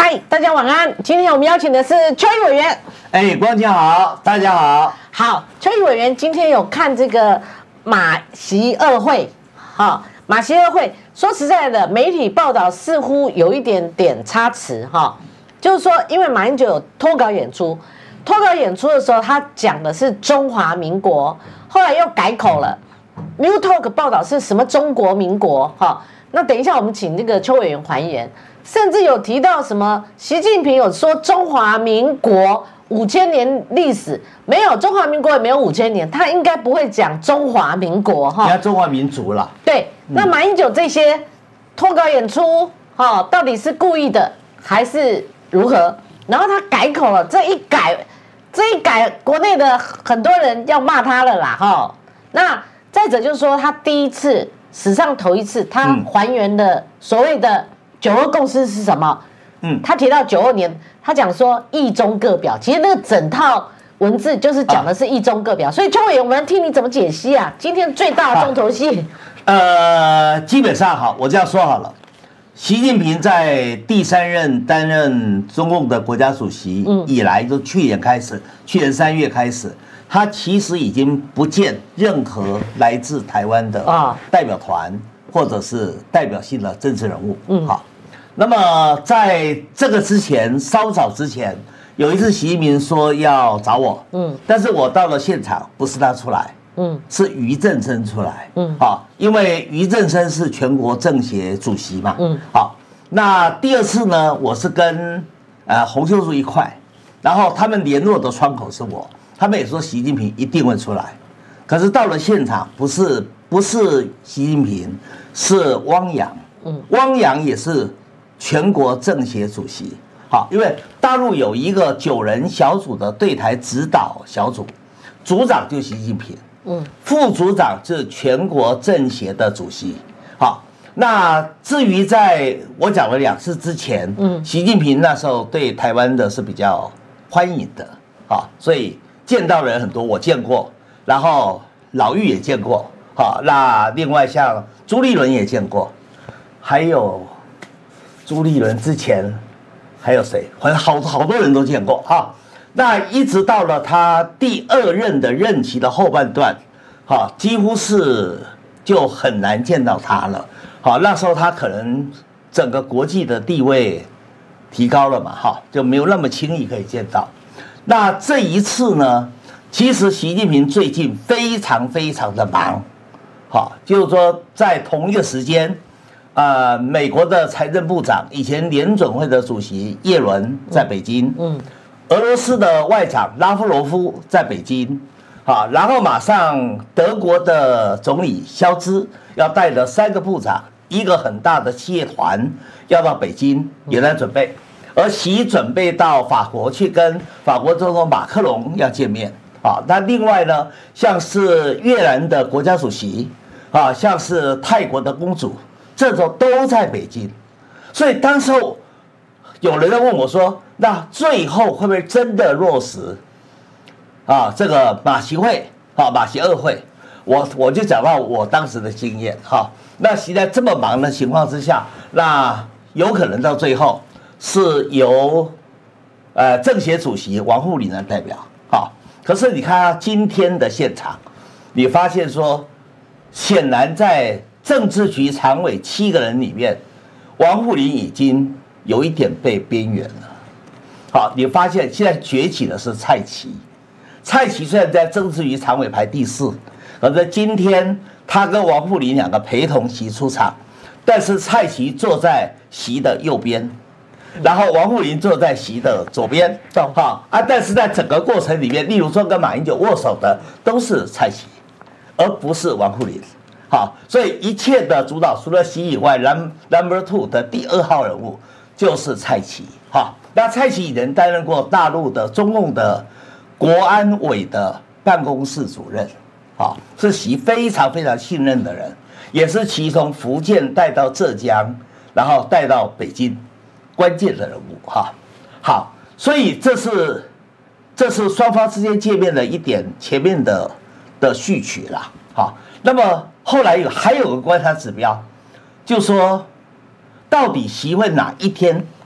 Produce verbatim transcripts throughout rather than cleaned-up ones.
嗨，大家晚安。今天我们邀请的是邱毅委员。 哎，光姐好，大家好。 好，邱毅委员今天有看这个马习二会，好、哦，马习二会。说实在的，媒体报道似乎有一点点差词哈、哦，就是说，因为马英九有脱稿演出，脱稿演出的时候，他讲的是中华民国，后来又改口了。New Talk 报道是什么中国民国？哈、哦，那等一下我们请那个邱委员还原。甚至有提到什么？习近平有说中华民国五千年历史，没有中华民国也没有五千年，他应该不会讲中华民国哈。 人家中华民族啦。 对，那马英九这些脱稿演出，哈，到底是故意的还是如何？然后他改口了，这一改，这一改，国内的很多人要骂他了啦，哈。那再者就是说，他第一次史上头一次，他还原的所谓的。九二共识是什么？嗯，他提到九二年，他讲说一中各表，其实那个整套文字就是讲的是一中各表，啊、所以邱委员，我们听你怎么解析啊？今天最大的重头戏， 啊、呃，基本上好，我这样说好了，习近平在第三任担任中共的国家主席以来，就去年开始，去年三月开始，他其实已经不见任何来自台湾的代表团。啊或者是代表性的政治人物，嗯，好。那么在这个之前，稍早之前，有一次习近平说要找我，嗯，但是我到了现场，不是他出来，嗯，是俞正声出来，嗯，好，因为俞正声是全国政协主席嘛，嗯，好。那第二次呢，我是跟呃洪秀柱一块，然后他们联络的窗口是我，他们也说习近平一定会出来，可是到了现场，不是。不是习近平，是汪洋。嗯，汪洋也是全国政协主席。好，因为大陆有一个九人小组的对台指导小组，组长就是习近平。嗯，副组长是全国政协的主席。好，那至于在我讲了两次之前，嗯，习近平那时候对台湾的是比较欢迎的。好，所以见到人很多，我见过，然后老郁也见过。好，那另外像朱立伦也见过，还有朱立伦之前还有谁？好像好好多人都见过哈。那一直到了他第二任的任期的后半段，哈，几乎是就很难见到他了。好，那时候他可能整个国际的地位提高了嘛，哈，就没有那么轻易可以见到。那这一次呢，其实习近平最近非常非常的忙。好，就是说，在同一个时间，啊、呃，美国的财政部长，以前联准会的主席耶伦在北京，嗯，俄罗斯的外长拉夫罗夫在北京，好，然后马上德国的总理肖兹要带着三个部长，一个很大的企业团要到北京也在准备，而习准备到法国去跟法国总统马克龙要见面。啊，那另外呢，像是越南的国家主席，啊，像是泰国的公主，这种都在北京，所以当时候有人在问我说，那最后会不会真的落实啊？这个马习会啊，马习二会，我我就讲到我当时的经验哈。那现在这么忙的情况之下，那有可能到最后是由呃政协主席王沪宁来代表，好。可是你看今天的现场，你发现说，显然在政治局常委七个人里面，王沪宁已经有一点被边缘了。好，你发现现在崛起的是蔡奇，蔡奇虽然在政治局常委排第四，可是今天他跟王沪宁两个陪同席出场，但是蔡奇坐在席的右边。然后王沪宁坐在席的左边，懂哈啊？但是在整个过程里面，例如说跟马英九握手的都是蔡奇，而不是王沪宁，好，所以一切的主导除了习以外 ，number two 的第二号人物就是蔡奇，哈。那蔡奇以前担任过大陆的中共的国安委的办公室主任，好，是习非常非常信任的人，也是习从福建带到浙江，然后带到北京。关键的人物哈，好，所以这是这是双方之间见面的一点前面的的序曲啦，好，那么后来有还有个观察指标，就说到底习会哪一天，嗯，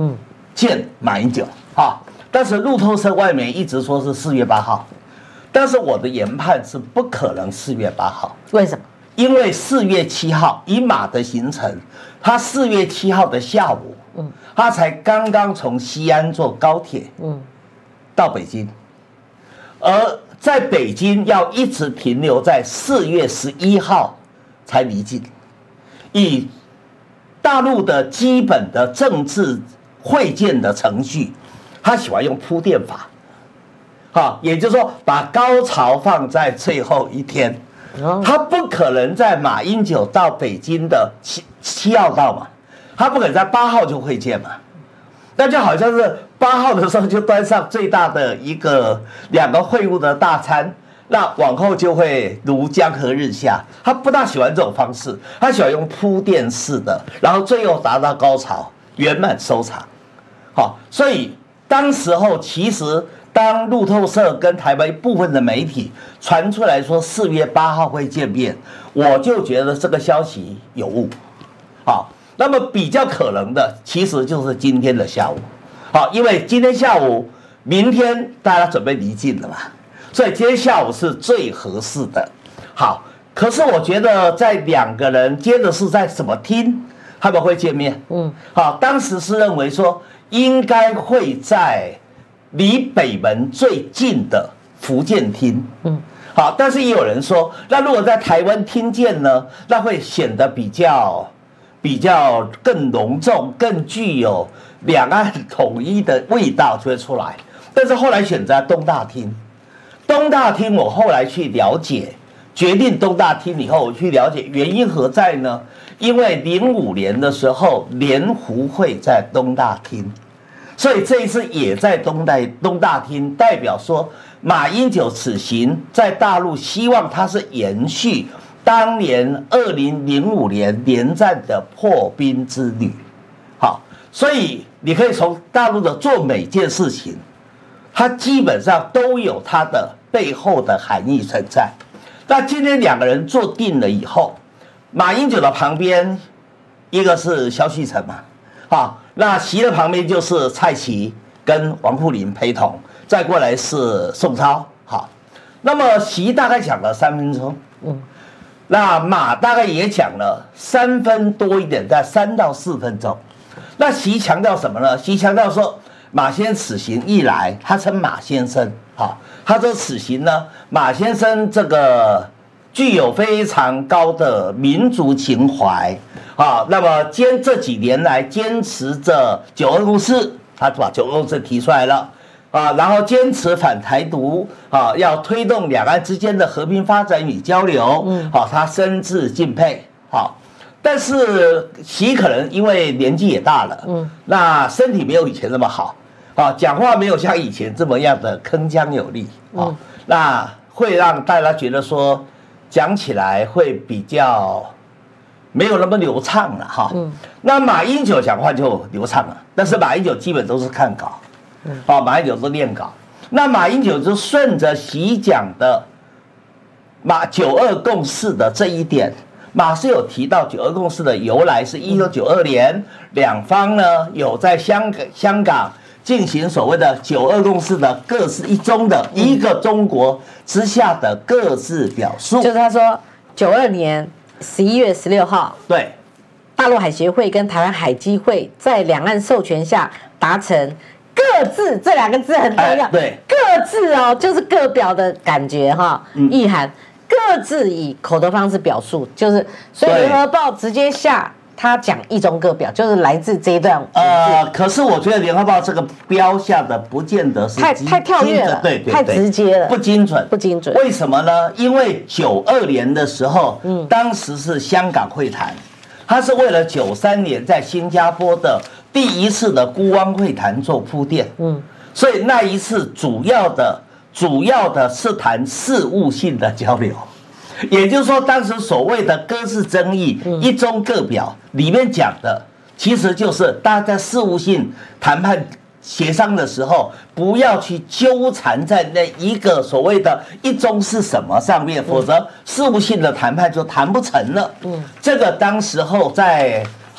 见马英九啊，但是路透社外媒一直说是四月八号，但是我的研判是不可能四月八号， 为什么？ 因为四月七号以马的行程，他四月七号的下午，嗯，他才刚刚从西安坐高铁，嗯，到北京，而在北京要一直停留在四月十一号才离境，以大陆的基本的政治会见的程序，他喜欢用铺垫法，好，也就是说把高潮放在最后一天。他不可能在马英九到北京的七七号到嘛，他不可能在八号就会见嘛，那就好像是八号的时候就端上最大的一个两个会晤的大餐，那往后就会如江河日下。他不大喜欢这种方式，他喜欢用铺垫式的，然后最后达到高潮，圆满收场。好，所以当时候其实。当路透社跟台湾部分的媒体传出来说四月八号会见面，我就觉得这个消息有误。好，那么比较可能的其实就是今天的下午。好，因为今天下午，明天大家准备离境了嘛，所以今天下午是最合适的。好，可是我觉得在两个人接着是在什么厅他们会见面？嗯，好，当时是认为说应该会在。离北门最近的福建厅，嗯，好，但是也有人说，那如果在台湾听见呢，那会显得比较比较更隆重，更具有两岸统一的味道就会出来。但是后来选择东大厅，东大厅我后来去了解，决定东大厅以后，我去了解原因何在呢？因为零五年的时候，联湖会在东大厅。所以这一次也在东大东大厅，代表说马英九此行在大陆，希望他是延续当年二零零五年连战的破冰之旅。好，所以你可以从大陆的做每件事情，它基本上都有它的背后的含义存在。那今天两个人坐定了以后，马英九的旁边一个是萧旭岑嘛，好。那习的旁边就是蔡奇跟王沪宁陪同，再过来是宋超。好，那么习大概讲了三分钟，嗯，那马大概也讲了三分多一点，在三到四分钟。那习强调什么呢？习强调说，马先生此行一来，他称马先生，好，他说此行呢，马先生这个具有非常高的民族情怀。啊，那么坚这几年来坚持着九二共识，他把九二共识提出来了啊，然后坚持反台独啊，要推动两岸之间的和平发展与交流，嗯，好，他深自敬佩，好，但是习可能因为年纪也大了，嗯，那身体没有以前那么好，啊，讲话没有像以前这么样的铿锵有力，啊，那会让大家觉得说讲起来会比较。没有那么流畅了哈，嗯，那马英九讲话就流畅了，但是马英九基本都是看稿，嗯，好，马英九都念稿，那马英九就顺着习讲的马九二共识的这一点，马是有提到九二共识的由来是一九九二年，两方呢有在香港香港进行所谓的九二共识的各自一中的一个中国之下的各自表述， 就是他说九二年。十一月十六号， 对， 大陆海协会跟台湾海基会在两岸授权下达成各自这两个字很重要， 哎、对， 各自哦，就是各表的感觉哈，意涵各自以口头方式表述，就是所以联合报直接下他讲一中各表，就是来自这一段。 呃，可是我觉得联合报这个标下的不见得是太太跳跃了， 对对， 太直接了， 不精准， 不精准。 为什么呢？因为九二年的时候，嗯，当时是香港会谈，它是为了九三年在新加坡的第一次的孤汪会谈做铺垫，嗯，所以那一次主要的主要的是谈事务性的交流。也就是说，当时所谓的各自争议、一中各表里面讲的，其实就是大家在事务性谈判协商的时候，不要去纠缠在那一个所谓的一中是什么上面，否则事务性的谈判就谈不成了。嗯，这个当时候在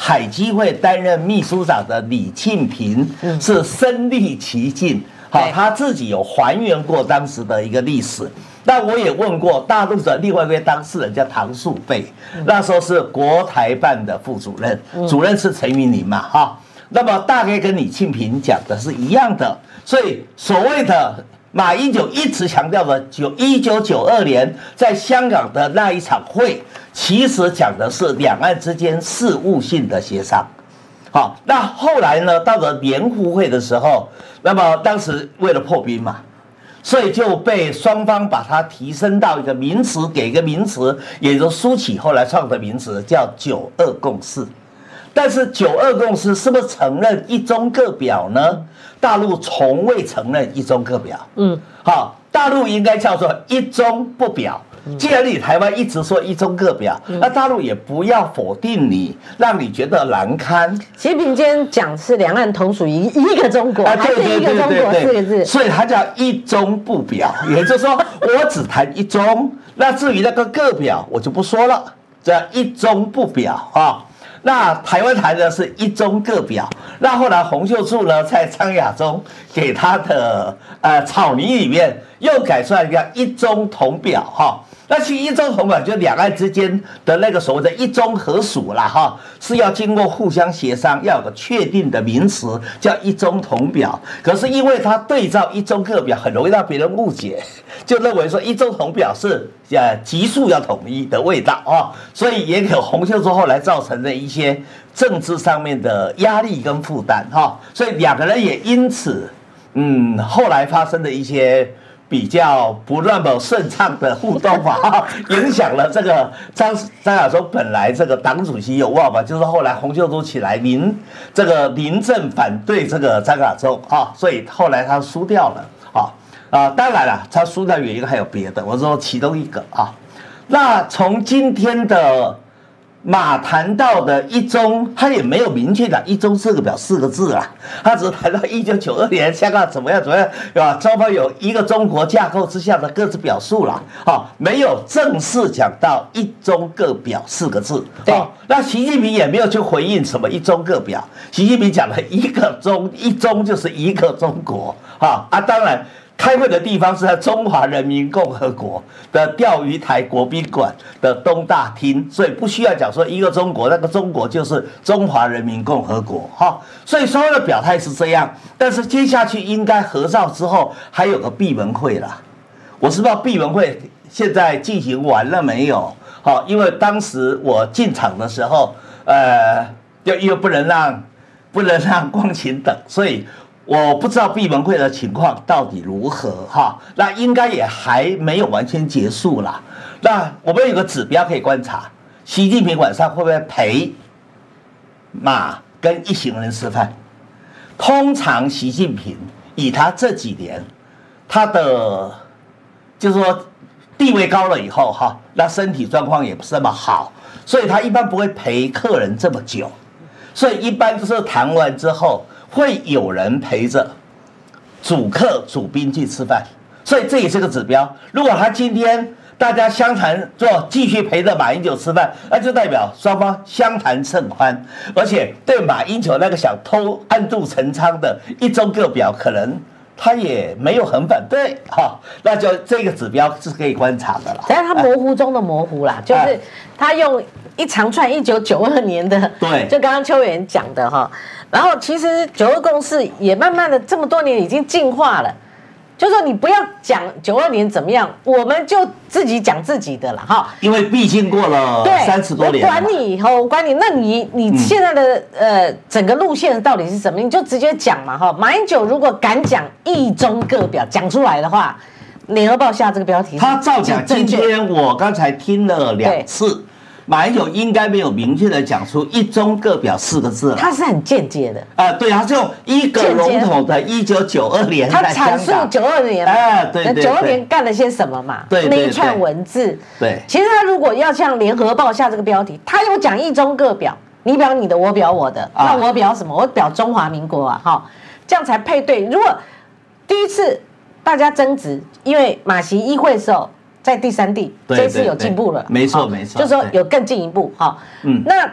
海基会担任秘书长的李庆平是身历其境，好，他自己有还原过当时的一个历史。那我也问过大陆的另外一位当事人叫唐树贝，那时候是国台办的副主任，主任是陈云林嘛，哈。那么大概跟李庆平讲的是一样的，所以所谓的马英九一直强调的九一九九二年在香港的那一场会，其实讲的是两岸之间事务性的协商。好，那后来呢，到了联互会的时候，那么当时为了破冰嘛，所以就被双方把它提升到一个名词，给一个名词，也就是苏起后来创的名词，叫九二共识。但是九二共识是不是承认一中各表呢？大陆从未承认一中各表。嗯，好，大陆应该叫做一中不表。既然你台湾一直说一中各表，那大陆也不要否定你，让你觉得难堪。 习近平今天讲是两岸同属于一个中国，还是一个中国四个字， 所以它叫一中不表，也就是说我只谈一中，那至于那个各表我就不说了，这一中不表啊。那台湾谈的是一中各表，那后来洪秀柱呢，在张亚中给他的呃草拟里面又改出来一个一中同表哈。那其实一中同表就两岸之间的那个所谓的一中合属啦哈，是要经过互相协商，要有个确定的名词叫一中同表。可是因为它对照一中各表，很容易让别人误解，就认为说一中同表是呃级数要统一的味道啊，所以也给洪秀柱后来造成的一些政治上面的压力跟负担哈，所以两个人也因此嗯后来发生的一些比较不那么顺畅的互动法，影响了这个张张亚中本来这个党主席有望嘛，就是后来洪秀柱起来临这个临阵反对这个张亚中啊，所以后来他输掉了啊啊，当然了，他输掉原因还有别的，我说其中一个啊。那从今天的马谈到的一中，他也没有明确讲一中四个表四个字啦，他只是谈到一九九二年香港怎么样怎么样，对吧？双方有一个中国架构之下的各自表述啦，啊，没有正式讲到一中各表四个字。对，那习近平也没有去回应什么一中各表，习近平讲了一个中，一中就是一个中国，啊啊，当然。开会的地方是在中华人民共和国的钓鱼台国宾馆的东大厅，所以不需要讲说一个中国，那个中国就是中华人民共和国哈。所以双方的表态是这样，但是接下去应该合照之后还有个闭门会啦。我是不知道闭门会现在进行完了没有？好，因为当时我进场的时候，呃，又又不能让不能让光晴等，所以。我不知道闭门会的情况到底如何哈，那应该也还没有完全结束啦。那我们有个指标可以观察，习近平晚上会不会陪马跟一行人吃饭？通常习近平以他这几年他的就是说地位高了以后哈，那身体状况也不是那么好，所以他一般不会陪客人这么久，所以一般就是谈完之后。会有人陪着主客主宾去吃饭，所以这也是个指标。如果他今天大家相谈做继续陪着马英九吃饭，那就代表双方相谈甚欢，而且对马英九那个想偷暗度陈仓的一中各表，可能他也没有很反对哈，那就这个指标是可以观察的了。 但是他模糊中的模糊啦，就是他用一长串一九九二年的，对，就刚刚秋元讲的哈。然后其实九二共识也慢慢的这么多年已经进化了，就是说你不要讲九二年怎么样，我们就自己讲自己的了哈。 因为毕竟过了三十多年， 我管你以后，我管你，那你你现在的、嗯、呃整个路线到底是什么？你就直接讲嘛哈。马英九如果敢讲一中各表讲出来的话，联合报下这个标题， 他照讲。今天我刚才听了两次。马英九应该没有明确的讲出一中各表四个字了， 他是很间接的啊、呃，对，他是用一个笼统的一九九二年， 他阐述九二年， 哎，对对对， 九二年干了些什么嘛？ 对， 那一串文字， 对， 其实他如果要像联合报下这个标题，他有讲一中各表，你表你的，我表我的，那我表什么？我表中华民国啊，哈，这样才配对。如果第一次大家争执，因为马习议会的时候。在第三地，这次有进步了， 没错没错， 就是说有更进一步哈。嗯，那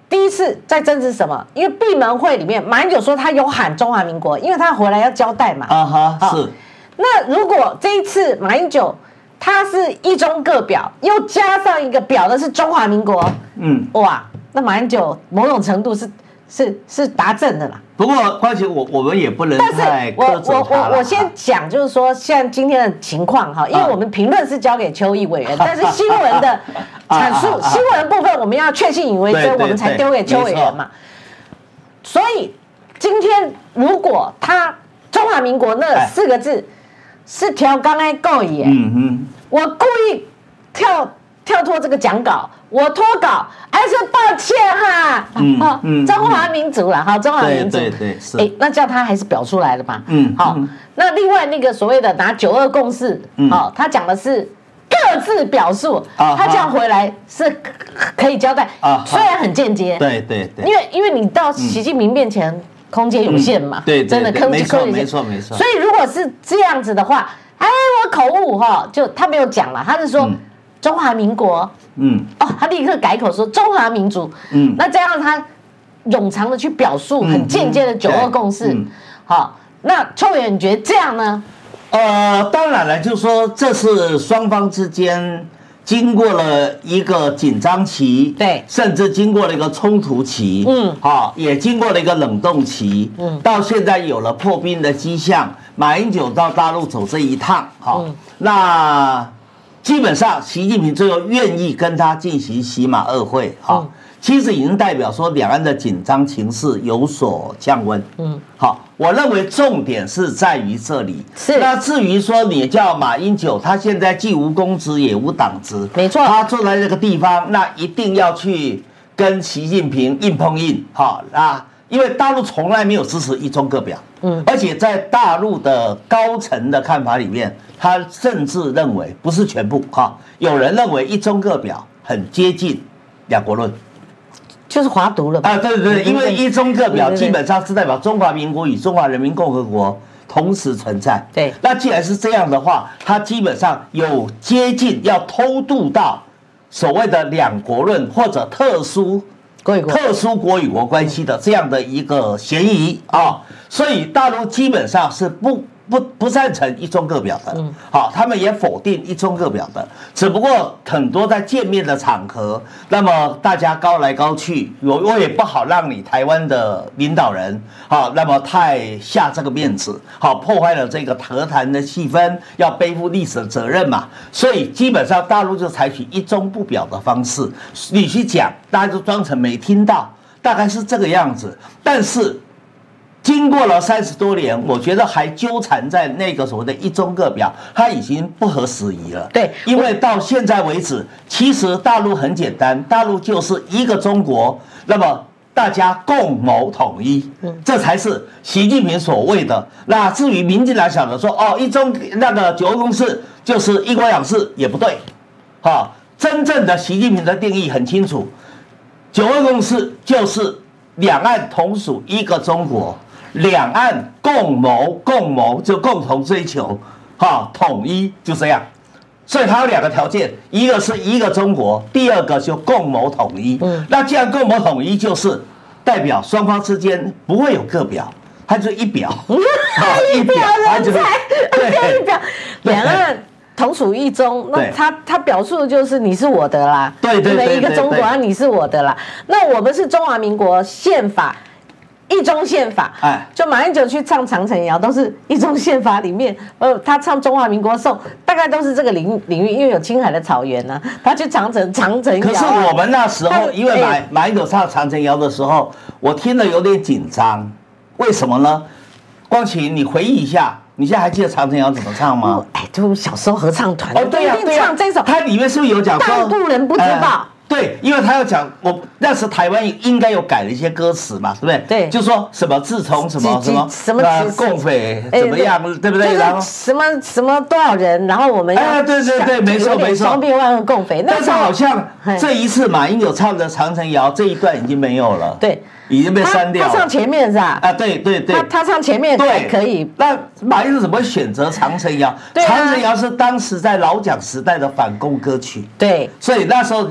第一次在争执什么？因为闭门会里面，马英九说他有喊中华民国，因为他回来要交代嘛。 啊哈，是。 那如果这一次马英九他是一中各表，又加上一个表的是中华民国，嗯，哇，那马英九某种程度是是是达阵的啦。 不过，关键我我们也不能太苛责他了。 我我我先讲，就是说，像今天的情况哈，因为我们评论是交给邱毅委员，但是新闻的阐述、新闻的部分，我们要确信以为真，我们才丢给邱委员嘛。所以今天如果他中华民国那四个字是调刚才够也，嗯嗯，我故意跳。跳脱这个讲稿，我脱稿，还是抱歉哈，嗯哦、嗯中华民族啦，哈，中华民族， 对对对，是， 哎，那叫他还是表出来了嘛，嗯，好、哦，那另外那个所谓的拿九二共识，嗯，好、哦，他讲的是各自表述，啊、他这样回来是可以交代，啊，虽然很间接， 对对对， 因为因为你到习近平面前空间有限嘛， 嗯、对, 对, 对， 真的空间没错没错没错， 所以如果是这样子的话，哎，我口误哈、哦，就他没有讲了，他是说。嗯中华民国，嗯，哦，他立刻改口说中华民族，嗯，那这样他冗长的去表述很间接的九二共识，嗯，好，那邱委员你觉得这样呢？ 呃，当然了，就是说这是双方之间经过了一个紧张期， 对， 甚至经过了一个冲突期，嗯，好，也经过了一个冷冻期，嗯，到现在有了破冰的迹象，马英九到大陆走这一趟，好，嗯、那。基本上，习近平最后愿意跟他进行习马二会，哈、嗯，其实已经代表说两岸的紧张情势有所降温。嗯，好，我认为重点是在于这里。 是。 那至于说你叫马英九，他现在既无公职也无党职， 没错， 他坐在这个地方，那一定要去跟习近平硬碰硬，哈啊。因为大陆从来没有支持一中各表，嗯，而且在大陆的高层的看法里面，他甚至认为不是全部哈，有人认为一中各表很接近两国论， 就是华独了吧？ 啊，对对对，因为一中各表基本上是代表中华民国与中华人民共和国同时存在。 对， 那既然是这样的话，它基本上有接近要偷渡到所谓的两国论或者特殊。特殊国与国关系的这样的一个嫌疑啊，所以大陆基本上是不不不赞成一中各表的，好，他们也否定一中各表的，只不过很多在见面的场合，那么大家高来高去，我我也不好让你台湾的领导人好，那么太下这个面子，好，破坏了这个和谈的气氛，要背负历史的责任嘛，所以基本上大陆就采取一中不表的方式，你去讲，大家就装成没听到，大概是这个样子，但是。经过了三十多年，我觉得还纠缠在那个所谓的一中各表，它已经不合时宜了。 对， 因为到现在为止，其实大陆很简单，大陆就是一个中国，那么大家共谋统一，这才是习近平所谓的。那至于民进党想的说，哦，一中那个九二共识就是一国两制，也不对。哈，真正的习近平的定义很清楚，九二共识就是两岸同属一个中国。两岸共谋，共谋就共同追求，哈，统一就这样。所以它有两个条件，一个是一个中国，第二个就共谋统一。嗯，那既然共谋统一，就是代表双方之间不会有各表，它就一表， 一表人才，对，一表，两岸同属一中，那他他表述的就是你是我的啦， 对对对， 一个中国啊，你是我的啦。那我们是中华民国宪法。一中宪法，哎，就马英九去唱长城谣，都是一中宪法里面，呃，他唱中华民国颂，大概都是这个领领域，因为有青海的草原呢、啊，他去长城长城谣。 可是我们那时候，因为马马英九唱长城谣的时候，我听了有点紧张，为什么呢？光启，你回忆一下，你现在还记得长城谣怎么唱吗？ 哎，就小时候合唱团哦，对呀、啊，对呀、啊， 唱这首， 它里面是不是有讲说大陆人不知道？呃对，因为他要讲，我那时台湾应该有改了一些歌词嘛，对不对？ 对， 就说什么自从什么什么什么共匪怎么样，对不对？然后什么什么多少人，然后我们哎，对对对，没错没错， 双臂万恶共匪。 但是好像这一次马英九唱的《长城谣》这一段已经没有了， 对， 已经被删掉了。 他唱前面是吧？ 啊，对对对， 他他唱前面才可以。 那马英九怎么会选择《长城谣》？《长城谣》是当时在老蒋时代的反共歌曲， 对， 所以那时候你像你参。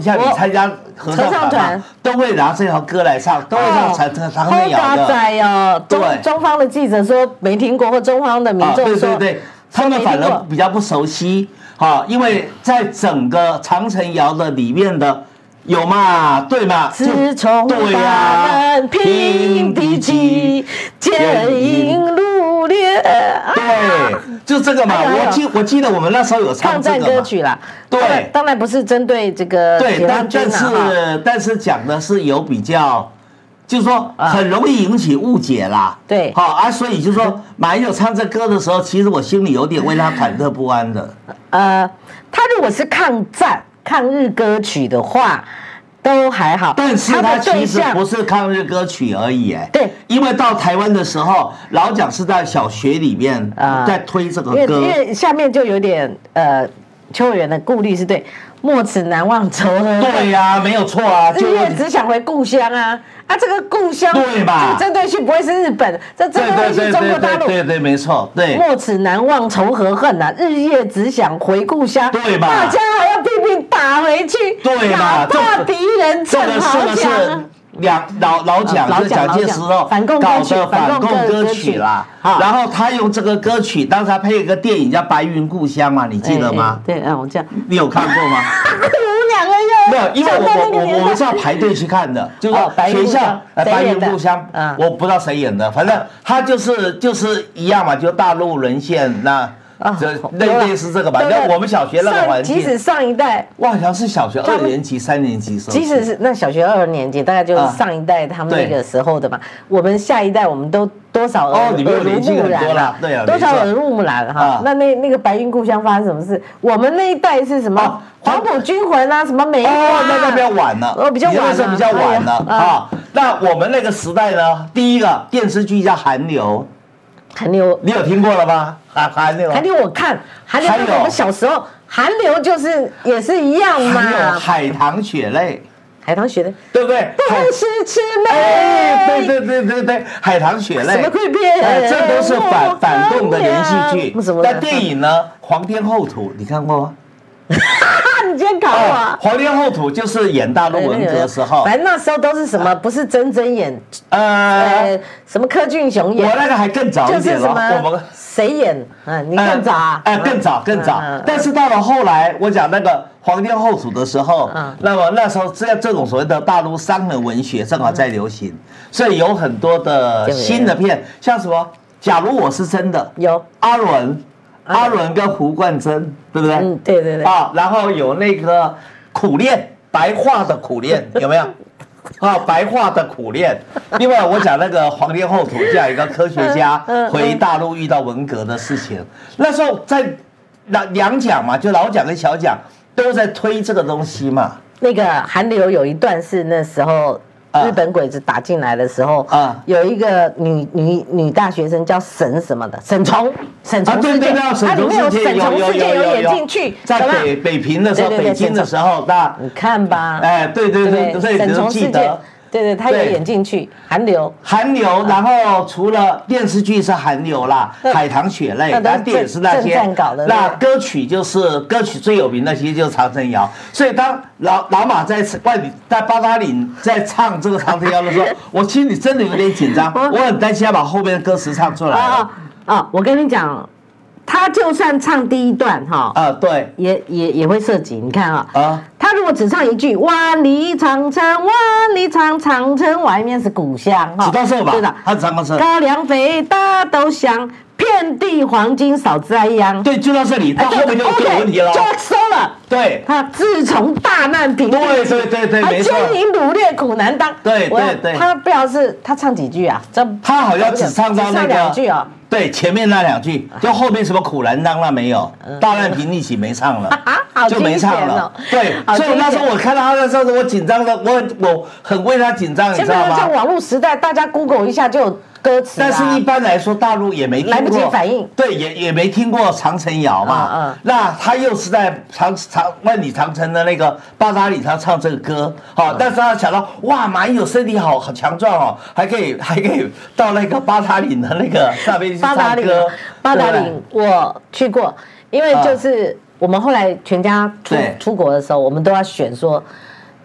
参加合唱团嘛，都会拿这条歌来唱，都会唱长长长城谣的。 仔哦，中中方的记者说没听过，或中方的民众说， 对对对，他们反而比较不熟悉，哈，因为在整个长城谣的里面的。有嘛，对嘛？ 自从大难平地起，剑影如烈。 对，就这个嘛。我记我记得我们那时候有唱这个抗战歌曲啦。 对， 当然不是针对这个对，但但是但是讲的是有比较，就是说很容易引起误解啦。 对， 好啊，所以就是说马英九唱这歌的时候，其实我心里有点为他忐忑不安的。 呃，他如果是抗战。抗日歌曲的话，都还好， 但是它其实不是抗日歌曲而已，哎， 对， 因为到台湾的时候，老蒋是在小学里面在推这个歌， 因为下面就有点呃，邱委员的顾虑是对，莫此难忘愁和。 对呀，没有错啊， 日夜只想回故乡啊。啊，这个故乡对吧？ 这个针对性不会是日本，这针对是中国大陆。 对对，没错，对。 莫此难忘愁和恨呐，日夜只想回故乡。 对吧？ 大家还要拼命打回去。 对嘛？ 哪怕敌人正好强。 两老老蒋是蒋介石哦， 反共搞的反共歌曲啦。然后他用这个歌曲，当时他配一个电影叫《白云故乡》嘛，你记得吗？ 对，嗯，我这样。 你有看过吗？ 两个月没有，因为我我我我们是要排队去看的，就是学校《白云故乡》，我不知道谁演的，反正他就是就是一样嘛，就大陆沦陷那。这类类似这个吧，那我们小学那个环境， 即使上一代， 我好像是小学二年级、三年级时候， 即使是那小学二年级，大概就是上一代他们那个时候的嘛。我们下一代，我们都多少耳濡目染了， 对啊， 多少耳濡目染哈。那那那个白云故乡发生什么事？我们那一代是什么？黄埔军魂啊，什么梅花？ 哦，那个比较晚了， 哦，比较晚了，比较晚了啊。那我们那个时代呢，第一个电视剧叫《寒流》。 寒流， 你有听过了吗？寒寒流， 寒流我看，寒流我们小时候，寒流就是也是一样嘛。 还有海棠血泪， 海棠血泪， 对不对？ 不是魑魅， 对对对对对，海棠血泪， 什么蜕变？ 这都是反反共的连续剧。那电影呢？《皇天厚土》，你看过吗？ 你今天考我啊！ 皇天厚土就是演大陆文革的时候， 反正那时候都是什么？不是真真演，呃，什么柯俊雄演？ 我那个还更早一点了。我们谁演？嗯，你更早啊？ 哎，更早更早。但是到了后来，我讲那个皇天厚土的时候，那么那时候这这种所谓的大陆商人文学正好在流行，所以有很多的新的片，像什么？假如我是真的， 有阿伦。阿伦跟胡冠珍，对不对？ 嗯，对对对。 啊，然后有那个苦练，白话的苦练，有没有？啊，白话的苦练。另外，我讲那个皇天厚土，这样一个科学家回大陆遇到文革的事情，那时候在两两蒋嘛，就老蒋跟小蒋都在推这个东西嘛。 那个韩流有一段是那时候。日本鬼子打进来的时候，啊，有一个女女女大学生叫沈什么的，沈从沈从事件，它里面有沈从事件有演进去， 在北北平的时候，北京的时候，那你看吧， 哎，对对对，所以你都记得。 对对，他有演进去，韩流， 韩流，然后除了电视剧是韩流啦，海棠血泪，那电影是那些，那歌曲就是歌曲最有名的，其实就是长城谣。所以当老老马在外里在八达岭在唱这个长城谣的时候，我心里真的有点紧张，我很担心要把后面的歌词唱出来。啊啊！我跟你讲。他就算唱第一段哈啊，对， 也也也会涉及。你看啊，啊，他如果只唱一句“万里长城，万里长长城外面是故乡”哈， 只到这吧？对的，他只唱到这。 高粱飞，大豆香，遍地黄金少栽秧。 对，就到这里，到后面就就有问题了， 就收了。对，他自从大难平定， 对对对对，没错， 奸淫掳掠苦难当。 对对对， 他不知道是他唱几句啊？这他好像只唱到那个两句啊。 对，前面那两句，就后面什么苦难当那没有，大难平一起没唱了，就没唱了。对，所以那时候我看到他的时候，我紧张的，我我很为他紧张，你知道吗？ 像网络时代，大家 Google 一下就有歌词。 但是一般来说，大陆也没听过， 来不及反应。 对，也也没听过长城谣嘛。嗯。那他又是在长长万里长城的那个八达岭上唱这个歌，好，但是他想到哇，马英九身体好好强壮哦，还可以还可以到那个八达岭的那个上面。 八达岭，八达岭我去过，因为就是我们后来全家出出国的时候，我们都要选说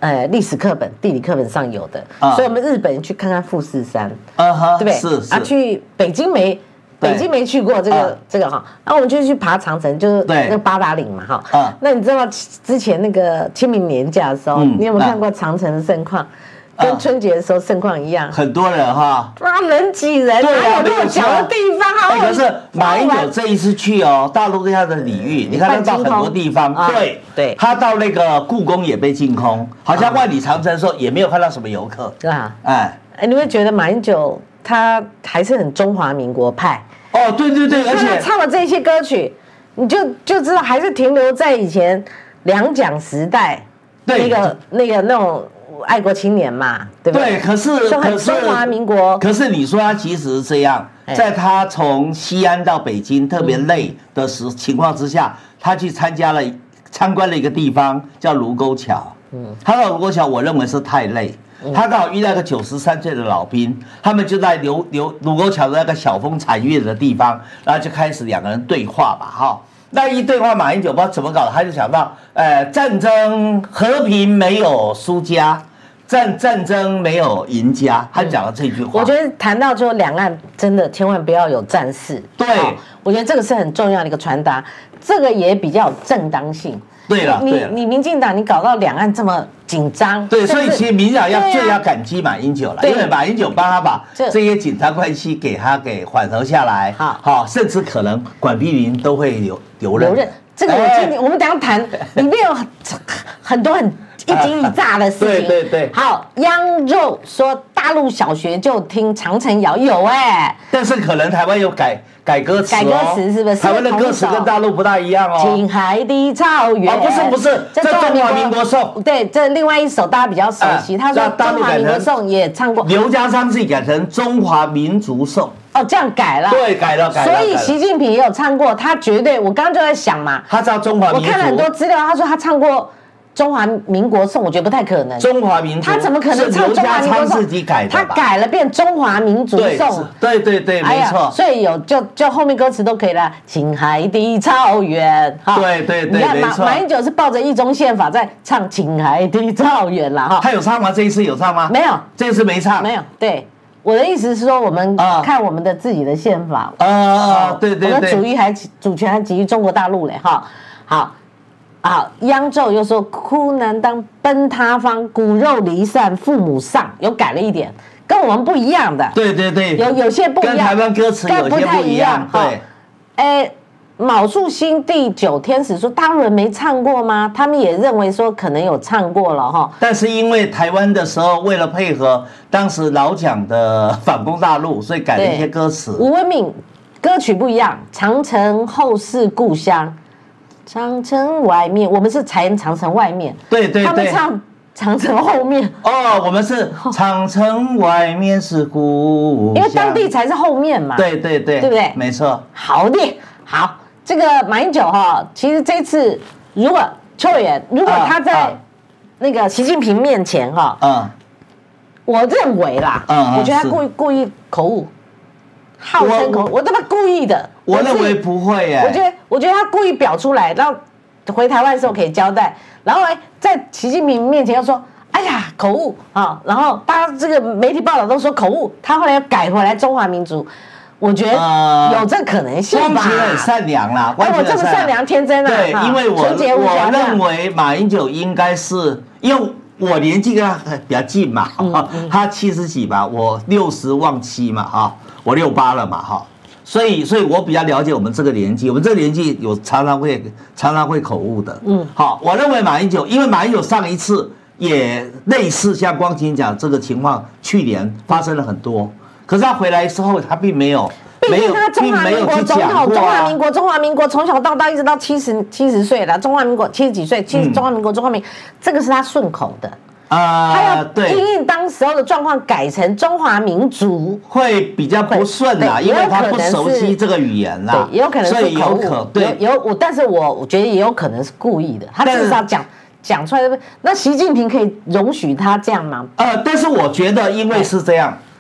呃历史课本、地理课本上有的， 啊所以我们日本去看看富士山， 嗯哼， 对不对？ 是是啊，去北京没？北京没去过这个、 啊、 这个哈，然后我们就去爬长城，就是那个八达岭嘛哈。啊、那你知道之前那个清明年假的时候，嗯、你有没有看过长城的盛况？啊、跟春节的时候盛况一样， 很多人哈， 啊，人挤人， 对啊， 有那么小的地方， 哎，可是马英九这一次去哦，大陆对他的礼遇，你看他到很多地方，对对，他到那个故宫也被净空，好像万里长城的时候也没有看到什么游客， 对啊，哎，哎，你会觉得马英九他还是很中华民国派。 哦，对对对，而且唱的这些歌曲，你就就知道还是停留在以前两蒋时代那个那个那种爱国青年嘛，对不对？ 对，可是可是中华民国， 可是你说他其实是这样，在他从西安到北京特别累的时情况之下，他去参加了参观了一个地方叫卢沟桥，嗯，他到卢沟桥，我认为是太累。他刚好遇到一个九十三岁的老兵，他们就在刘刘卢沟桥的那个晓风残月的地方，然后就开始两个人对话吧，哈。那一对话，马英九不知道怎么搞的，他就想到，呃，战争和平没有输家，战战争没有赢家，他就讲了这句话。 我觉得谈到说两岸真的千万不要有战事， 对， 我觉得这个是很重要的一个传达，这个也比较有正当性。 对了， 你你民进党你搞到两岸这么紧张， 对，所以其实民进党要最要感激马英九了，因为马英九帮他把这些紧张关系给他给缓和下来，好，好，甚至可能管碧玲都会留留任。留任， 这个我今天我们等下谈，里面有很多很一惊一乍的事情。 对对对。 好，央肉说大陆小学就听长城谣，有哎， 但是可能台湾有改。改歌词， 改歌词是不是？ 台湾的歌词跟大陆不大一样哦。 青海的草原， 哦，不是不是，这中华民国颂。 对，这另外一首大家比较熟悉，他说中华民国颂也唱过。 刘家昌自己改成中华民族颂。 哦，这样改了。 对，改了改了。 所以习近平也有唱过，他绝对，我刚刚就在想嘛， 他知道中华民族。 我看了很多资料，他说他唱过。中华民国颂，我觉得不太可能。 中华民族， 他怎么可能唱中华民国颂？ 自己改的， 他改了变中华民族颂。 对对对，没错。 所以有就就后面歌词都可以了。青海的草原， 哈，对对对， 你看马马英九是抱着一中宪法在唱青海的草原啦，哈。 他有唱吗？这一次有唱吗？ 没有， 这一次没唱。 没有，对。我的意思是说，我们看我们的自己的宪法。 啊，对对对。 我们主义还主权还基于中国大陆嘞，哈。好。啊，央奏又说哭难当奔他方，骨肉离散父母丧，有改了一点，跟我们不一样的。 对对对， 有有些不一样， 跟台湾歌词有些不一样。对， 哎，卯树星第九天使说大陆人没唱过吗？他们也认为说可能有唱过了哈。 但是因为台湾的时候为了配合当时老蒋的反攻大陆，所以改了一些歌词。 吴文敏歌曲不一样，长城后是故乡。长城外面，我们是采长城外面， 对对对， 他们唱长城后面。 哦，我们是长城外面是故乡， 因为当地才是后面嘛。 对对对， 对不对？ 没错。 好的，好，这个马英九哈，其实这次如果邱委员，如果他在那个习近平面前哈，嗯，我认为啦，嗯，我觉得他故意故意口误。号称口，我他妈故意的。 我认为不会耶。 我觉得，我觉得他故意表出来，然后回台湾的时候可以交代，然后哎，在习近平面前又说，哎呀，口误啊，然后大家这个媒体报道都说口误，他后来又改回来中华民族，我觉得有这可能性吧。 光其很善良啦， 哎，我这么善良天真啊。 对，因为我我认为马英九应该是，因为我年纪跟他比较近嘛，他七十几吧，我六十忘七嘛，哈。我六八了嘛，哈，所以，所以我比较了解我们这个年纪，我们这个年纪有常常会常常会口误的，嗯，好，我认为马英九，因为马英九上一次也类似像光晴讲这个情况，去年发生了很多，可是他回来之后，他并没有， 毕竟他中华民国总统，中华民国，中华民国从小到大一直到七十七十岁了，中华民国七十几岁，七中华民国，中华民，这个是他顺口的。啊，他要因应当时候的状况改成中华民族， 会比较不顺啦，因为他不熟悉这个语言啦， 对，也有可能是口误， 对， 有我，但是我我觉得也有可能是故意的，他至少讲讲出来的。那习近平可以容许他这样吗？ 呃，但是我觉得因为是这样，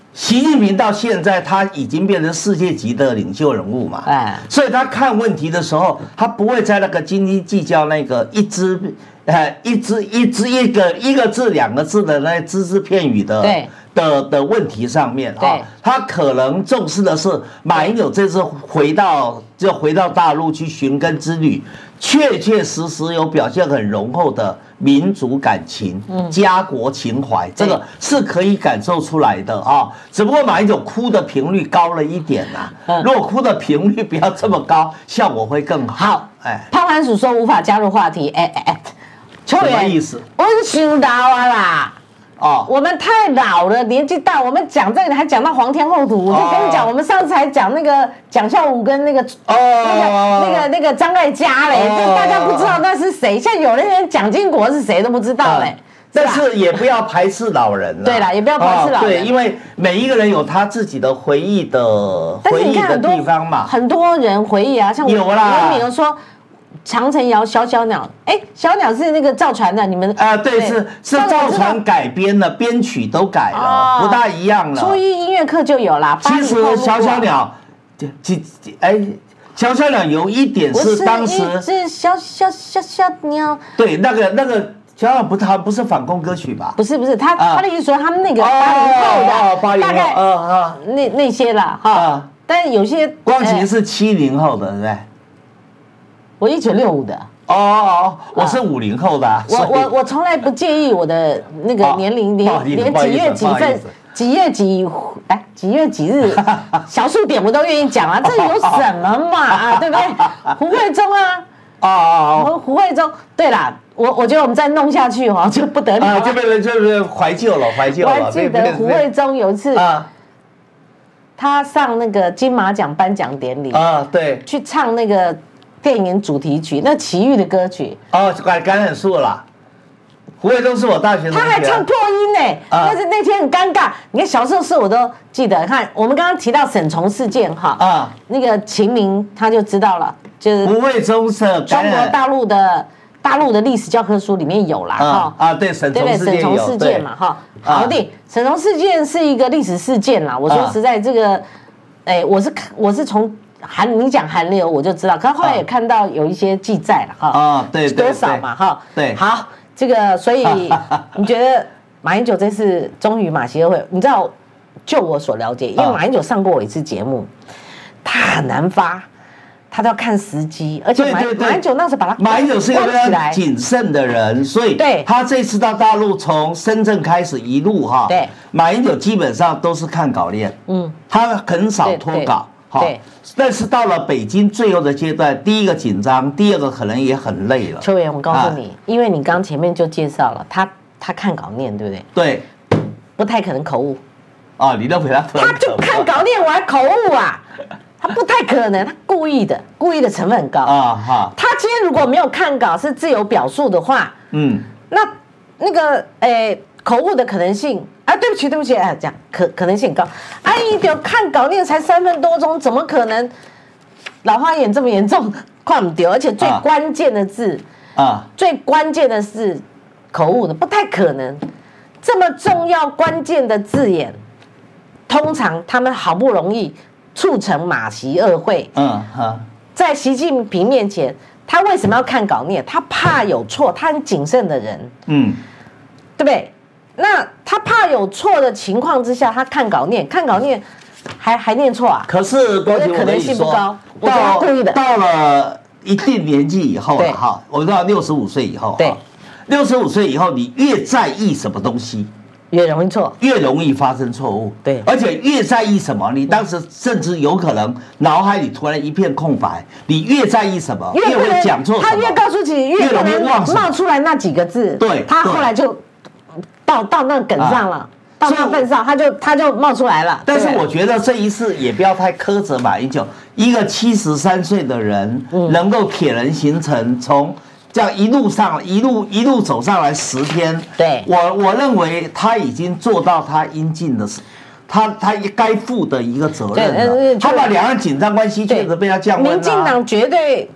习近平到现在他已经变成世界级的领袖人物嘛，哎，所以他看问题的时候，他不会在那个斤斤计较那个一只，呃，一只一只一个一个字两个字的那只字片语的的的问题上面啊，他可能重视的是马英九这次回到就回到大陆去寻根之旅，确确实实有表现很浓厚的民族感情、嗯、家国情怀，这个是可以感受出来的啊。只不过马英九哭的频率高了一点呐、啊，如果哭的频率不要这么高，效果会更好。 好，哎，潘环署说无法加入话题，哎哎哎， 什么意思？ 我是想到啊啦。哦，我们太老了，年纪大，我们讲这个还讲到皇天后土，我就跟你讲，我们上次还讲那个蒋孝武跟那个哦那个那个那个张艾嘉嘞，就大家不知道那是谁，现在有的人蒋经国是谁都不知道嘞。 但是也不要排斥老人了。 对啦，也不要排斥老人。 对，因为每一个人有他自己的回忆的回忆的地方嘛。 很多人回忆啊，像我有啦， 比如说。长城谣小小鸟，哎，小鸟是那个赵传的，你们啊、呃，对，是是赵传改编的，编曲都改了，哦、不大一样了。 初一音乐课就有啦。 其实小小鸟，几哎，小小鸟有一点是当时是小小小小鸟， 对，那个那个小小鸟不，它不是反共歌曲吧？ 不是不是，他、啊、他的意思说他们那个八零后的，大概啊那那些啦哈，但是有些光晴是七零后的，对不对？ 我一九六五的哦哦，我是五零后的、啊。 我我我从来不介意我的那个年龄，连连几月几份、几月几哎几月几日小数点我都愿意讲啊，这有什么嘛啊，对不对？胡慧中啊， 哦哦哦，胡慧中，对啦，我我觉得我们再弄下去哦就不得了、啊， 就变成就是怀旧了，怀旧了。 我还记得胡慧中有一次啊，他上那个金马奖颁奖典礼啊，对， 去唱那个。电影主题曲，那齐豫的歌曲哦，橄橄榄树啦。胡慧中是我大学同学， 他还唱破音呢、欸，但是那天很尴尬。你看小时候事我都记得，看我们刚刚提到沈从事件哈，啊，那个秦明他就知道了，就是胡慧中是中国大陆的大陆的历史教科书里面有啦，哈啊，对，沈从事件沈从事件嘛，哈，好的，沈从事件是一个历史事件啦。我说实在，这个，哎，我是我是从。韩，你讲韩流我就知道，可是后来也看到有一些记载了哈。 啊，对， 多少嘛哈？ 对， 好，这个所以你觉得马英九这次终于马习会，你知道，就我所了解，因为马英九上过我一次节目，他很难发，他都要看时机，而且马马英九那时候把他马英九是一个非常谨慎的人，所以对他这次到大陆从深圳开始一路哈，对，马英九基本上都是看稿念，嗯，他很少脱稿。好，但是到了北京最后的阶段，第一个紧张，第二个可能也很累了。 秋元，我告诉你，啊、因为你刚前面就介绍了，他他看稿念，对不对？ 对， 不太可能口误。 啊，你认为他？ 他就看稿念完口误啊，他不太可能，他故意的，故意的成分很高啊哈。他今天如果没有看稿，是自由表述的话，嗯，那那个诶。口误的可能性啊，对不起，对不起，哎，这样可可能性很高。哎，你看稿念才三分多钟，怎么可能老花眼这么严重？看不丢，而且最关键的字啊，最关键的是口误的，不太可能。这么重要关键的字眼，通常他们好不容易促成马习二会，嗯哈，在习近平面前，他为什么要看稿念？他怕有错，他很谨慎的人，嗯，对不对？那他怕有错的情况之下，他看稿念，看稿念还还念错啊？ 可是国际可能性不高，我觉得他故意的。 到了一定年纪以后了哈，我到六十五岁以后，对，六十五岁以后，你越在意什么东西， 越容易错， 越容易发生错误。 对， 而且越在意什么，你当时甚至有可能脑海里突然一片空白。你越在意什么，越会讲错什么。 他越告诉自己，越容易忘冒出来那几个字。 对， 他后来就。到到那个梗上了，啊、到那个份上，他就他就冒出来了。 但是我觉得这一次也不要太苛责马英九，一个七十三岁的人、嗯、能够铁人行程，从这样一路上一路一路走上来十天， 对我我认为他已经做到他应尽的事。他他该负的一个责任了，他把两岸紧张关系确实被他降温了。 民进党绝对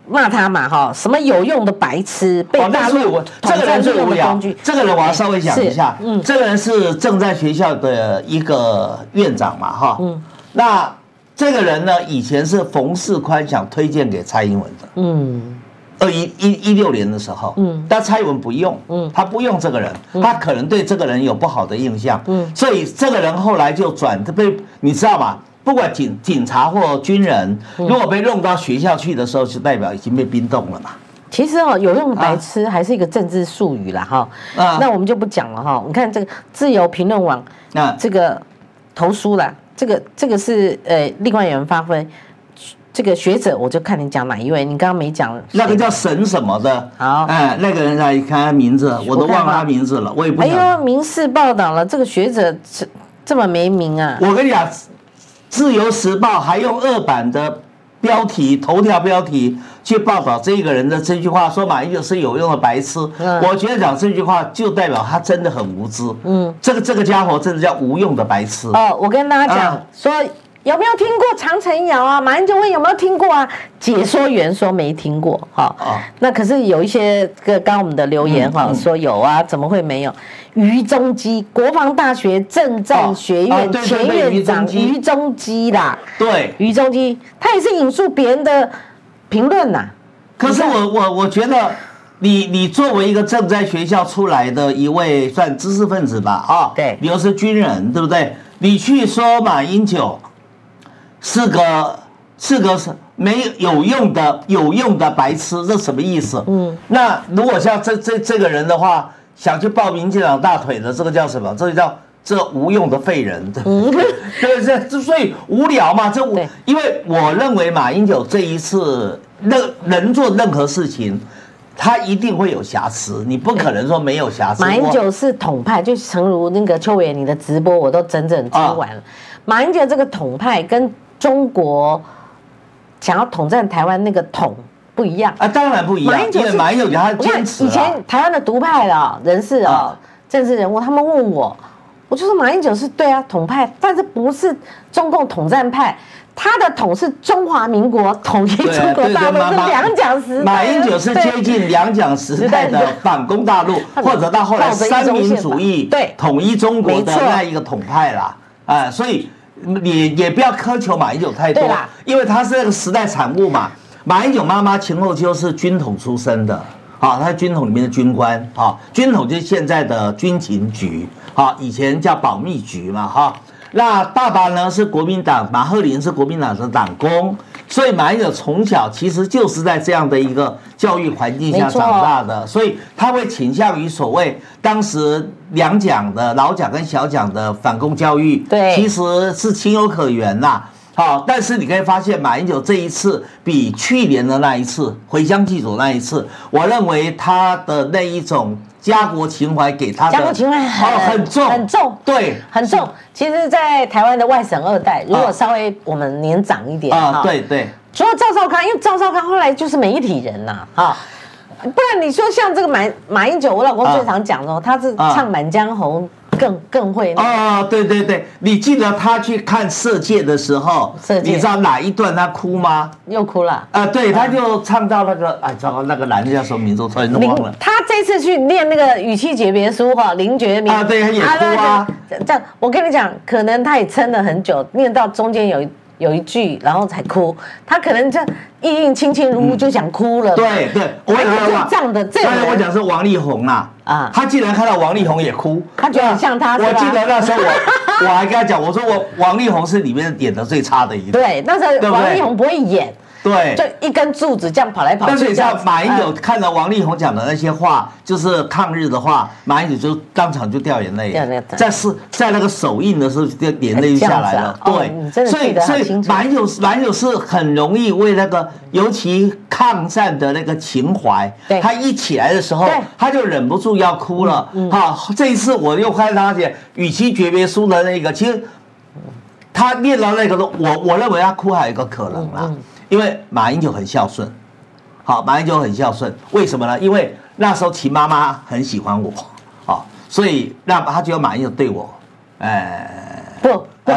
骂他嘛哈，什么有用的白痴，被大陆这个人最无聊。这个人我要稍微讲一下， 嗯， 这个人是正在学校的一个院长嘛哈，嗯，那这个人呢，以前是冯世宽想推荐给蔡英文的，嗯。二一一一六年的时候，嗯，但蔡英文不用，嗯，他不用这个人，他可能对这个人有不好的印象，嗯，所以这个人后来就转被你知道吗？不管警警察或军人，如果被弄到学校去的时候，就代表已经被冰冻了嘛。 其实哦，有用白痴还是一个政治术语啦哈，啊，那我们就不讲了哈。你看这个自由评论网啊，这个投书啦，这个这个是呃另外有人发挥。这个学者，我就看你讲哪一位，你刚刚没讲。 那个叫神什么的， 好， 哎，那个人来看他名字，我都忘了他名字了，我也不。 哎呦，《民视》报道了，这个学者这这么没名啊！ 我跟你讲，《自由时报》还用二版的标题、头条标题去报道这个人的这句话，说马英九是有用的白痴。嗯，我觉得讲这句话就代表他真的很无知。嗯，这个这个家伙真的叫无用的白痴。 哦，我跟大家讲、啊、说。有没有听过长城谣啊？马英九问有没有听过啊？解说员说没听过，哈、哦。那可是有一些个刚我们的留言哈、嗯嗯，说有啊，怎么会没有？于中基，国防大学政战学院前院长于中基啦， 对， 于中基，他也是引述别人的评论呐。 可是我我我觉得。你你作为一个正在学校出来的一位算知识分子吧，啊， 对， 你又是军人，对不对？你去说马英九是个是个没有用的有用的白痴，这什么意思？嗯，那如果像这这这个人的话，想去抱民进党大腿的，这个叫什么？这个叫这无用的废人，对不对？对对，之所以无聊嘛，这因为我认为马英九这一次任能做任何事情。他一定会有瑕疵，你不可能说没有瑕疵。 马英九是统派，就诚如那个邱伟你的直播，我都整整听完了。啊、马英九这个统派跟中国想要统战台湾那个统不一样啊，当然不一样。因为马英九他坚持、啊。 以前台湾的独派的人士啊、哦，政治人物，他们问我，我就说马英九是对啊，统派，但是不是中共统战派。他的统是中华民国统一中国大陆，是两蒋时代。 马英九是接近两蒋时代的反攻大陆，或者到后来三民主义对统一中国的那一个统派啦。啊，所以也也不要苛求马英九太多，因为他是那个时代产物嘛。马英九妈妈秦后秋是军统出身的，啊，他是军统里面的军官，啊，军统就是现在的军情局，啊，以前叫保密局嘛，哈。那爸爸呢是国民党，马鹤龄是国民党的党工，所以马英九从小其实就是在这样的一个教育环境下长大的，所以他会倾向于所谓当时两蒋的老蒋跟小蒋的反共教育， 对， 其实是情有可原啦。好，但是你可以发现，马英九这一次比去年的那一次回乡祭祖那一次，我认为他的那一种家国情怀给他的家国情怀很、 哦、很重很重， 对， 很重。其实，在台湾的外省二代，如果稍微我们年长一点啊，对对， 除了赵少康，因为赵少康后来就是媒体人呐，哈。不然你说像这个马马英九，我老公最常讲说，他是唱《满江红》。更更会哦，对对对，你记得他去看《色戒》的时候，你知道哪一段他哭吗？ 又哭了啊、 呃！对，他就唱到那个，哎，糟糕，那个男的叫什么名字？我突然忘了。 他这次去念那个语气诀别书哈，林觉民啊，对，他也哭啊。 这样，我跟你讲，可能他也撑了很久，念到中间有有一句，然后才哭。他可能这意韵清清如就想哭了。 嗯、对对，我也讲这样的，这刚才我讲是王力宏啦。啊，他竟然看到王力宏也哭， 他觉得很像他。 我记得那时候我我还跟他讲，我说我王力宏是里面演的最差的一个。 对，那时候王力宏不会演。 对， 就一根柱子这样跑来跑去。 但是你知道，马英九看到王力宏讲的那些话，就是抗日的话，马英九就当场就掉眼泪，在是在那个首映的时候就眼泪就下来了。对，所以所以马英九马英九是很容易为那个，尤其抗战的那个情怀，他一起来的时候，他就忍不住要哭了。好，这一次我又看他写《与妻诀别书》的那个，其实他念到那个，我我认为他哭还有一个可能啦。因为马英九很孝顺，好，马英九很孝顺，为什么呢？因为那时候秦妈妈很喜欢我，好，所以让他觉得马英九对我，哎， 不不好，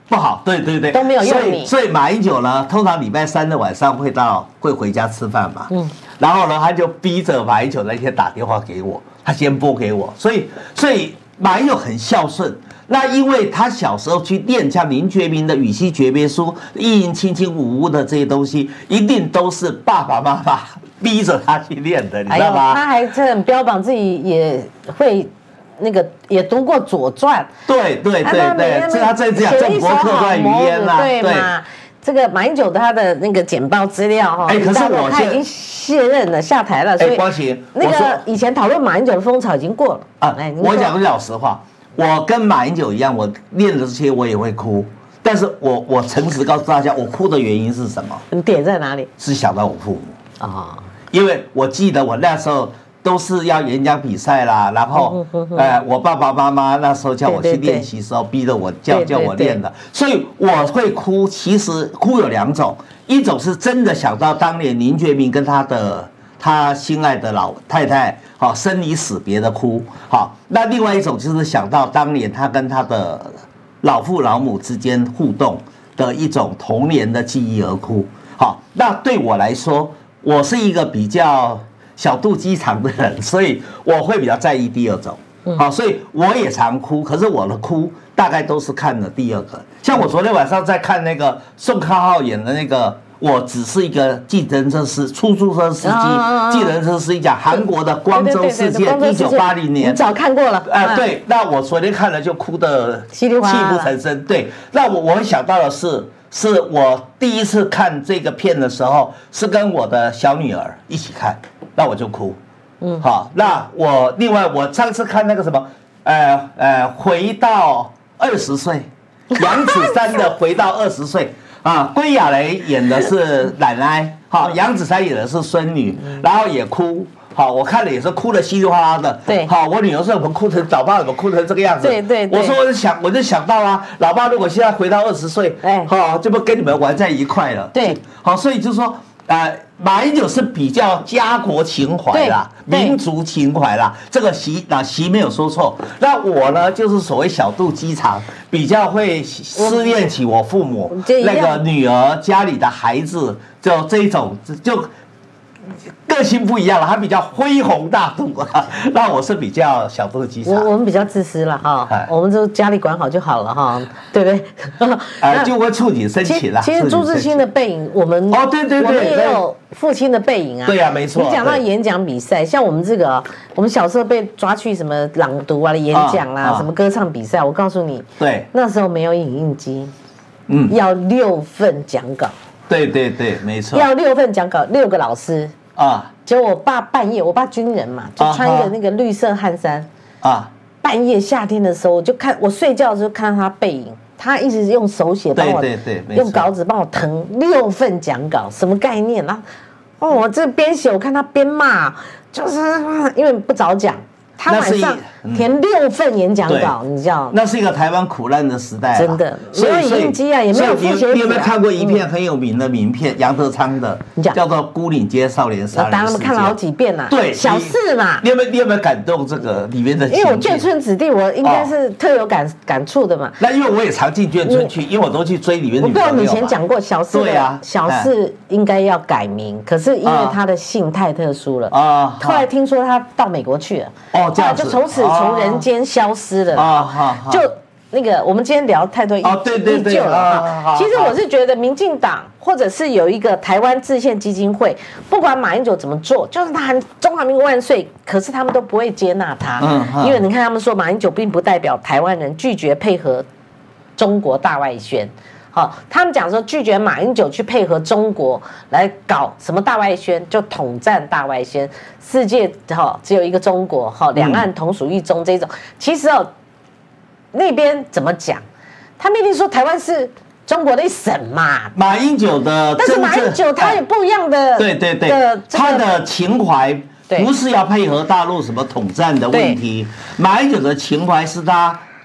不好，对对对， 都没有用你。 所以所以马英九呢，通常礼拜三的晚上会到会回家吃饭嘛，嗯，然后呢，他就逼着马英九那天打电话给我，他先拨给我，所以所以马英九很孝顺。那因为他小时候去练像林觉民的《羽西诀别书》、意淫卿卿吾吾的这些东西，一定都是爸爸妈妈逼着他去练的，你知道吗？ 哎、他还很标榜自己也会那个，也读过《左传》。 对对对对，这他在讲郑国客传语言啦， 对嘛？这个马英九他的那个简报资料哈， 哎，可是我他已经卸任了，下台了，所以光晴那个以前讨论马英九的风潮已经过了啊。我讲句老实话。我跟马英九一样，我练的这些我也会哭，但是我我诚实告诉大家，我哭的原因是什么？ 你点在哪里？ 是想到我父母啊、哦， 因为我记得我那时候都是要演讲比赛啦，然后呃，我爸爸妈妈那时候叫我去练习的时候，逼着我叫叫我练的，所以我会哭。其实哭有两种，一种是真的想到当年林觉民跟他的。他心爱的老太太，好生离死别的哭，好。那另外一种就是想到当年他跟他的老父老母之间互动的一种童年的记忆而哭，好。那对我来说，我是一个比较小肚鸡肠的人，所以我会比较在意第二种，好，所以我也常哭，可是我的哭大概都是看了第二个。像我昨天晚上在看那个宋康昊演的那个。我只是一个计程车司出租车司机，计程车司机讲韩国的光州事件，一九八零年， 你早看过了。 哎，对，那我昨天看了就哭得泣不成声。对，那我我会想到的是，是我第一次看这个片的时候，是跟我的小女儿一起看，那我就哭。嗯，好，那我另外我上次看那个什么，呃呃，回到二十岁，杨子姗的回到二十岁。啊，归亚蕾演的是奶奶，好，杨子姗演的是孙女，然后也哭，好，我看了也是哭得稀里哗啦的， 对， 好，我女儿说我们哭成，老爸怎么哭成这个样子？ 对对对， 我说我就想，我就想到啊，老爸如果现在回到二十岁，哎，好，就不跟你们玩在一块了， 对， 好，所以就说。呃，马英九是比较家国情怀啦，民族情怀啦，这个习那习没有说错。那我呢，就是所谓小肚鸡肠，比较会思念起我父母那个女儿家里的孩子，就这一种就。个性不一样了，他比较恢宏大度啊，那我是比较小肚鸡肠。 我我们比较自私了哈，我们就家里管好就好了哈，对不对？ 哎，就会触景生情啦。 其实朱自清的背影，我们哦，对对对， 我们也有父亲的背影啊。 对呀，没错。 你讲到演讲比赛，像我们这个，我们小时候被抓去什么朗读啊、演讲啦、什么歌唱比赛，我告诉你， 对， 那时候没有影印机，嗯，要六份讲稿。 对对对，没错。 要六份讲稿，六个老师。啊！结果我爸半夜，我爸军人嘛，就穿一个那个绿色汗衫啊。半夜夏天的时候，我就看我睡觉的时候看到他背影，他一直用手写帮我， 对对对， 用稿纸帮我誊六份讲稿，什么概念啊？哦，我这边写，我看他边骂，就是因为不早讲。他晚上填六份演讲稿，你知道？ 那是一个台湾苦难的时代， 真的没有影印机啊，也没有复写纸。 你有没有看过一片很有名的名片？杨德昌的，叫做《孤岭街少年杀人事件》。 当然看了好几遍了。 对， 小事嘛。 你有没有你有没有感动这个里面的？ 因为我眷村子弟，我应该是特有感感触的嘛。 那因为我也常进眷村去，因为我都去追里面的女朋友。 我不知道你以前讲过小事，对啊，小事应该要改名，可是因为他的姓太特殊了啊。后来听说他到美国去了，哦，这样子，就从此。从人间消失了啊！就那个，我们今天聊太多依旧了啊。其实我是觉得，民进党或者是有一个台湾制宪基金会，不管马英九怎么做，就是他喊中华民国万岁，可是他们都不会接纳他，因为你看他们说马英九并不代表台湾人拒绝配合中国大外宣。好，他们讲说拒绝马英九去配合中国来搞什么大外宣，就统战大外宣，世界哈只有一个中国哈，两岸同属一中这种。其实哦，那边怎么讲？他们一定说台湾是中国的一省嘛。 马英九的， 但是马英九他有不一样的， 对对对，他的情怀不是要配合大陆什么统战的问题，马英九的情怀是他。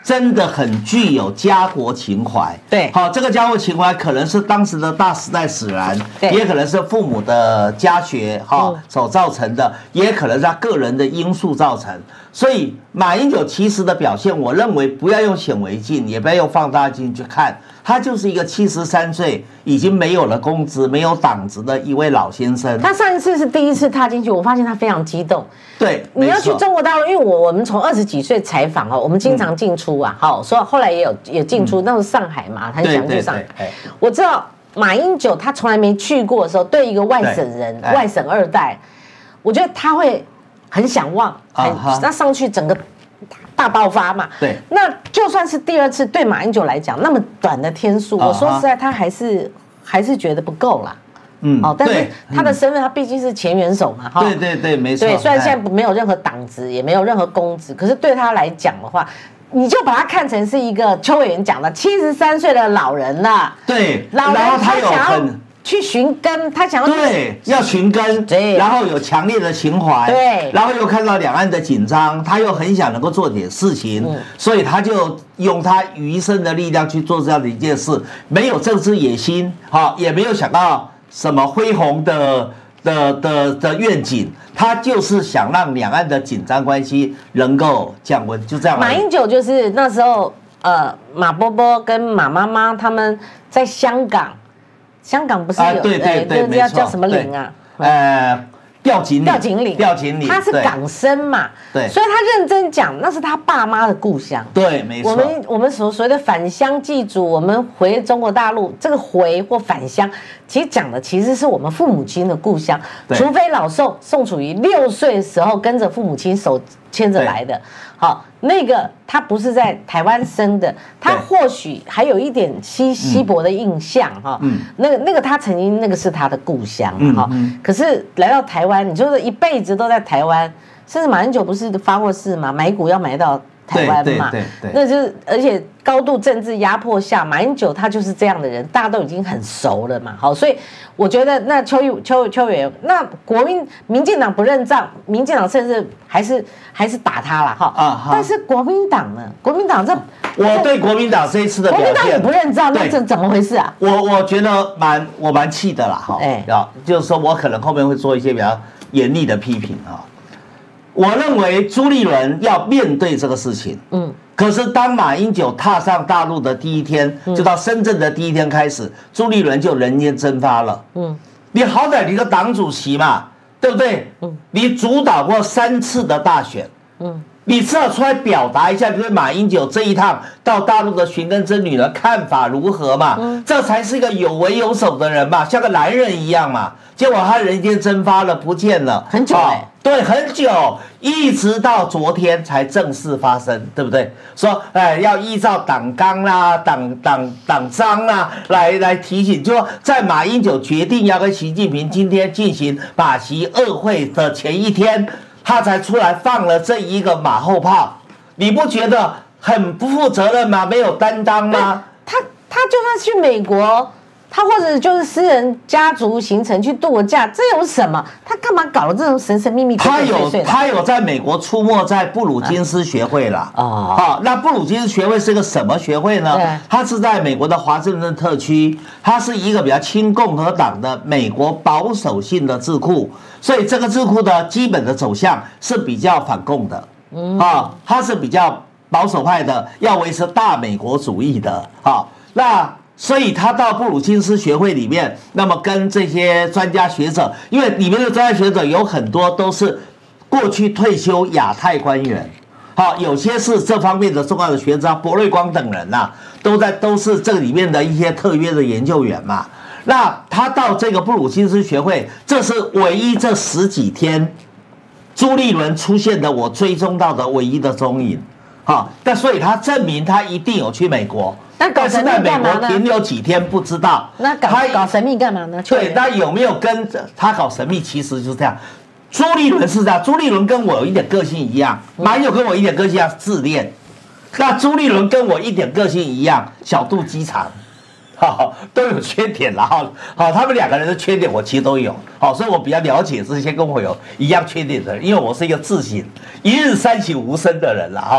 真的很具有家国情怀。 对， 好，这个家国情怀可能是当时的大时代使然，也可能是父母的家学哈、嗯、所造成的，也可能是他个人的因素造成。所以马英九其实的表现，我认为不要用显微镜，也不要用放大镜去看，他就是一个七十三岁已经没有了公职、没有党职的一位老先生。 他上一次是第一次踏进去，我发现他非常激动。 对， 你要去中国大陆，因为我我们从二十几岁采访哦，我们经常进出啊，好、嗯，所以后来也有也进出，那是上海嘛，他想去上海。我知道马英九他从来没去过的时候，对一个外省人、外省二代，我觉得他会很想望，很那上去整个大爆发嘛。对，那就算是第二次，对马英九来讲，那么短的天数，我说实在，他还是还是觉得不够啦。嗯，哦，但是他的身份，他毕竟是前元首嘛，哈、 嗯，对对对，没错。 对，虽然现在没有任何党职，也没有任何公职，可是对他来讲的话，你就把他看成是一个邱委员讲的七十三岁的老人了。 对， 老人他想要去寻根，他想要对要寻根，对，然后有强烈的情怀， 对， 然后又看到两岸的紧张，他又很想能够做点事情，嗯、所以他就用他余生的力量去做这样的一件事，没有政治野心，哈，也没有想到什么恢宏的的的的愿景，他就是想让两岸的紧张关系能够降温，就这样。 马英九就是那时候，呃，马波波跟马妈妈他们在香港，香港不是有、啊、 对对对， 呃、要叫什么岭啊？ 呃，吊井岭， 吊井岭， 吊井岭， 他是港生嘛， 对， 所以他认真讲，那是他爸妈的故乡， 对，没错。 我们我们所所谓的返乡祭祖，我们回中国大陆，这个回或返乡，其实讲的其实是我们父母亲的故乡，除非老宋宋楚瑜六岁的时候跟着父母亲手牵着来的，好，那个他不是在台湾生的，他或许还有一点稀稀薄的印象哈，嗯，那个那个他曾经那个是他的故乡哈，嗯嗯、可是来到台湾，你就是一辈子都在台湾，甚至马英九不是发过誓嘛，买股要买到台湾嘛，对对对对，那就是而且高度政治压迫下，马英九他就是这样的人，大家都已经很熟了嘛，好，所以我觉得那邱邱邱委员，那国民民进党不认账，民进党甚至还是还是打他了哈，啊，但是国民党呢？国民党这我对国民党这一次的表现， 国民党也不认账，那这怎么回事啊？ 我我觉得蛮我蛮气的啦，哈，哎，要就是说我可能后面会做一些比较严厉的批评啊。我认为朱立伦要面对这个事情，嗯，可是当马英九踏上大陆的第一天，就到深圳的第一天开始，朱立伦就人间蒸发了，嗯，你好歹你个党主席嘛，对不对？嗯，你主导过三次的大选，嗯，你至少出来表达一下，对马英九这一趟到大陆的寻根之旅的看法如何嘛？嗯，这才是一个有为有守的人嘛，像个男人一样嘛。结果他人间蒸发了，不见了， 很久哎、欸， 对，很久，一直到昨天才正式发生，对不对？说，哎，要依照党纲啦、党党党章啦来来提醒，就说在马英九决定要跟习近平今天进行马习二会的前一天，他才出来放了这一个马后炮，你不觉得很不负责任吗？没有担当吗？ 他他就算去美国。他或者就是私人家族行程去度个假，这有什么？他干嘛搞了这种神神秘秘？ 他有他有在美国出没在布鲁金斯学会了啊、哦哦。那布鲁金斯学会是个什么学会呢？它是在美国的华盛顿特区，它是一个比较亲共和党的美国保守性的智库，所以这个智库的基本的走向是比较反共的，嗯啊、哦，它是比较保守派的，要维持大美国主义的啊、哦。那所以他到布鲁金斯学会里面，那么跟这些专家学者，因为里面的专家学者有很多都是过去退休亚太官员，好，有些是这方面的重要的学者，博瑞光等人呐、啊，都在都是这里面的一些特约的研究员嘛。那他到这个布鲁金斯学会，这是唯一这十几天朱立伦出现的我追踪到的唯一的踪影。好，但所以他证明他一定有去美国。 那搞神秘干嘛呢？ 但是在美国停留几天不知道。 那搞搞神秘干嘛呢？ 对，那有没有跟他搞神秘？其实就是这样。朱立伦是这样，朱立伦跟我有一点个性一样，马英九跟我一点个性一样自恋。那朱立伦跟我一点个性一样，小肚鸡肠。好，都有缺点啦。好，好，他们两个人的缺点我其实都有。好，所以我比较了解这些跟我有一样缺点的人，因为我是一个自省一日三省吾身的人了哈。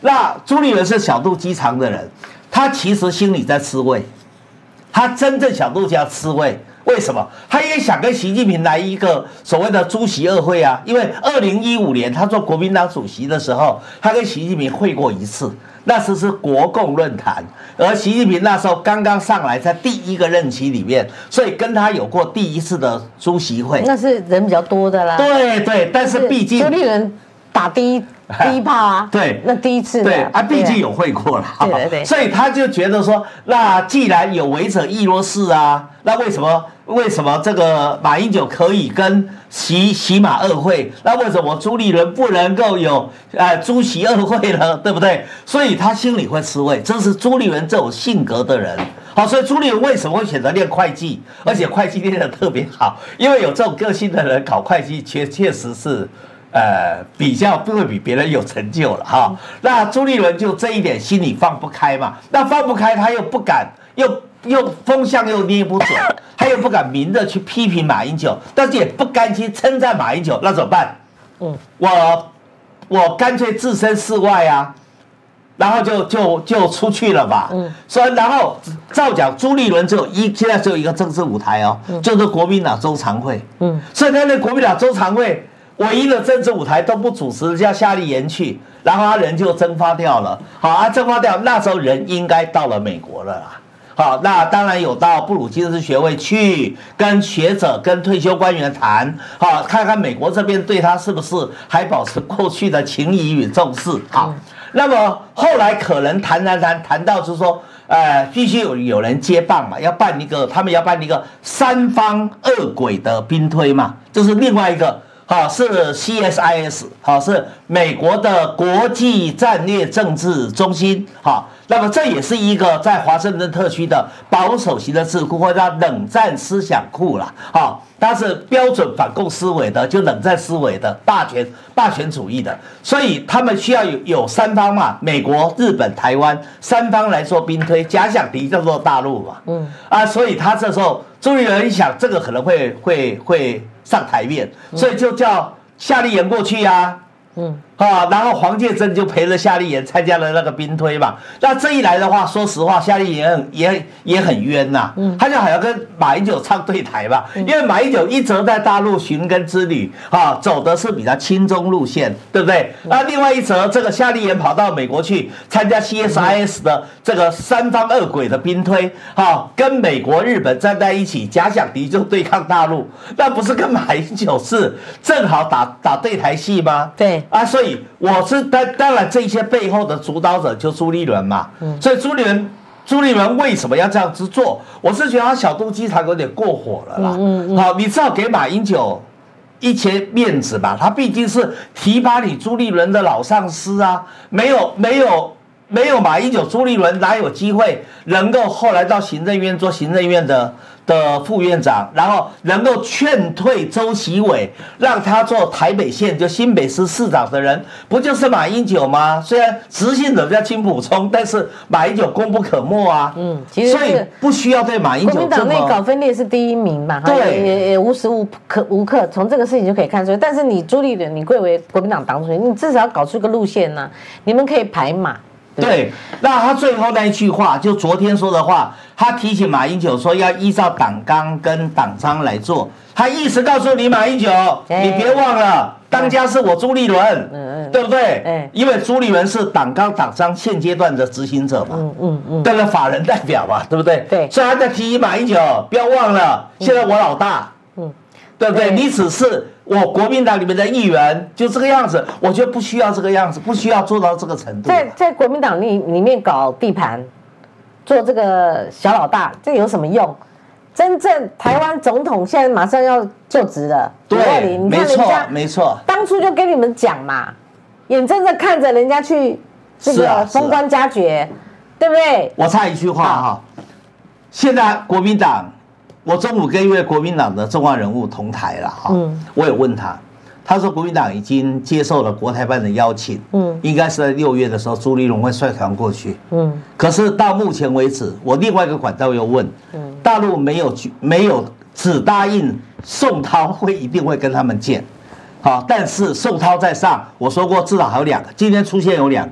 那朱立伦是小肚鸡肠的人，他其实心里在吃味，他真正小肚鸡肠吃味。为什么？他也想跟习近平来一个所谓的朱习二会啊，因为二零一五年他做国民党主席的时候，他跟习近平会过一次，那时是国共论坛，而习近平那时候刚刚上来，在第一个任期里面，所以跟他有过第一次的朱习会， 那是人比较多的啦。 对对，但是毕竟朱立伦打第一。第一炮啊， 对， 那第一次对啊，毕竟有会过了， 对对对， 所以他就觉得说，那既然有违者亦若是啊，那为什么为什么这个马英九可以跟习习马二会，那为什么朱立伦不能够有呃朱习二会呢？对不对？所以他心里会吃味，这是朱立伦这种性格的人。好，所以朱立伦为什么会选择练会计，而且会计练得特别好？因为有这种个性的人考会计，确确实是。呃，比较不会比别人有成就了哈。那朱立伦就这一点心里放不开嘛，那放不开，他又不敢，又又风向又捏不准，他又不敢明着去批评马英九，但是也不甘心称赞马英九，那怎么办？嗯，我我干脆置身事外啊，然后就就就出去了吧。嗯，所以然后照讲，朱立伦只有一现在只有一个政治舞台哦，嗯、就是国民党中常会。嗯，所以他那国民党中常会。唯一的政治舞台都不主持，叫夏立言去，然后他人就蒸发掉了。好啊，蒸发掉，那时候人应该到了美国了啦。好，那当然有到布鲁金斯学会去跟学者、跟退休官员谈，好，看看美国这边对他是不是还保持过去的情谊与重视。好，那么后来可能谈谈谈谈到就是说，呃，必须有有人接棒嘛，要办一个，他们要办一个三方二轨的兵推嘛，就是另外一个。好，是 C S I S， 好，是美国的国际战略政治中心。好，那么这也是一个在华盛顿特区的保守型的智库，或者叫冷战思想库啦。好，它是标准反共思维的，就冷战思维的霸权霸权主义的，所以他们需要有有三方嘛，美国、日本、台湾三方来做兵推，假想敌叫做大陆嘛。嗯啊，所以他这时候朱立伦一想，这个可能会会会。上台面，所以就叫夏立言过去啊，嗯，啊，然后黄介珍就陪着夏立言参加了那个兵推嘛。那这一来的话，说实话，夏立言也也很冤呐、啊，嗯，他就好像跟马英九唱对台吧，因为马英九一直在大陆寻根之旅，啊，走的是比较亲中路线，对不对？那另外一则，这个夏立言跑到美国去参加 C S I S 的这个三方二轨的兵推，啊，跟美国、日本站在一起，假想敌就对抗大陆，那不是跟马英九是正好打打对台戏吗？ 对啊，所以我是当当然这些背后的主导者就朱立伦嘛，嗯，所以朱立伦朱立伦为什么要这样子做？我是觉得他小肚鸡肠有点过火了啦。嗯嗯，好，你至少给马英九一些面子吧，他毕竟是提拔你朱立伦的老上司啊，没有没有没有马英九，朱立伦哪有机会能够后来到行政院做行政院的的副院长，然后能够劝退周习伟，让他做台北县就新北市市长的人，不就是马英九吗？虽然执行者叫金溥聪，但是马英九功不可没啊。嗯，其实所以不需要对马英九。 国民党内搞分裂是第一名嘛，对，也也无时无刻无刻从这个事情就可以看出来。但是你朱立伦，你贵为国民党党主席，你至少要搞出个路线呢、啊，你们可以排马。 对，那他最后那一句话，就昨天说的话，他提醒马英九说要依照党纲跟党章来做。他意思告诉你，马英九，你别忘了，当家是我朱立伦，嗯嗯，对不对？嗯，因为朱立伦是党纲党章现阶段的执行者嘛，嗯嗯嗯，这个法人代表嘛，对不对？对，所以他在提醒马英九，不要忘了，现在我老大，嗯，对不对？你只是我国民党里面的议员，就这个样子，我觉得不需要这个样子，不需要做到这个程度。 在在国民党里里面搞地盘，做这个小老大，这有什么用？真正台湾总统现在马上要就职了， 对，没错，没错。 当初就跟你们讲嘛，眼睁睁看着人家去这个封官加爵，对不对？ 我插一句话哈，现在国民党。我中午跟一位国民党的重要人物同台了哈，嗯，我有问他，他说国民党已经接受了国台办的邀请，嗯，应该是在六月的时候朱立伦会率团过去，嗯，可是到目前为止，我另外一个管道又问，嗯，大陆没有没有只答应宋涛会一定会跟他们见，好，但是宋涛在上，我说过至少还有两个，今天出现有两个，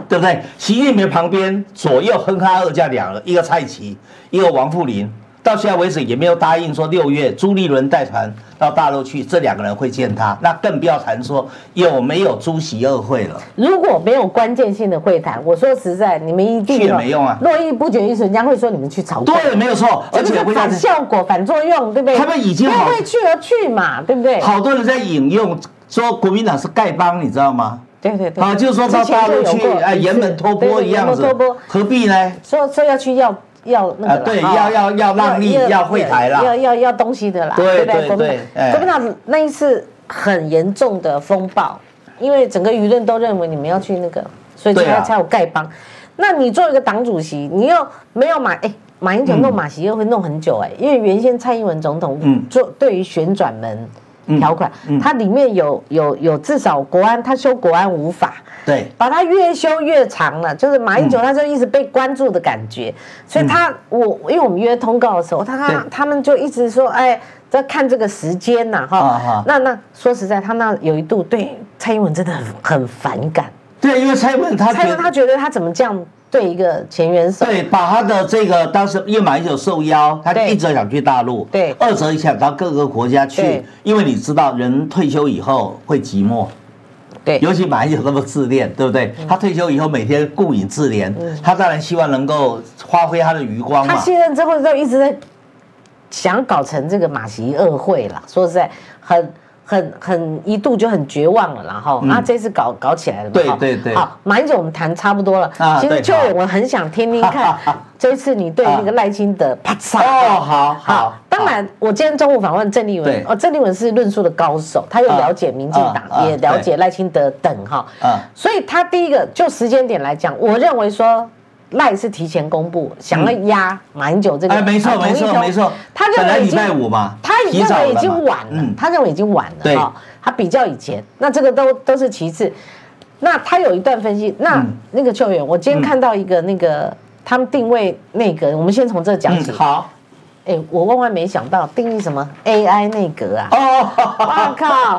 对不对？习近平旁边左右哼哈二将两人，一个蔡奇，一个王富林。到现在为止也没有答应说六月朱立伦带团到大陆去，这两个人会见他，那更不要谈说有没有出席二会了。 如果没有关键性的会谈，我说实在，你们一定去也没用啊。 络绎不绝一时，人家会说你们去吵架。 对，没有错，而且反效果、反作用，对不对？ 他们已经好为去而去嘛，对不对？ 好多人在引用说国民党是丐帮，你知道吗？ 对对对， 啊，就是说到大陆去，哎，沿门托钵一样子，何必呢？ 说说要去要。要那个、 啊、对，要要要让利，要会台啦， 要要要东西的啦， 对不对？ 对对， 国民党那一次很严重的风暴，因为整个舆论都认为你们要去那个，所以才、啊、才有丐帮。那你做一个党主席，你又没有马哎，马英九弄马习会弄很久哎、欸，因为原先蔡英文总统做对于旋转门条款，嗯嗯、它里面有有有至少国安，他修国安无法。 对， 把它越修越长了，就是马英九他就一直被关注的感觉，嗯、所以他我因为我们约通告的时候，他他们就一直说，哎，在看这个时间呐，哈，啊、那那说实在，他那有一度对蔡英文真的很很反感， 对，因为蔡英文他蔡英文他觉得他怎么这样对一个前元首， 对，把他的这个当时因为马英九受邀，他一则想去大陆， 对， 二则想到各个国家去，因为你知道人退休以后会寂寞。 对， 尤其马英九那么自恋，对不对？嗯、他退休以后每天顾影自怜，嗯、他当然希望能够发挥他的余光嘛。 他卸任之后就一直在想搞成这个马习二会啦，说实在，很很很一度就很绝望了，然后那、嗯、这次搞搞起来了嘛。 对对对。 好，马英九我们谈差不多了。啊、其实秋远我很想听听看，这一次你对那个赖清德啪嚓。 哦，好好。 当然，我今天中午访问郑丽文，哦，郑丽文是论述的高手，他又了解民进党，啊、也了解赖清德等哈，啊、所以他第一个就时间点来讲，我认为说赖是提前公布，想要压马英九这个， 哎，没错没错没错， 他认为礼拜五嘛， 他认为已经晚了，嗯、他认为已经晚了哈，他比较以前，那这个都都是其次，那他有一段分析，那、嗯、那个秋远，我今天看到一个那个他们定位内阁，我们先从这讲起， 嗯、好。 哎、欸，我万万没想到定义什么 A I 内阁啊！哦，我靠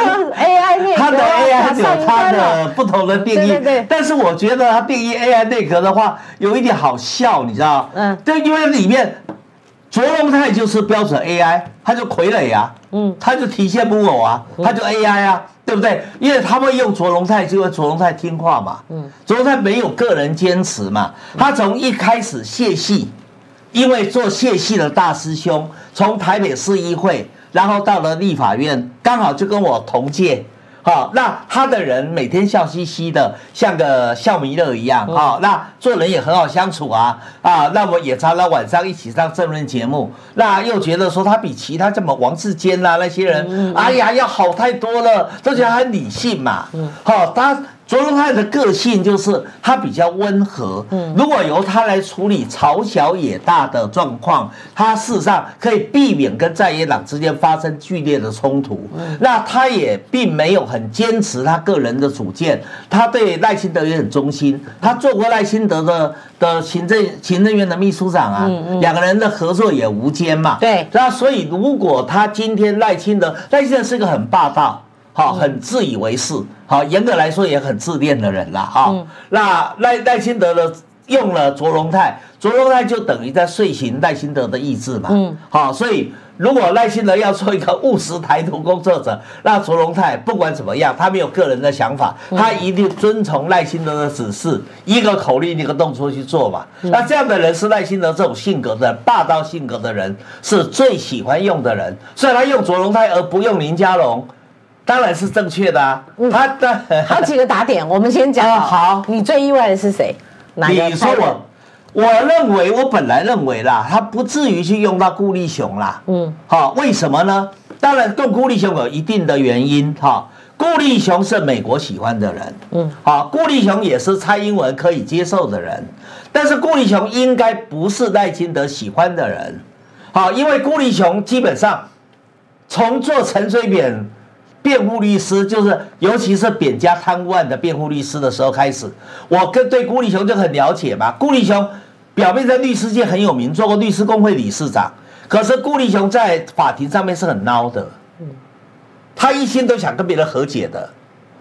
，A I 内阁， 它的 A I 有它的不同的定义。 对对对。 但是我觉得它定义 A I 内阁的话，有一点好笑，你知道？嗯。对，因为里面卓荣泰就是标准 A I， 他就傀儡啊，嗯，他就提线木偶啊，他就 A I 啊，对不对？因为他会用卓荣泰，就因为卓荣泰听话嘛，嗯，卓荣泰没有个人坚持嘛，他从一开始泄气。因为做谢系的大师兄，从台北市议会，然后到了立法院，刚好就跟我同届，好，那他的人每天笑嘻嘻的，像个笑弥勒一样，好，那做人也很好相处啊，啊，那我也常常晚上一起上政论节目，那又觉得说他比其他这么王世坚啦那些人，哎呀，要好太多了，都觉得很理性嘛，好，他。卓荣泰的个性就是他比较温和，嗯，如果由他来处理朝小野大的状况，他事实上可以避免跟在野党之间发生剧烈的冲突。嗯、那他也并没有很坚持他个人的主见，他对赖清德也很忠心。他做过赖清德的的行政行政院的秘书长啊，嗯嗯、两个人的合作也无间嘛。 对， 那所以如果他今天赖清德，赖清德是个很霸道。好，很自以为是，好，严格来说也很自恋的人啦，哈、嗯。那赖赖清德的用了卓荣泰，卓荣泰就等于在遂行赖清德的意志嘛，嗯，好，所以如果赖清德要做一个务实台独工作者，那卓荣泰不管怎么样，他没有个人的想法，他一定遵从赖清德的指示，一个口令一个动作去做嘛。嗯、那这样的人是赖清德这种性格的霸道性格的人，是最喜欢用的人，所以他用卓荣泰而不用林佳龙。当然是正确的啊，嗯、他的好几个打点，我们先讲、哦。好，你最意外的是谁？哪个？ 你说我，我认为我本来认为啦，他不至于去用到顾立雄啦。嗯，好，为什么呢？当然，跟顾立雄有一定的原因。哈，顾立雄是美国喜欢的人。嗯，好，顾立雄也是蔡英文可以接受的人，但是顾立雄应该不是赖清德喜欢的人。好，因为顾立雄基本上从做陈水扁辩护律师，就是尤其是扁家贪污案的辩护律师的时候开始，我跟对顾立雄就很了解嘛。顾立雄表面在律师界很有名，做过律师公会理事长，可是顾立雄在法庭上面是很孬的，他一心都想跟别人和解的，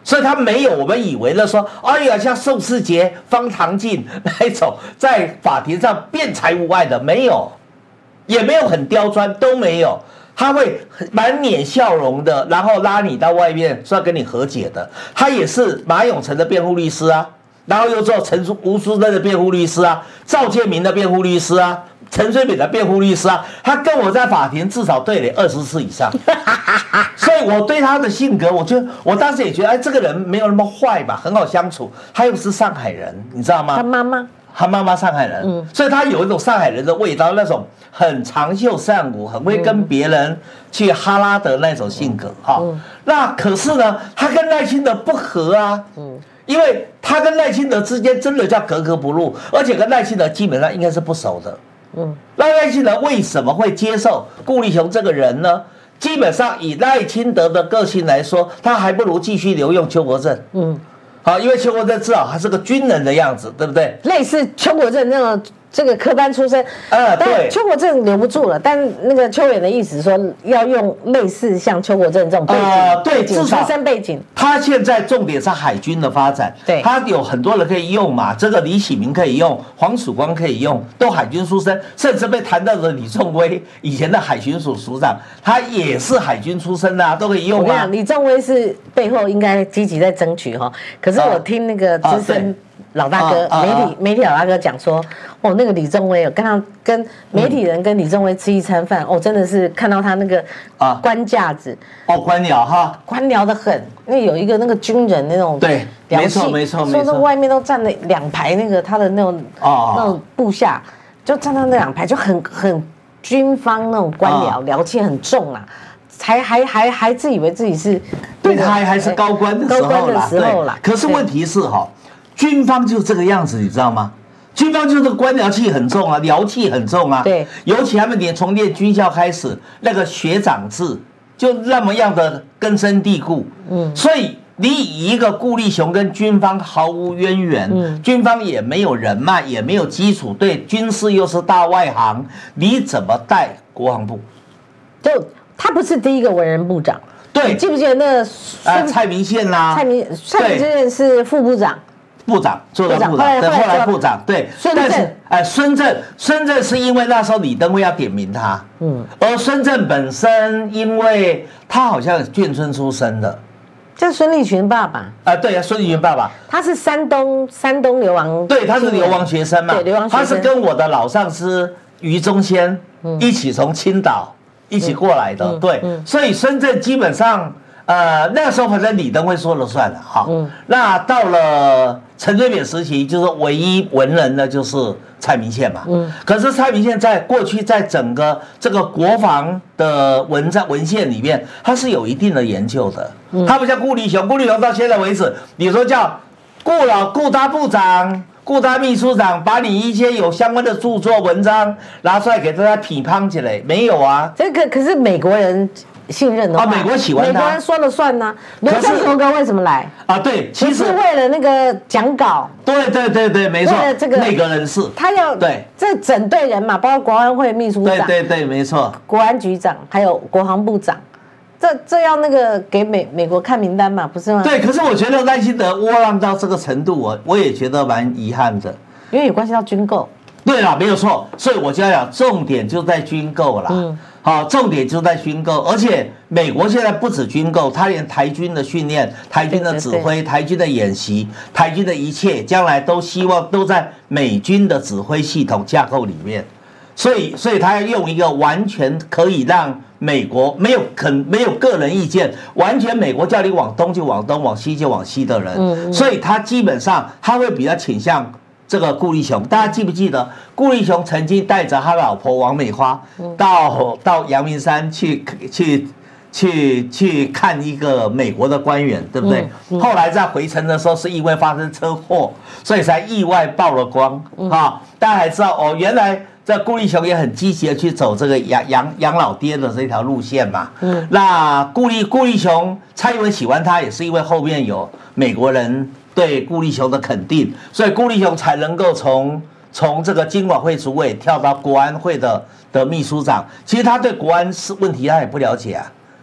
所以他没有我们以为的说，哎呀，像宋世杰、方唐镜那一种在法庭上辩才无碍的，没有，也没有很刁钻，都没有。他会满脸笑容的，然后拉你到外面说要跟你和解的。他也是马永成的辩护律师啊，然后又做陈吴淑珍的辩护律师啊，赵建明的辩护律师啊，陈水扁的辩护律师啊，他跟我在法庭至少对垒二十次以上，所以我对他的性格，我觉得我当时也觉得，哎，这个人没有那么坏吧，很好相处。他又是上海人，你知道吗？ 他妈妈。 他妈妈上海人，嗯，所以他有一种上海人的味道，那种很长袖善舞，很会跟别人去哈拉的那种性格，哈、嗯。那可是呢，他跟赖清德不合啊，嗯，因为他跟赖清德之间真的叫格格不入，而且跟赖清德基本上应该是不熟的，嗯。那赖清德为什么会接受顾立雄这个人呢？基本上以赖清德的个性来说，他还不如继续留用邱国正，嗯。好，因为邱国正至少他是个军人的样子，对不对？ 类似邱国正那种这个科班出身， 啊，对。 邱国正留不住了，但那个邱远的意思说要用类似像邱国正这种背景，呃， 对，至少出身背景。 他现在重点是海军的发展， 对， 他有很多人可以用嘛，这个李启明可以用，黄曙光可以用，都海军出身，甚至被谈到的李仲威，以前的海巡署署长，他也是海军出身的、啊，都可以用啊。 我跟你讲，李仲威是背后应该积极在争取哈，可是我听那个资深老大哥、 啊、 媒体、啊、媒体老大哥讲说，哦，那个李仲威有跟他跟媒体人跟李仲威吃一餐饭，哦，真的是看到他那个啊官架子， 哦，官僚哈， 官僚的很，因为有一个那个军人那种对，没错没错没错， 说那外面都站了两排那个他的那种哦那种部下，就站到那两排就很很军方那种官僚，僚气很重啊。还还还还自以为自己是， 对他还还是高官的时候啦，对。可是问题是哈，军方就是这个样子，你知道吗？军方就是官僚气很重啊，僚气很重啊。 对， 尤其他们连从念军校开始，那个学长制就那么样的根深蒂固。嗯，所以你以一个顾立雄跟军方毫无渊源，嗯，军方也没有人脉，也没有基础，对军事又是大外行，你怎么带国防部？ 就。他不是第一个文人部长， 对， 你记不记得那个啊蔡明宪啦？ 蔡明蔡明宪是副部长， 部长做了部长，对，后来部长，对。但是哎，孙正孙正是因为那时候李登辉要点名他，嗯，而孙正本身因为他好像眷村出身的， 就是孙立群爸爸啊，对啊，孙立群爸爸， 他是山东山东流亡， 对，他是流亡学生嘛， 对，流亡学生， 他是跟我的老上司余宗先一起从青岛。一起过来的，嗯、对，嗯、所以深圳基本上，呃，那个时候反正李登辉说了算了，好，嗯、那到了陈水扁时期，就是唯一文人的就是蔡明宪嘛，嗯，可是蔡明宪在过去在整个这个国防的文在文献里面，他是有一定的研究的，嗯、他不像顾立雄，顾立雄到现在为止，你说叫顾老顾大部长。顾大秘书长把你一些有相关的著作文章拿出来给大家批判起来，没有啊？ 这个可是美国人信任的话， 啊，美国喜欢他， 美国人说了算呢、啊。刘振宏哥为什么来啊？对，其实是为了那个讲稿。 对对对对，没错。为了这个内阁人士， 他要对这整队人嘛，包括国安会秘书长， 对对对，没错， 国安局长还有国防部长。这这要那个给美美国看名单嘛，不是吗？ 对，可是我觉得赖清德窝囊到这个程度，我我也觉得蛮遗憾的， 因为有关系到军购。 对啦，没有错，所以我就要讲，重点就在军购啦。嗯，好，重点就在军购，而且美国现在不止军购，他连台军的训练、台军的指挥、台军的演习、台军的一切，将来都希望都在美军的指挥系统架构里面。所以，所以他要用一个完全可以让美国没有肯没有个人意见，完全美国叫你往东就往东，往西就往西的人。嗯，所以他基本上他会比较倾向这个顾立雄。大家记不记得顾立雄曾经带着他老婆王美花到到阳明山去去去去看一个美国的官员，对不对？嗯嗯、后来在回程的时候是因为发生车祸，所以才意外曝了光。嗯、啊，大家还知道哦，原来。这顾立雄也很积极的去走这个养养养老爹的这条路线嘛。嗯，那顾立顾立雄，蔡英文喜欢他也是因为后面有美国人对顾立雄的肯定，所以顾立雄才能够从从这个金管会主委跳到国安会的的秘书长。其实他对国安是问题他也不了解啊。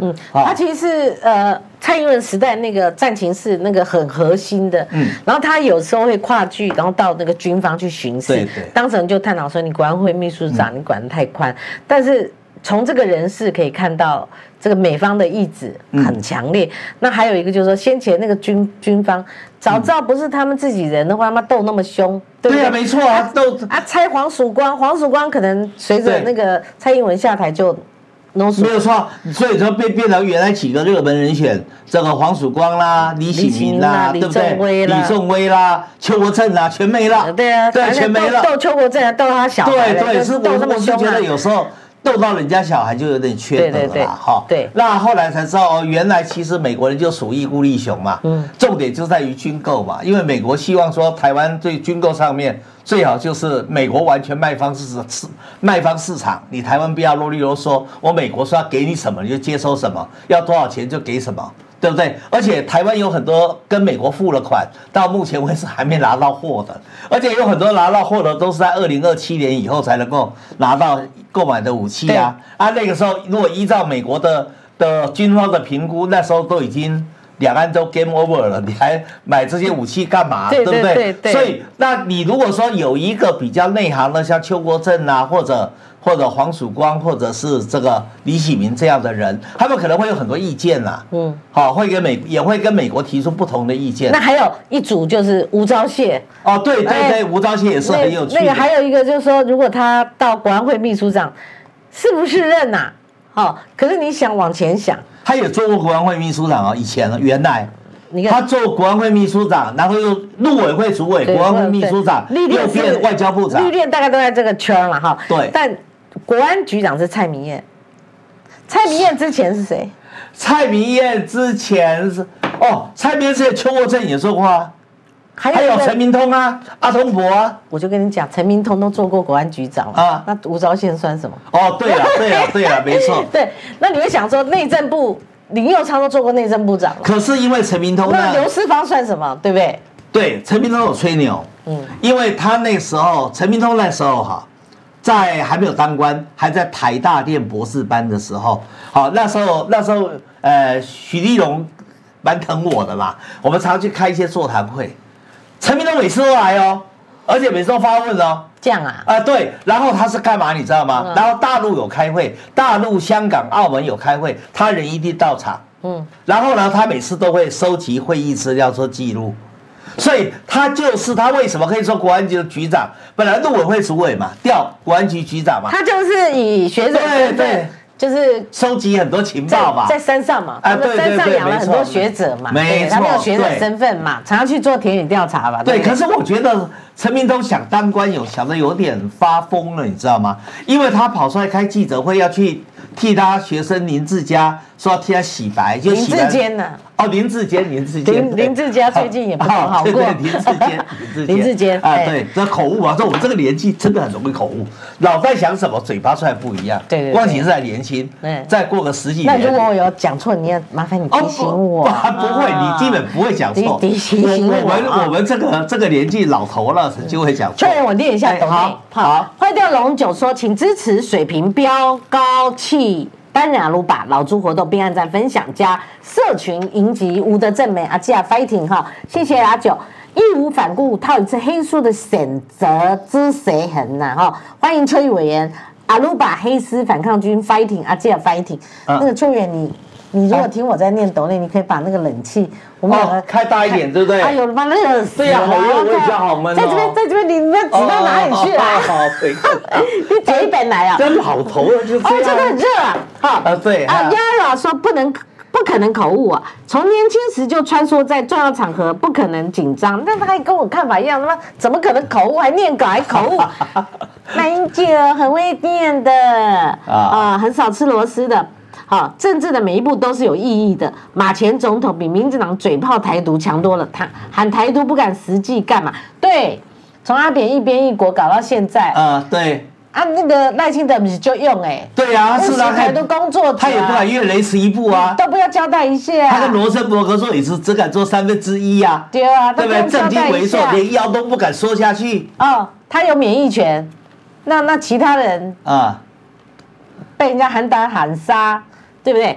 嗯，他其实是呃蔡英文时代那个战情是那个很核心的，嗯，然后他有时候会跨剧，然后到那个军方去巡视， 对对， 当时人就探讨说你国安会秘书长、嗯、你管得太宽，但是从这个人事可以看到这个美方的意志很强烈。嗯、那还有一个就是说，先前那个军军方早知道不是他们自己人的话，他妈斗那么凶，对不对？ 对啊，没错啊，斗啊拆黄曙光，黄曙光可能随着那个蔡英文下台就。 没有错，所以说变变成原来几个热门人选，这个黄曙光啦、李喜明啦，对不对？李仲威啦、邱国正啦，全没了。 对啊， 对，全没了。 斗邱国正，斗他小孩， 对对，是斗这么凶。 我是觉得有时候斗到人家小孩就有点缺德了啦，哈。 对。 那后来才知道哦，原来其实美国人就属意孤立雄嘛，嗯，重点就在于军购嘛，因为美国希望说台湾对军购上面。最好就是美国完全卖方市市卖方市场，你台湾不要啰里啰嗦，我美国说要给你什么你就接收什么，要多少钱就给什么，对不对？而且台湾有很多跟美国付了款，到目前为止还没拿到货的，而且有很多拿到货的都是在二零二七年以后才能够拿到购买的武器啊。啊，那个时候如果依照美国的的军方的评估，那时候都已经。两岸都 game over 了，你还买这些武器干嘛？ 对不对？ 对对。 所以，那你如果说有一个比较内行的，像邱国正啊，或者或者黄曙光，或者是这个李喜明这样的人，他们可能会有很多意见啦。嗯，好，会跟美也会跟美国提出不同的意见。 那还有一组就是吴钊燮。 哦，对对对，吴钊燮也是很有趣的。 那个还有一个就是说，如果他到国安会秘书长，是不是任呐、啊？好，可是你想往前想。 他也做过国安会秘书长哦，以前原来，他做国安会秘书长，然后又陆委会主委、国安会秘书长，又变外交部长， 历练大概都在这个圈了哈。 对， 但国安局长是蔡明彥，蔡明彥之前是谁？ 蔡明彥之前是哦，蔡明彥之前邱国正也做过啊。还有陈明通啊，阿通伯啊， 我就跟你讲，陈明通都做过国安局长了啊，那吴钊燮算什么？ 哦，对了，对了，对了，没错。 对，那你会想说，内政部林右昌都做过内政部长了， 可是因为陈明通呢， 那刘世芳算什么？对不对？ 对，陈明通有吹牛，嗯，因为他那时候陈明通那时候哈，在还没有当官，还在台大念博士班的时候，好，那时候那时候呃，许立荣蛮疼我的嘛，我们常去开一些座谈会。陈明通每次都来哦，而且每次都发问哦。 这样啊？ 啊，对。然后他是干嘛？你知道吗？嗯、然后大陆有开会，大陆、香港、澳门有开会，他人一定到场。嗯。然后呢，他每次都会收集会议资料做记录，所以他就是他为什么可以做国安局的局长？本来陆委会主委嘛，调国安局局长嘛。 他就是以学者身份。就是收集很多情报嘛， 在山上嘛，他们山上养了很多学者嘛， 没错， 他们有学者身份嘛，常常去做田野调查吧。 对，可是我觉得陈明通想当官有想的有点发疯了，你知道吗？因为他跑出来开记者会，要去替他学生林志嘉说要替他洗白，就林志坚呢？ 哦，林志坚，林志坚， 林林志嘉最近也不好过。 林志坚， 林志坚啊，对，这口误啊，说我们这个年纪真的很容易口误，脑袋想什么，嘴巴出来不一样。 对对， 光景是还年轻，再过个十几年。 那如果我有讲错，你要麻烦你提醒我。 不会，你基本不会讲错。 提醒我。 我们我们这个这个年纪老头了，就会讲错。 确认我念一下， 好，好。 坏掉龙九说，请支持水平标高气。单人阿鲁巴老猪活动并按赞分享加社群迎击吴德正美阿基亚 fighting 哈，谢谢阿九义无反顾套一次黑书的选择之谁痕呐哈，欢迎邱毅委员阿鲁巴黑丝反抗军 fighting 阿基亚 fighting，、嗯、那个邱委员你你如果听我在念抖内，你可以把那个冷气我们两个、 哦、开大一点，对不对？ 哎呦，把那个对呀，好热，我也觉得好闷、哦。 在这边，在这边，你们指到哪里去啊？ 好，对， 你捡一本来啊？ 真老头了，就这样。 哦，真的很热啊！好， 啊对啊 ，Yara 说不能。不可能口误啊！从年轻时就穿梭在重要场合，不可能紧张。但他还跟我看法一样，他妈怎么可能口误？还念稿还口误？马英九很会念的啊，很少吃螺丝的。好，政治的每一步都是有意义的。马前总统比民进党嘴炮台独强多了，他喊台独不敢实际干嘛？对，从阿扁一边一国搞到现在。 啊，对。 啊，那个赖清德不是就用哎、欸？ 对啊，是啊， 台独工作者、啊， 他也不敢越雷池一步啊， 都不要交代一下、啊。 他跟罗森伯格说也是只敢做三分之一啊， 对啊， 对不对？正襟危坐，连腰都不敢缩下去。 哦，他有免疫权，那那其他人啊，被人家喊打喊杀，对不对？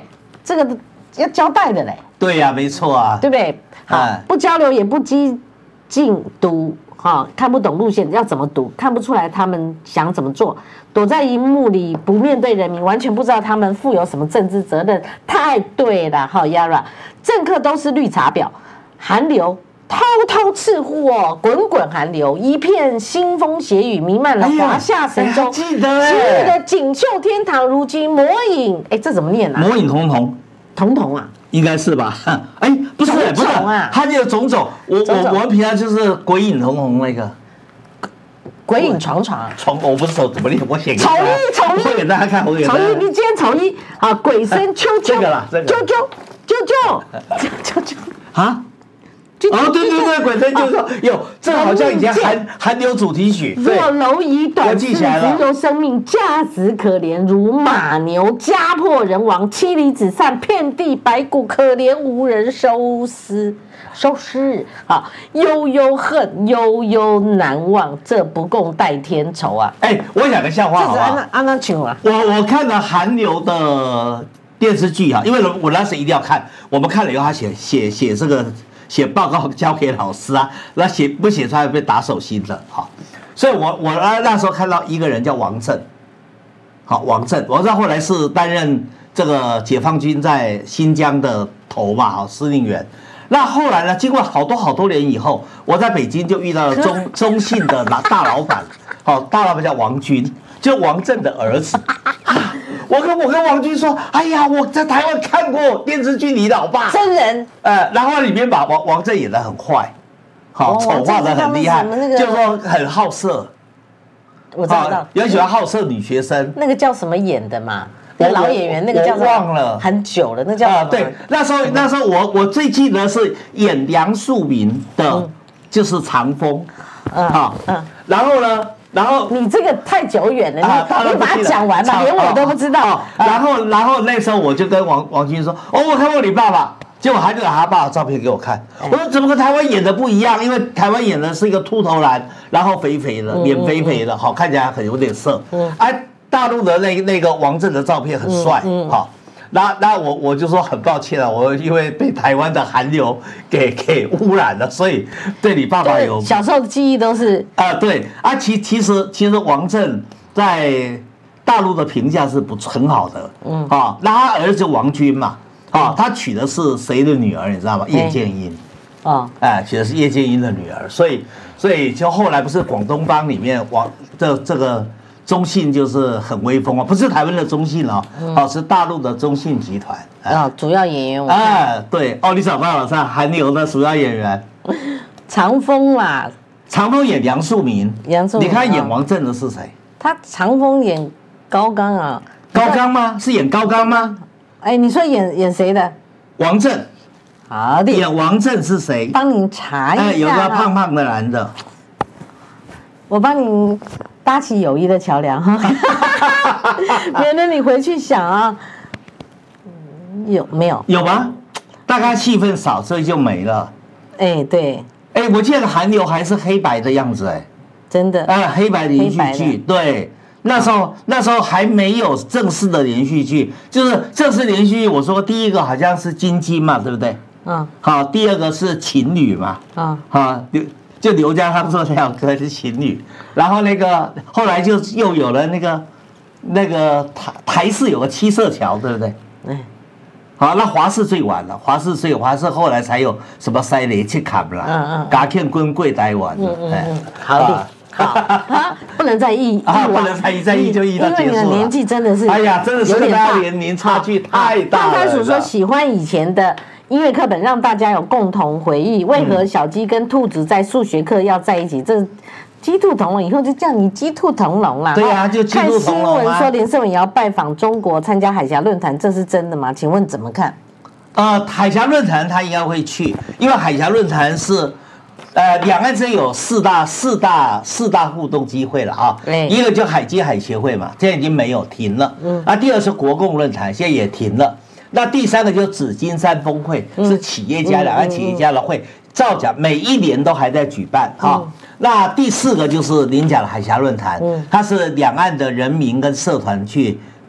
这个要交代的嘞。 对呀、啊，没错啊， 对不对？好，哎、不交流也不激进读。哈，看不懂路线要怎么读，看不出来他们想怎么做，躲在荧幕里不面对人民，完全不知道他们负有什么政治责任。太对了，哈 ，Yara， 政客都是绿茶婊，寒流滔滔刺乎哦，滚滚寒流，一片腥风血雨弥漫了华夏神州。 记得哎， 昔日的锦绣天堂，如今魔影，哎，这怎么念啊？ 魔影彤彤， 彤彤啊。 应该是吧？哎，不是，不是啊，他这个种种，我我我们平常就是鬼影重重那个， 鬼影床床， 床我不是手怎么念，我写给丑一丑一， 我给大家看，我给大家看。 丑一，你今天丑一啊，鬼声啾啾， 这个啦，这个啾啾啾啾啾啾啊。哦，对对对，鬼声就是有，这好像以前韩韩流主题曲。 若蝼蚁短视，只有生命价值可怜，如马牛家破人亡，妻离子散，遍地白骨，可怜无人收尸。收尸啊，悠悠恨，悠悠难忘，这不共戴天仇啊！ 哎，我讲个笑话好不好？ 这是安娜琼啊。 我我看了韩流的电视剧啊，因为我那时一定要看，我们看了以后，他写写写这个。写报告交给老师啊，那写不写出来被打手心的，好，所以我我那时候看到一个人叫王震，好，王震，王震后来是担任这个解放军在新疆的头嘛，好，司令员。那后来呢，经过好多好多年以后，我在北京就遇到了中中信的大老板，好，大老板叫王军，就王震的儿子。我跟我跟王军说，哎呀，我在台湾看过电视剧《你老爸》 真人， 呃，然后里面把王王震演得很坏，好，丑化得很厉害，就是说很好色， 我知道， 也喜欢好色女学生。 那个叫什么演的嘛？那老演员那个叫我忘了， 很久了，那叫啊， 对，那时候那时候我我最记得是演梁漱溟的，就是长风，啊嗯，然后呢？然后你这个太久远了，你你把它讲完吧，连我都不知道。 然后然后那时候我就跟王王军说，哦，我看过你爸爸，结果他就拿他爸的照片给我看，我说怎么跟台湾演的不一样？因为台湾演的是一个秃头男，然后肥肥的，脸肥肥的，好看起来很有点色。哎，大陆的那那个王震的照片很帅，好。那那我我就说很抱歉了，我因为被台湾的韩流给给污染了，所以对你爸爸有小时候的记忆都是啊、呃、对啊，其其实其实王震在大陆的评价是不很好的，嗯啊、哦，那他儿子王军嘛，啊、哦，他娶的是谁的女儿你知道吗？叶剑英，哦，哎，娶的是叶剑英的女儿，所以所以就后来不是广东帮里面王这这个。中信就是很威风啊，不是台湾的中信哦，哦是大陆的中信集团啊，主要演员啊，对哦，你找到了是韩流的主要演员， 长风啦， 长风演梁漱溟， 梁漱溟， 你看演王震的是谁？ 他长风演高刚啊， 高刚吗？是演高刚吗？ 哎，你说演演谁的？ 王震， 好的， 演王震是谁？ 帮你查一下， 哎，有个胖胖的男的， 我帮你。搭起友谊的桥梁哈，免得你回去想啊，有没有？ 有吗？大概戏份少，所以就没了。 哎，对， 哎，我记得韩流还是黑白的样子，哎， 真的， 啊，黑白连续剧，对，那时候那时候还没有正式的连续剧，就是正式连续剧，我说第一个好像是金金嘛，对不对？嗯，好，第二个是情侣嘛，啊，好。就刘家他说两个是情侣，然后那个后来就又有了那个那个台台视有个七色桥，对不对？嗯，好，那华视最晚了，华视最华视后来才有什么塞雷切卡啦，嗯嗯，嘎片棍贵台湾， 嗯嗯嗯，好的，好，不能再忆啊，不能再忆，再忆就忆到结束了。 因为你的年纪真的是， 哎呀，真的是跟大家年龄差距太大了。 刚开始说喜欢以前的。音乐课本让大家有共同回忆，为何小鸡跟兔子在数学课要在一起？这鸡兔同笼，以后就叫你鸡兔同笼啦。 对啊，就鸡兔同笼啊。 看新闻说连胜文也要拜访中国参加海峡论坛，这是真的吗？请问怎么看？ 呃，海峡论坛他应该会去，因为海峡论坛是呃两岸之间有四大四大四大互动机会了啊。嗯、一个就海基海协会嘛，现在已经没有停了。嗯。啊，第二是国共论坛，现在也停了。那第三个就是紫金山峰会，是企业家两岸企业家的会，照讲每一年都还在举办哈。那第四个就是您讲的海峡论坛，它是两岸的人民跟社团去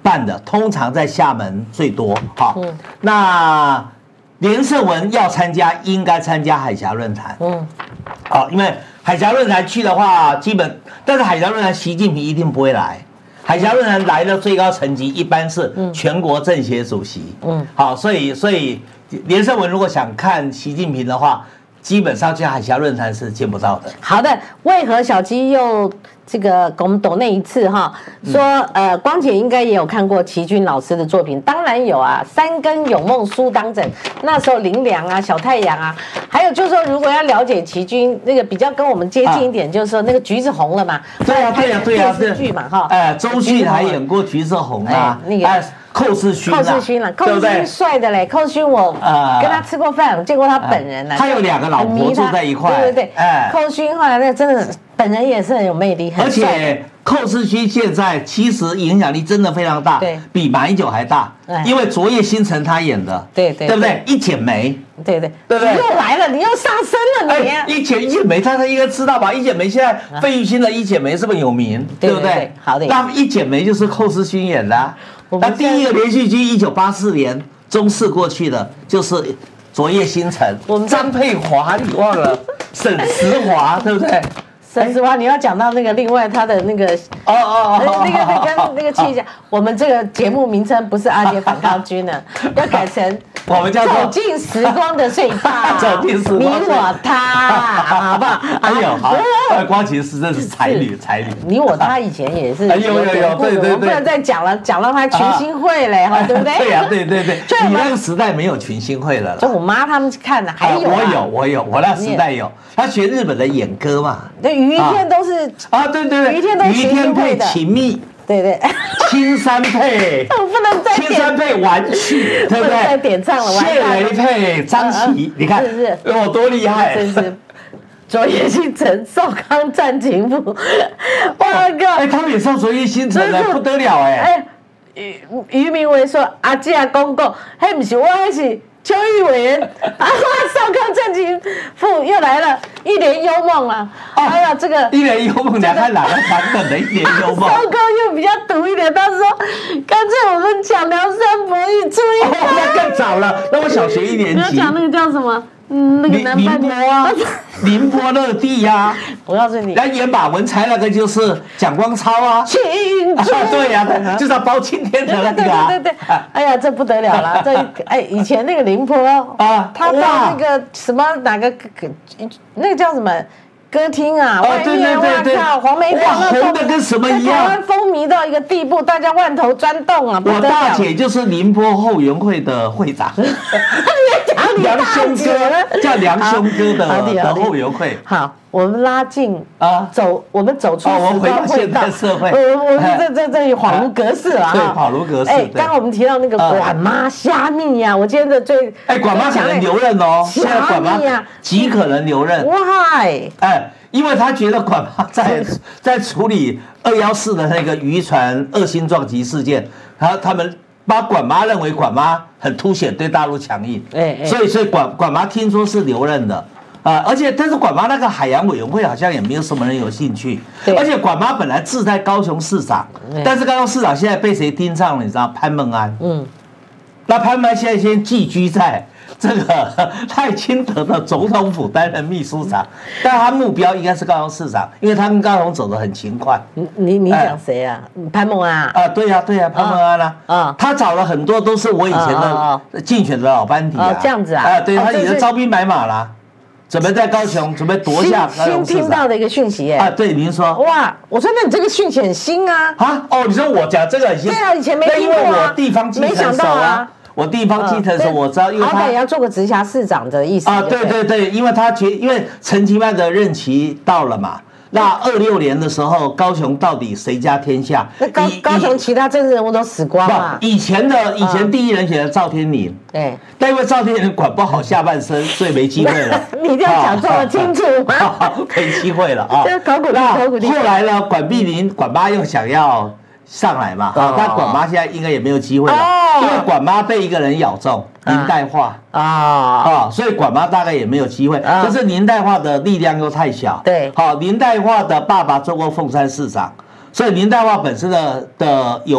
办的，通常在厦门最多。好，嗯、那连胜文要参加，应该参加海峡论坛。嗯，好，因为海峡论坛去的话，基本，但是海峡论坛习近平一定不会来。海峡论坛来的最高层级一般是全国政协主席。嗯，好，所以所以连胜文如果想看习近平的话，基本上去海峡论坛是见不到的。 好的，为何小鸡又这个给我们抖那一次哈？说呃，光姐应该也有看过齐军老师的作品，当然有啊，《三更有梦书当枕》，那时候林良啊、小太阳啊，还有就是说，如果要了解齐军，那个比较跟我们接近一点，就是说那个橘子红了嘛。 对呀，对呀，对呀， 电视剧嘛哈。 哎，周迅还演过橘子红啊，那个。寇世勋， 寇世勋了，寇世勋帅的嘞，寇世勋我跟他吃过饭，我见过他本人呢。 他有两个老婆住在一块， 对对对，哎，寇世勋后来那真的本人也是很有魅力， 而且寇世勋现在其实影响力真的非常大，对，比马英九还大，因为《昨夜星辰》他演的， 对对， 对不对？一剪梅， 对对对对，你又来了，你又上身了，你一剪一剪梅，大家应该知道吧？一剪梅现在费玉清的一剪梅是不是有名？对不对？ 好的， 那一剪梅就是寇世勋演的。那第一个连续剧，一九八四年中视过去的，就是《昨夜星辰》。我们张佩华你忘了，沈石华对不对？ 沈石华，你要讲到那个另外他的那个哦哦哦， 那个那个那个气象，我们这个节目名称不是阿杰反抗军呢，要改成我们叫做走进时光的睡吧， 走进时光， 你我他，好不好？ 哎呦，好，光琴师真是才女才女。 你我他以前也是， 有有有，对对对， 不能再讲了，讲到他群星会嘞，哈，对不对？ 对呀，对对对，你那个时代没有群星会了， 就我妈他们看的，还有我有我有，我那时代有，他学日本的演歌嘛， 对，于天都是啊，对对对， 于天都是群星会的， 情蜜。 对对， 青山配， 我不能再青山配玩曲，对不对？ 再点唱了， 谢雷配张琪，你看，是不是？我多厉害！ 真是，昨夜星辰，少康战情谱，我靠！ 哎，他们也上昨夜星辰了，不得了哎！ 哎，于于明伟说：“阿姐公公，嘿，不是我，那是。”邱玉委员啊，少康战情谱又来了，一帘幽梦啊！哎呀，这个一帘幽梦，你看哪个版本的一帘幽梦？ 少康又比较毒一点，他说干脆我们讲梁山伯与祝英台， 那更早了，那我小学一年级。 你要讲那个叫什么？嗯，那个南宁波啊，宁波乐地呀。 我告诉你， 来演马文才那个就是蒋光超啊。 庆祝。 对呀，就是要包青天的那个。 对对对。哎呀，这不得了了！这哎，以前那个宁波啊，他到那个什么哪个那个叫什么？歌厅啊，外面哇靠，黄梅调那红的跟什么一样？ 台湾风靡到一个地步，大家万头钻洞啊！ 我大姐就是宁波后援会的会长，梁兄哥叫梁兄哥的的后援会。 好，我们拉近啊，走，我们走出我们回到现代社会。 我我们这这这恍如隔世了对，恍如隔世。 哎，刚刚我们提到那个管妈虾米呀，我今天的最哎，管妈可能留任哦，现在管妈极可能留任。 Why？ 哎。因为他觉得管妈在在处理二幺四的那个渔船恶性撞击事件，然后他们把管妈认为管妈很凸显对大陆强硬，哎，所以所以管管妈听说是留任的啊，而且但是管妈那个海洋委员会好像也没有什么人有兴趣，而且管妈本来志在高雄市长，但是高雄市长现在被谁盯上了？你知道潘孟安，嗯，那潘孟安现在先寄居在。这个赖清德的总统府担任秘书长，但他目标应该是高雄市长，因为他跟高雄走得很勤快。 你你你讲谁啊？潘孟安啊？对呀对呀，潘孟安啊。啊，他找了很多都是我以前的竞选的老班底啊。 这样子啊？ 啊，对他已经招兵买马了，准备在高雄准备夺下高雄市长。 新听到的一个讯息耶。 啊，对，您说。 哇，我说那你这个讯息很新啊。 啊哦，你说我讲这个很新。 对啊，以前没听过啊。 因为我地方基层熟啊。我地方基层的时候，我知道，因为他也要做个直辖市长的意思啊，对对对，因为他觉，因为陈其迈的任期到了嘛，那二六年的时候，高雄到底谁家天下？ 那高高雄其他政治人物都死光了。 以前的以前第一人选的赵天麟，对，但因为赵天麟管不好下半身，所以没机会了。 你一定要讲这么清楚吗？ 没机会了啊！ 考古题，考古题。 后来呢，管碧玲管妈又想要上来嘛，好，但管妈现在应该也没有机会了，因为管妈被一个人咬中，林岱樺啊啊，所以管妈大概也没有机会。可是林岱樺的力量又太小，对，好，林岱樺的爸爸做过凤山市长，所以林岱樺本身的的有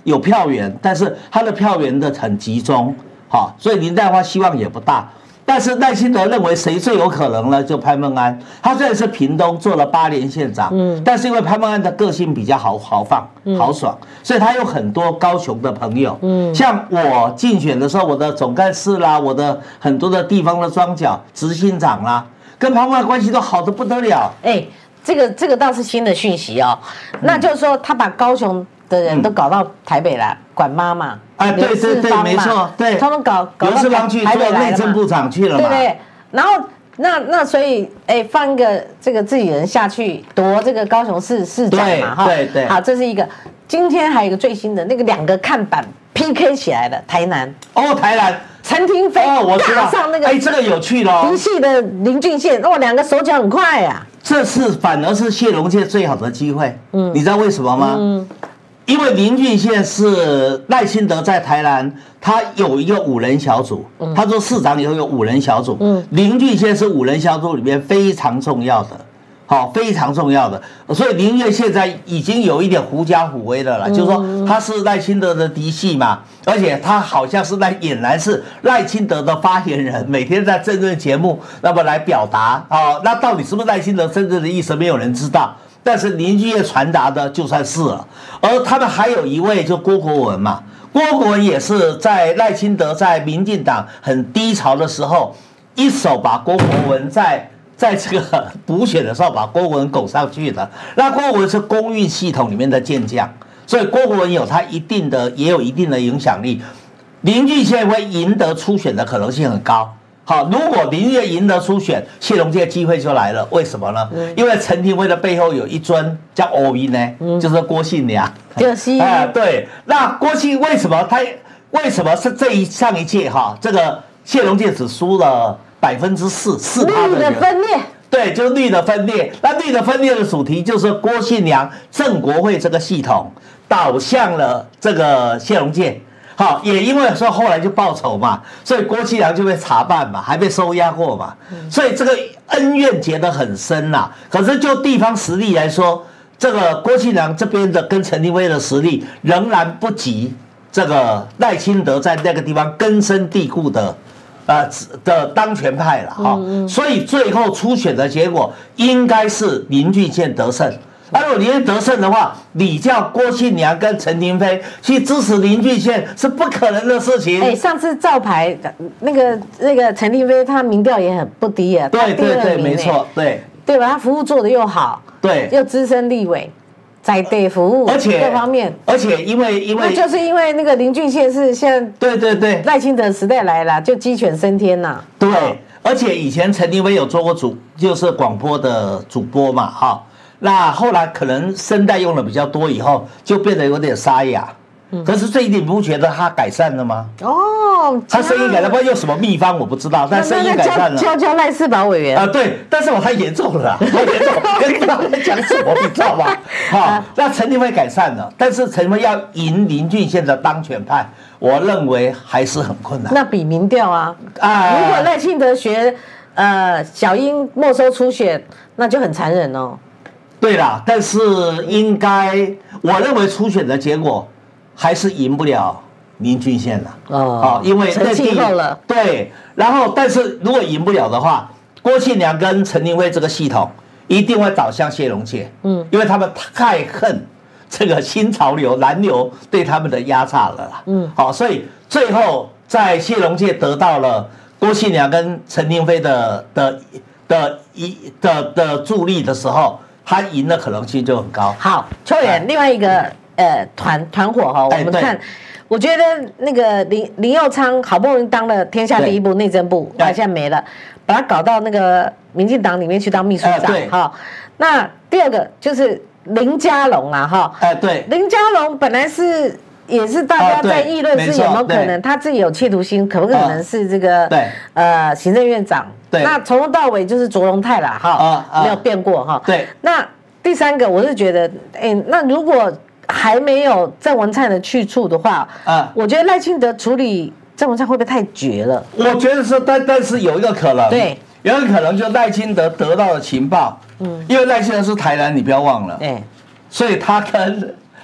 有票源，但是他的票源的很集中，好，所以林黛花希望也不大。但是赖清德认为谁最有可能呢？就潘孟安。他虽然是屏东做了八年县长，嗯，但是因为潘孟安的个性比较豪豪放、豪爽，所以他有很多高雄的朋友。嗯，像我竞选的时候，我的总干事啦，我的很多的地方的庄脚、执行长啦，跟潘孟安关系都好得不得了。 哎，这个这个倒是新的讯息哦。那就是说，他把高雄的人都搞到台北来管妈妈。 啊，对对对，没错，对， 他们搞搞刘世芳去做内政部长去了嘛， 对对。然后那那所以，哎，放一个这个自己人下去夺这个高雄市市长嘛，哈， 对对。 好，这是一个。今天还有一个最新的那个两个看板 P K 起来的台南哦，台南陈亭妃哦，我知道上那个， 哎，这个有趣喽， 嫡系的林俊宪，哦，两个手脚很快呀。 这次反而是谢龙介最好的机会，嗯，你知道为什么吗？嗯。因为林俊宪是赖清德在台南，他有一个五人小组，他做市长以后有五人小组，林俊宪是五人小组里面非常重要的，好，非常重要的，所以林俊现在已经有一点狐假虎威的了，就是说他是赖清德的嫡系嘛，而且他好像是赖俨然是赖清德的发言人，每天在政论节目那么来表达，哦，那到底是不是赖清德真正的意思，没有人知道。但是林俊宪传达的就算是了，而他们还有一位就郭国文嘛，郭国文也是在赖清德在民进党很低潮的时候，一手把郭国文在在这个补选的时候把郭国文拱上去的。那郭国文是公运系统里面的健将，所以郭国文有他一定的也有一定的影响力。林俊宪会赢得初选的可能性很高。好，如果林俊宪赢得初选，谢龙介机会就来了。为什么呢？嗯、因为陈亭妃的背后有一尊叫欧宾呢，嗯、就是郭信良。 就是啊，对。那郭信为什么他为什么是这一上一届哈，这个谢龙介只输了百分之四四趴的绿的分裂？ 对，就是绿的分裂。那绿的分裂的主题就是郭信良郑国会这个系统导向了这个谢龙介。好，也因为说后来就报仇嘛，所以郭信良就被查办嘛，还被收押过嘛，所以这个恩怨结得很深呐、啊。可是就地方实力来说，这个郭信良这边的跟陈亭妃的实力仍然不及这个赖清德在那个地方根深蒂固的呃的当权派了哈。所以最后初选的结果应该是林俊宪得胜。那、啊、如果林俊得胜的话，你叫郭信良跟陈亭妃去支持林俊宪是不可能的事情。 哎，上次照牌那个那个陈亭妃，他民调也很不低啊， 对对对，没错，对对吧？他服务做得又好， 对， 又资深立委，在地服务， 而且各方面， 而且因为因为那就是因为那个林俊宪是现在对对对赖清德时代来了，就鸡犬升天呐、啊。 对，而且以前陈亭妃有做过主，就是广播的主播嘛，哈。那后来可能声带用的比较多，以后就变得有点沙哑。嗯、可是这一点你不觉得他改善了吗？ 哦， 他声音改善，不知道用什么秘方我不知道，但声音改善了。 教教赖世宝委员啊、呃，对，但是我太严重了，太严重，跟不知道在讲什么，你知道吗？好，那陈亭妃改善了，但是陈亭妃要赢林俊宪的当权派，我认为还是很困难。 那比民调啊，啊，如果赖清德学呃小英没收初选，那就很残忍哦。 对啦，但是应该，我认为初选的结果还是赢不了林俊宪了。哦，因为成气候了。 对，然后但是如果赢不了的话，郭信良跟陈亭妃这个系统一定会倒向谢龙介。嗯，因为他们太恨这个新潮流蓝流对他们的压榨了啦。嗯，好，所以最后在谢龙介得到了郭信良跟陈亭妃的的的一的的助力的时候。他赢的可能性就很高。 好，秋远，另外一个呃团团伙哈，我们看，我觉得那个林林右昌好不容易当了天下第一部内政部，他现在没了，把他搞到那个民进党里面去当秘书长。哈，那第二个就是林佳龙啊，哈， 哎对， 林佳龙本来是。也是大家在议论是有没有可能他自己有企图心，可不可能是这个呃行政院长？ 对， 那从头到尾就是卓荣泰啦，哈，没有变过哈。 对， 那第三个我是觉得，哎，那如果还没有郑文灿的去处的话，啊，我觉得赖清德处理郑文灿会不会太绝了？ 我觉得是，但但是有一个可能， 对， 有一个可能就赖清德得到的情报，嗯，因为赖清德是台南，你不要忘了， 对， 所以他跟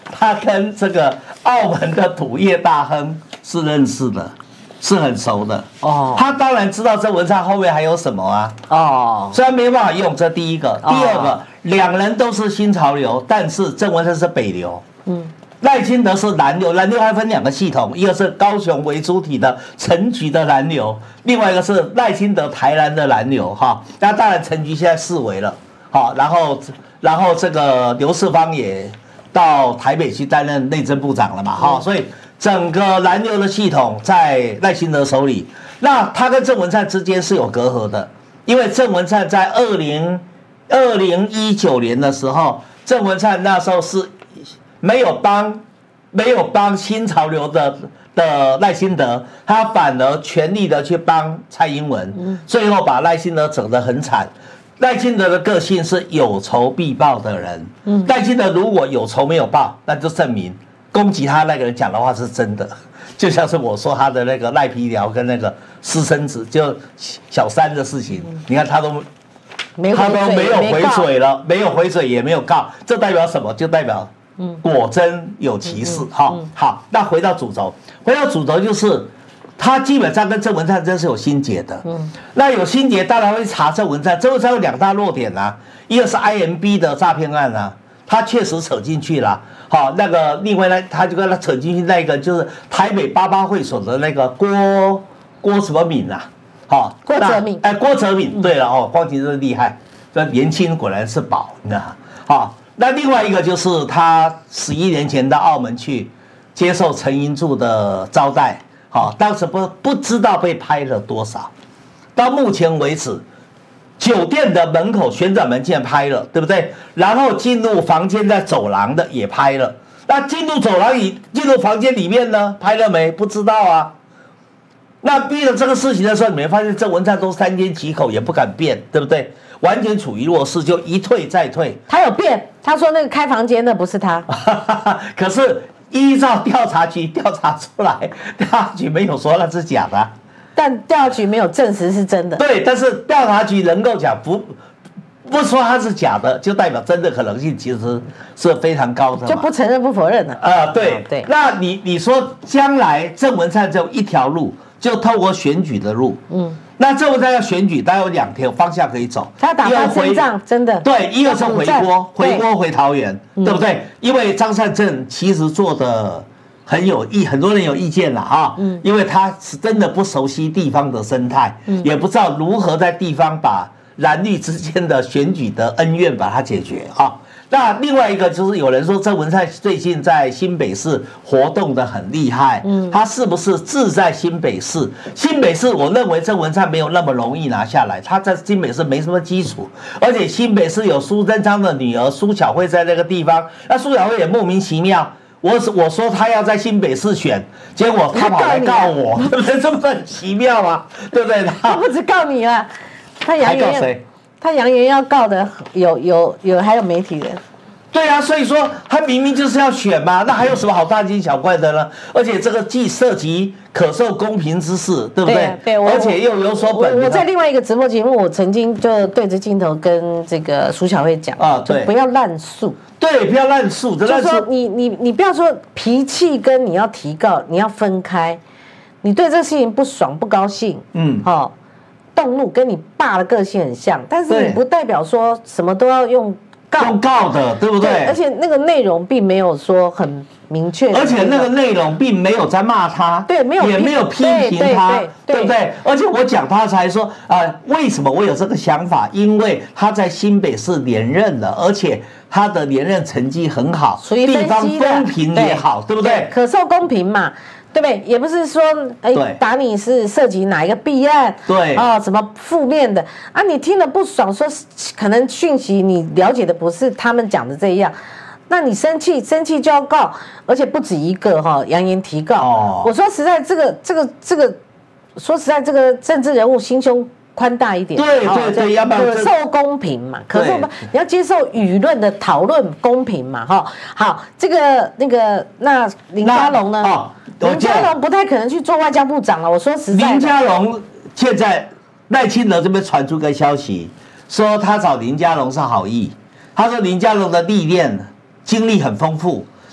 他跟这个澳门的土业大亨是认识的，是很熟的哦。他当然知道郑文灿后面还有什么啊哦，虽然没办法用，这第一个，第二个，两人都是新潮流，但是郑文灿是北流，嗯。赖清德是南流，南流还分两个系统，一个是高雄为主体的陈菊的南流，另外一个是赖清德台南的南流哈。那当然陈菊现在释围了，好，然后然后这个刘世芳也到台北去担任内政部长了嘛哈，所以整个南流的系统在赖清德手里。那他跟郑文灿之间是有隔阂的，因为郑文灿在二零二零一九年的时候，郑文灿那时候是。没有帮，没有帮新潮流的的赖清德，他反而全力的去帮蔡英文，最后把赖清德整得很惨。赖清德的个性是有仇必报的人，赖清德如果有仇没有报，那就证明攻击他那个人讲的话是真的，就像是我说他的那个赖皮寮跟那个私生子，就小三的事情，你看他都。他都没有回嘴了，没有回嘴也没有告，这代表什么？就代表。果真有其事哈。好，那回到主轴，回到主轴就是他基本上跟郑文灿真是有心结的。嗯，那有心结当然会查郑文灿，郑文灿有两大弱点啊，一个是 I M B 的诈骗案啊，他确实扯进去了。好，那个另外呢，他就跟他扯进去那个就是台北八八会所的那个郭郭什么敏啊，好， 郭哲敏， 哎，郭哲敏，对了哦，光庭真厉害，这年轻果然是宝，你知道吗？好。那另外一个就是他十一年前到澳门去接受陈英柱的招待，好，当时不不知道被拍了多少，到目前为止，酒店的门口旋转门竟然拍了，对不对？然后进入房间在走廊的也拍了，那进入走廊里进入房间里面呢，拍了没？不知道啊。那逼了这个事情的时候，你没发现郑文灿都三缄其口，也不敢变，对不对？完全处于弱势，就一退再退。 他有变，他说那个开房间的不是他。 可是依照调查局调查出来，调查局没有说那是假的、啊， 但调查局没有证实是真的。 对，但是调查局能够讲不不说它是假的，就代表真的可能性其实是非常高的， 就不承认不否认了。 啊、呃，对对。那你你说将来郑文灿只有一条路，就透过选举的路，嗯。那郑文灿要选举，大概有两条方向可以走。 他打翻身仗，真的。 对，一个是回锅，回锅回桃园，对不对？因为张善政其实做的很有意，很多人有意见了啊。嗯。因为他是真的不熟悉地方的生态，也不知道如何在地方把蓝绿之间的选举的恩怨把它解决啊。那另外一个就是有人说郑文灿最近在新北市活动的很厉害，嗯，他是不是志在新北市？新北市我认为郑文灿没有那么容易拿下来，他在新北市没什么基础，而且新北市有苏贞昌的女儿苏巧慧在那个地方，那苏巧慧也莫名其妙。我我说他要在新北市选，结果他跑来告我，对不对？这不是很奇妙吗？对不对？ 他不止告你了，他扬言还告谁？ 他扬言要告的有有有还有媒体人， 对啊，所以说他明明就是要选嘛，那还有什么好大惊小怪的呢？而且这个既涉及可受公平之事，对不对？ 对， 而且又有所本。 我在另外一个直播节目，我曾经就对着镜头跟这个苏巧慧讲啊，对，不要滥诉， 对，不要滥诉， 就说你你你不要说脾气跟你要提告，你要分开。你对这个事情不爽不高兴，嗯，好、哦。动怒跟你爸的个性很像，但是你不代表说什么都要用告用告的，对不对？ 对，而且那个内容并没有说很明确， 而且那个内容并没有在骂他， 对，没有也没有批评他，对不对？而且我讲他才说啊、呃，为什么我有这个想法？因为他在新北市连任了，而且他的连任成绩很好，地方公平也好，对不对？ 可受公平嘛。对不对？也不是说，哎，打你是涉及哪一个弊案， 对， 哦，什么负面的啊？你听了不爽，说可能讯息你了解的不是他们讲的这样，那你生气，生气就要告，而且不止一个哈，扬言提告。哦，我说实在，这个这个这个，说实在，这个政治人物心胸宽大一点， 对对对，要不然可受公平嘛，可受你要接受舆论的讨论公平嘛，哈。好，这个那个那林佳龙呢？哦，林佳龙不太可能去做外交部长了。我说实在， 林佳龙现在赖清德这边传出个消息，说他找林佳龙是好意，他说林佳龙的历练经历很丰富。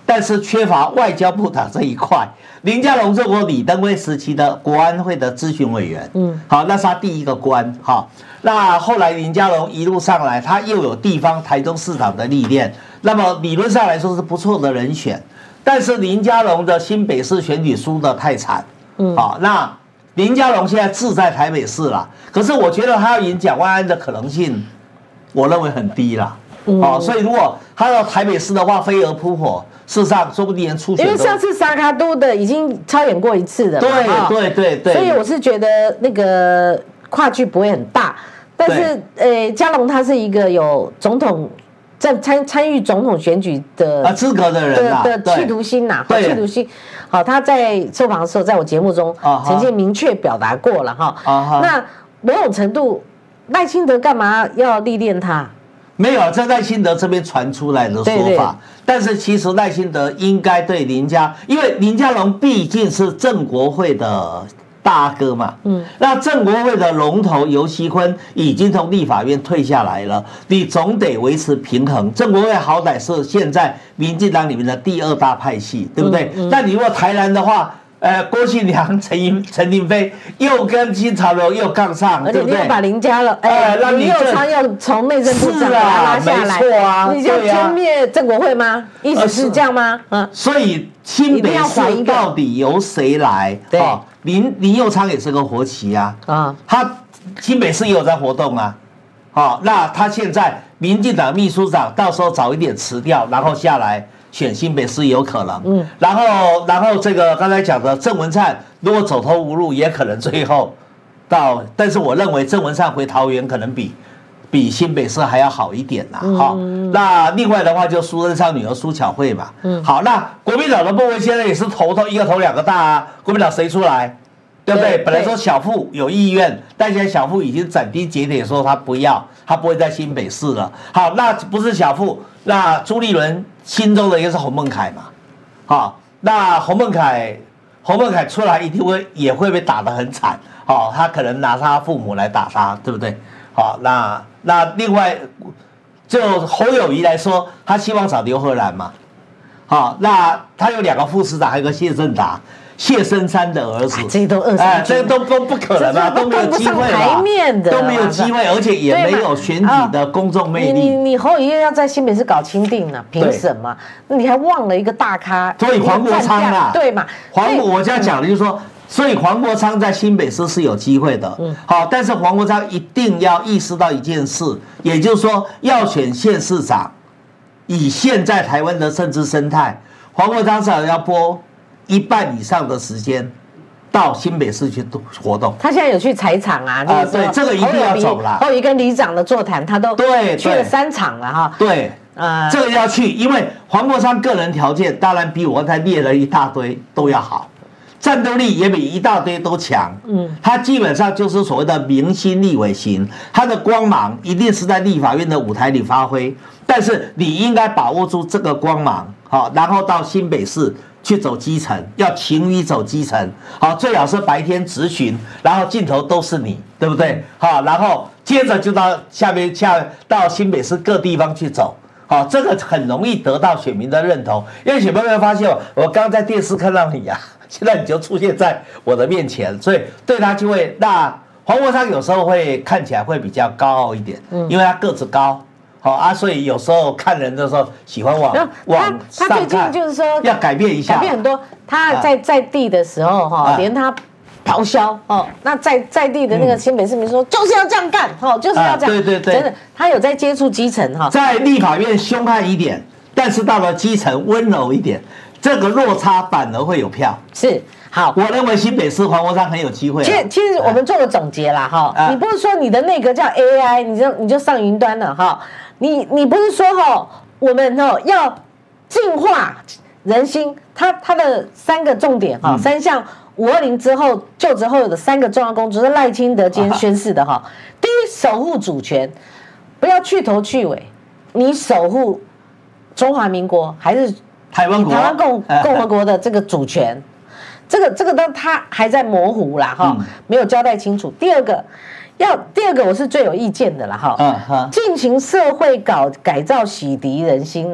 但是缺乏外交部长这一块。林佳龙做过李登辉时期的国安会的咨询委员，嗯，好，那是他第一个官，好，那后来林佳龙一路上来，他又有地方台中市长的历练，那么理论上来说是不错的人选。但是林佳龙的新北市选举输得太惨，嗯，好，那林佳龙现在志在台北市了，可是我觉得他要赢蒋万安的可能性，我认为很低啦，嗯，哦，所以如果他到台北市的话，飞蛾扑火。事实上，说不定连初选都， 因为上次沙卡都的已经超演过一次的， 对对对对， 所以我是觉得那个跨距不会很大，但是呃，佳龙他是一个有总统在参参与总统选举的啊资格的人的的企图心呐，企图心。好，他在受访的时候，在我节目中曾经明确表达过了哈。那某种程度，赖清德干嘛要历练他？ 没有，这赖清德这边传出来的说法，对对，但是其实赖清德应该对林佳，因为林佳龙毕竟是正国会的大哥嘛，嗯，那正国会的龙头游锡堃已经从立法院退下来了，你总得维持平衡。正国会好歹是现在民进党里面的第二大派系，对不对？嗯嗯，那你如果台南的话，呃，郭信良、陈英、陈廷飞又跟金朝龙又杠上， 而且你要把林佳龙，哎，林右昌要从内政部长把他拉下来，没错啊，你就歼灭郑国会吗？意思是这样吗？嗯， 所以新北市到底由谁来？对，林林右昌也是个活棋啊，啊，他新北市也有在活动啊，好，那他现在民进党秘书长到时候早一点辞掉，然后下来。选新北市有可能，嗯，然后然后这个刚才讲的郑文灿，如果走投无路，也可能最后到，但是我认为郑文灿回桃园可能比比新北市还要好一点啦，好，嗯，那另外的话就苏贞昌女儿苏巧慧嘛，嗯，好，那国民党的部分现在也是头头一个头两个大啊，国民党谁出来？对不对？本来说小富有意愿，但现在小富已经斩钉截铁说他不要，他不会在新北市了。好，那不是小富，那朱立伦心中的一个是洪孟凯嘛。好，那洪孟凯，洪孟凯出来一定会也会被打得很惨。好，他可能拿他父母来打他，对不对？好，那那另外就侯友宜来说，他希望找刘荷兰嘛。好，那他有两个副市长，还有个谢振达。谢深山的儿子， 这都二十，哎， 这都都不可能啊，都没有机会啦，都没有机会，而且也没有选举的公众魅力。 你你侯友宜要在新北市搞钦定呢，凭什么？你还忘了一个大咖， 所以黄国昌啊， 对嘛？ 黄国我这样讲的就是说，所以黄国昌在新北市是有机会的，嗯，好，但是黄国昌一定要意识到一件事，也就是说，要选县市长，以现在台湾的政治生态，黄国昌至少要拨一半以上的时间到新北市去活动。 他现在有去采场啊， 啊，对，这个一定要走了。 侯友宜跟里长的座谈，他都对去了三场了哈。 对，啊，这个要去，因为黄国昌个人条件当然比我刚才列了一大堆都要好，战斗力也比一大堆都强。嗯，他基本上就是所谓的明星立委型，他的光芒一定是在立法院的舞台里发挥，但是你应该把握住这个光芒，好，然后到新北市。去走基层，要勤于走基层，好，最好是白天质询，然后镜头都是你，对不对？好，然后接着就到下面下到新北市各地方去走，好，这个很容易得到选民的认同，因为选民会发现我刚在电视看到你呀、啊，现在你就出现在我的面前，所以对他就会，那黄国昌有时候会看起来会比较高傲一点，因为他个子高。好啊，所以有时候看人的时候喜欢往往上看。他最近就是说要改变一下， 改变很多。他在在地的时候哈，连他咆哮哦，那在在地的那个新北市民说就是要这样干，哦，就是要这样。 对对对， 真的，他有在接触基层哈， 在立法院凶悍一点，但是到了基层温柔一点，这个落差反而会有票。 是。好， 我认为新北市黄国昌很有机会。 其实，其实我们做个总结啦，哈、啊，你不是说你的内阁叫 A I， 你就你就上云端了哈？你你不是说哈，我们哈要净化人心，它它的三个重点哈，嗯、三项五二零之后就职后有的三个重要工作是赖清德今天宣示的哈。啊、第一，守护主权，不要去头去尾，你守护中华民国还是台湾国台湾共共和国的这个主权。这个这个都他还在模糊啦哈，没有交代清楚。第二个，要第二个我是最有意见的啦哈，进行社会搞改造洗涤人心呐、啊。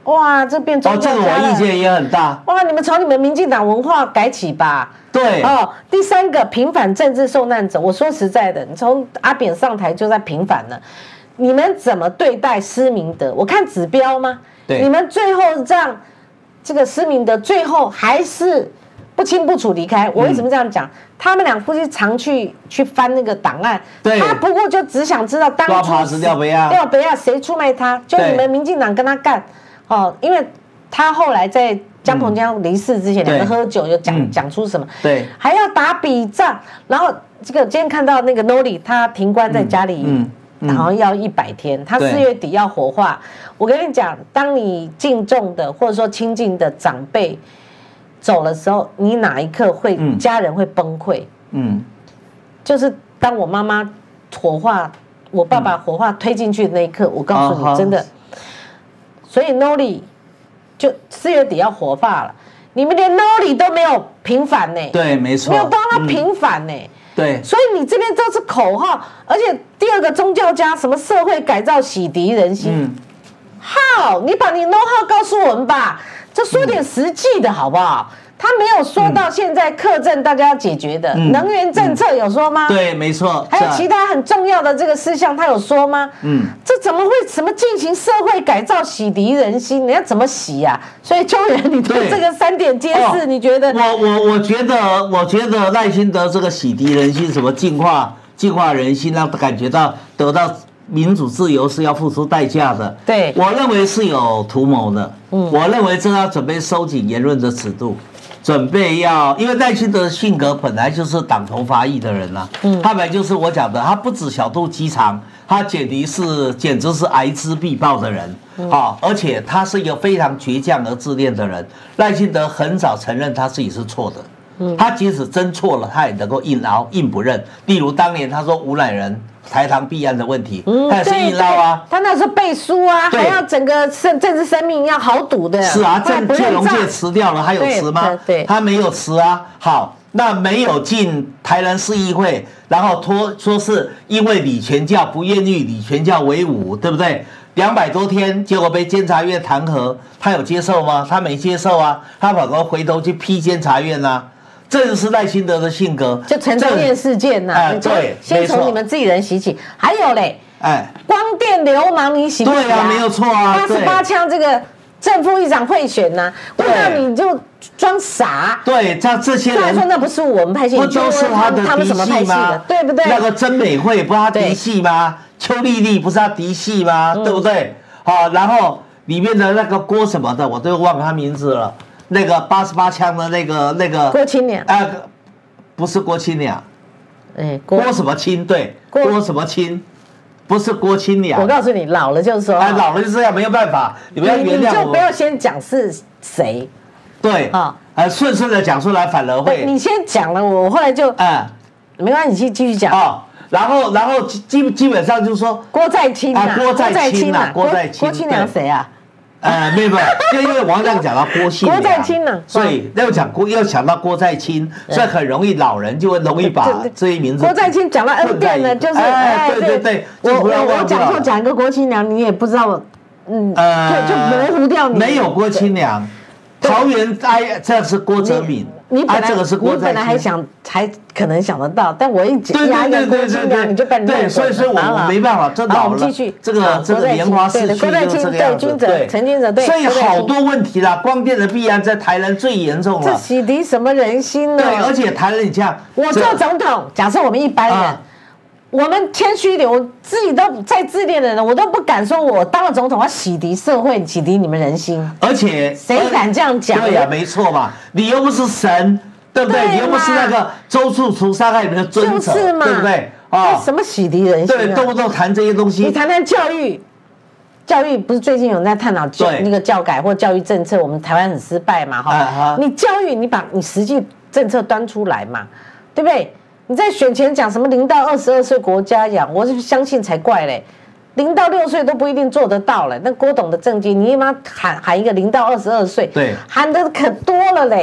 哇，这变宗教家了。 哦，这个我意见也很大。 哇，你们从你们民进党文化改起吧。 对。 哦，第三个平反政治受难者，我说实在的，你从阿扁上台就在平反了，你们怎么对待施明德？我看指标吗？ 对。 你们最后让这个施明德最后还是不清不楚离开。我为什么这样讲？嗯、他们两夫妻常去去翻那个档案， 对， 他不过就只想知道当初廖北亚廖北亚谁出卖他，就你们民进党跟他干。哦，因为他后来在江鹏江离世之前，两、嗯、个喝酒就讲讲、嗯、出什么， 对， 还要打笔仗，然后这个今天看到那个 Noli 他停关在家里，嗯嗯、然后要一百天，他四月底要火化。我跟你讲，当你敬重的或者说亲近的长辈走的时候，你哪一刻会、嗯、家人会崩溃？嗯，就是当我妈妈火化，我爸爸火化推进去的那一刻，我告诉你，真的。所以 Noli 就四月底要火化了，你们连 Noli 都没有平反呢、欸？ 对，没错， 没有帮他平反呢、欸嗯。 对， 所以你这边都是口号，而且第二个宗教家什么社会改造洗涤人心，嗯，好，你把你 know how 告诉我们吧，就说点实际的好不好？他没有说到现在课政大家要解决的、嗯、能源政策有说吗？ 嗯、对，没错。 还有其他很重要的这个事项，他有说吗？嗯，这怎么会怎么进行社会改造、洗涤人心？你要怎么洗呀、啊？所以秋元，你对这个三点揭示，哦、你觉得？ 我我我觉得，我觉得赖清德这个洗涤人心，什么净化净化人心，让他感觉到得到民主自由是要付出代价的。 对， 我认为是有图谋的。嗯，我认为这要准备收紧言论的尺度。准备要，因为赖清德的性格本来就是党同伐异的人啊，嗯，他本来就是我讲的，他不止小肚鸡肠，他简直是简直是睚眦必报的人，好、嗯，而且他是一个非常倔强而自恋的人。赖清德很早承认他自己是错的，嗯，他即使真错了，他也能够硬熬硬不认。例如当年他说吴乃仁台糖弊案的问题，嗯，他也是硬捞啊。 他那时候背书啊，还要整个政政治生命要豪赌的。 是啊，郑介龙介辞掉了，他有辞吗？ 对， 他没有辞啊。好，那没有进台南市议会，然后托说是因为李全教不愿意李全教为伍，对不对？两百多天，结果被监察院弹劾，他有接受吗？他没接受啊，他反而回头去批监察院啊。这就是赖清德的性格， 就陈忠燕事件呐、啊， 哎，对， 先从你们自己人洗起。还有嘞，哎，光电流氓你洗不洗啊？ 对啊，没有错啊。 八十八枪这个正副议长贿选呐、啊，那你就装傻。 对，像这些人， 虽然说那不是我们拍戏， 不都是他的嫡系吗？ 对不对？ 那个曾美惠不是他嫡系吗？邱丽丽不是他嫡系吗？对不对？好，然后里面的那个郭什么的，我都忘了他名字了。那个八十八枪的那个那个郭清良， 啊，不是郭清良， 哎， 郭什么清？对，郭什么清，不是郭清良。 我告诉你，老了就是说， 哎，老了就是这样，没有办法，你们要原谅我。 你就不要先讲是谁， 对啊，呃，顺顺的讲出来反而会。 你先讲了，我后来就啊，没关系，继继续讲啊。然后，然后基基本上就是说郭在清啊， 郭在清啊， 郭在清，郭清良谁啊？ 呃，没有没有，就因为王亮讲到郭信良， 郭在清呢， 所以要讲郭，要想到郭在清，所以很容易老人就会容易把这些名字。 郭在清讲了 N 遍了，就是哎，对对对， 我我我讲错讲一个郭清良，你也不知道，嗯，就就模糊掉你。 没有郭清良，桃园哎，这是郭哲敏。 你本来、 啊、这个是郭在清， 你本来还想还可能想得到，但我一讲对对对对对对， 你就被对，所以所以我我没办法，这老了。 继续这个这个莲花市区就这个样子， 对，陈金哲对， 所以好多问题啦，光电的弊案在台南最严重了。 这洗涤什么人心呢？ 对，而且台南你这样， 我做总统，假设我们一般人。我们谦虚一点，我自己都再自恋的人，我都不敢说，我当了总统，要洗涤社会，洗涤你们人心。 而且谁敢这样讲？ 对呀、啊，没错嘛，你又不是神，对不对？对你又不是那个周处除杀害你们的尊者， 就是嘛， 对不对？ 啊、哦，什么洗涤人心、啊？ 对，动不动谈这些东西。 你谈谈教育，教育不是最近有人在探讨教那个教改或教育政策，我们台湾很失败嘛？哈、啊，你教育，你把你实际政策端出来嘛，对不对？你在选前讲什么零到二十二岁国家养，我是相信才怪嘞。零到六岁都不一定做得到嘞。那郭董的政绩，你他妈喊喊一个零到二十二岁， 对， 喊的可多了嘞。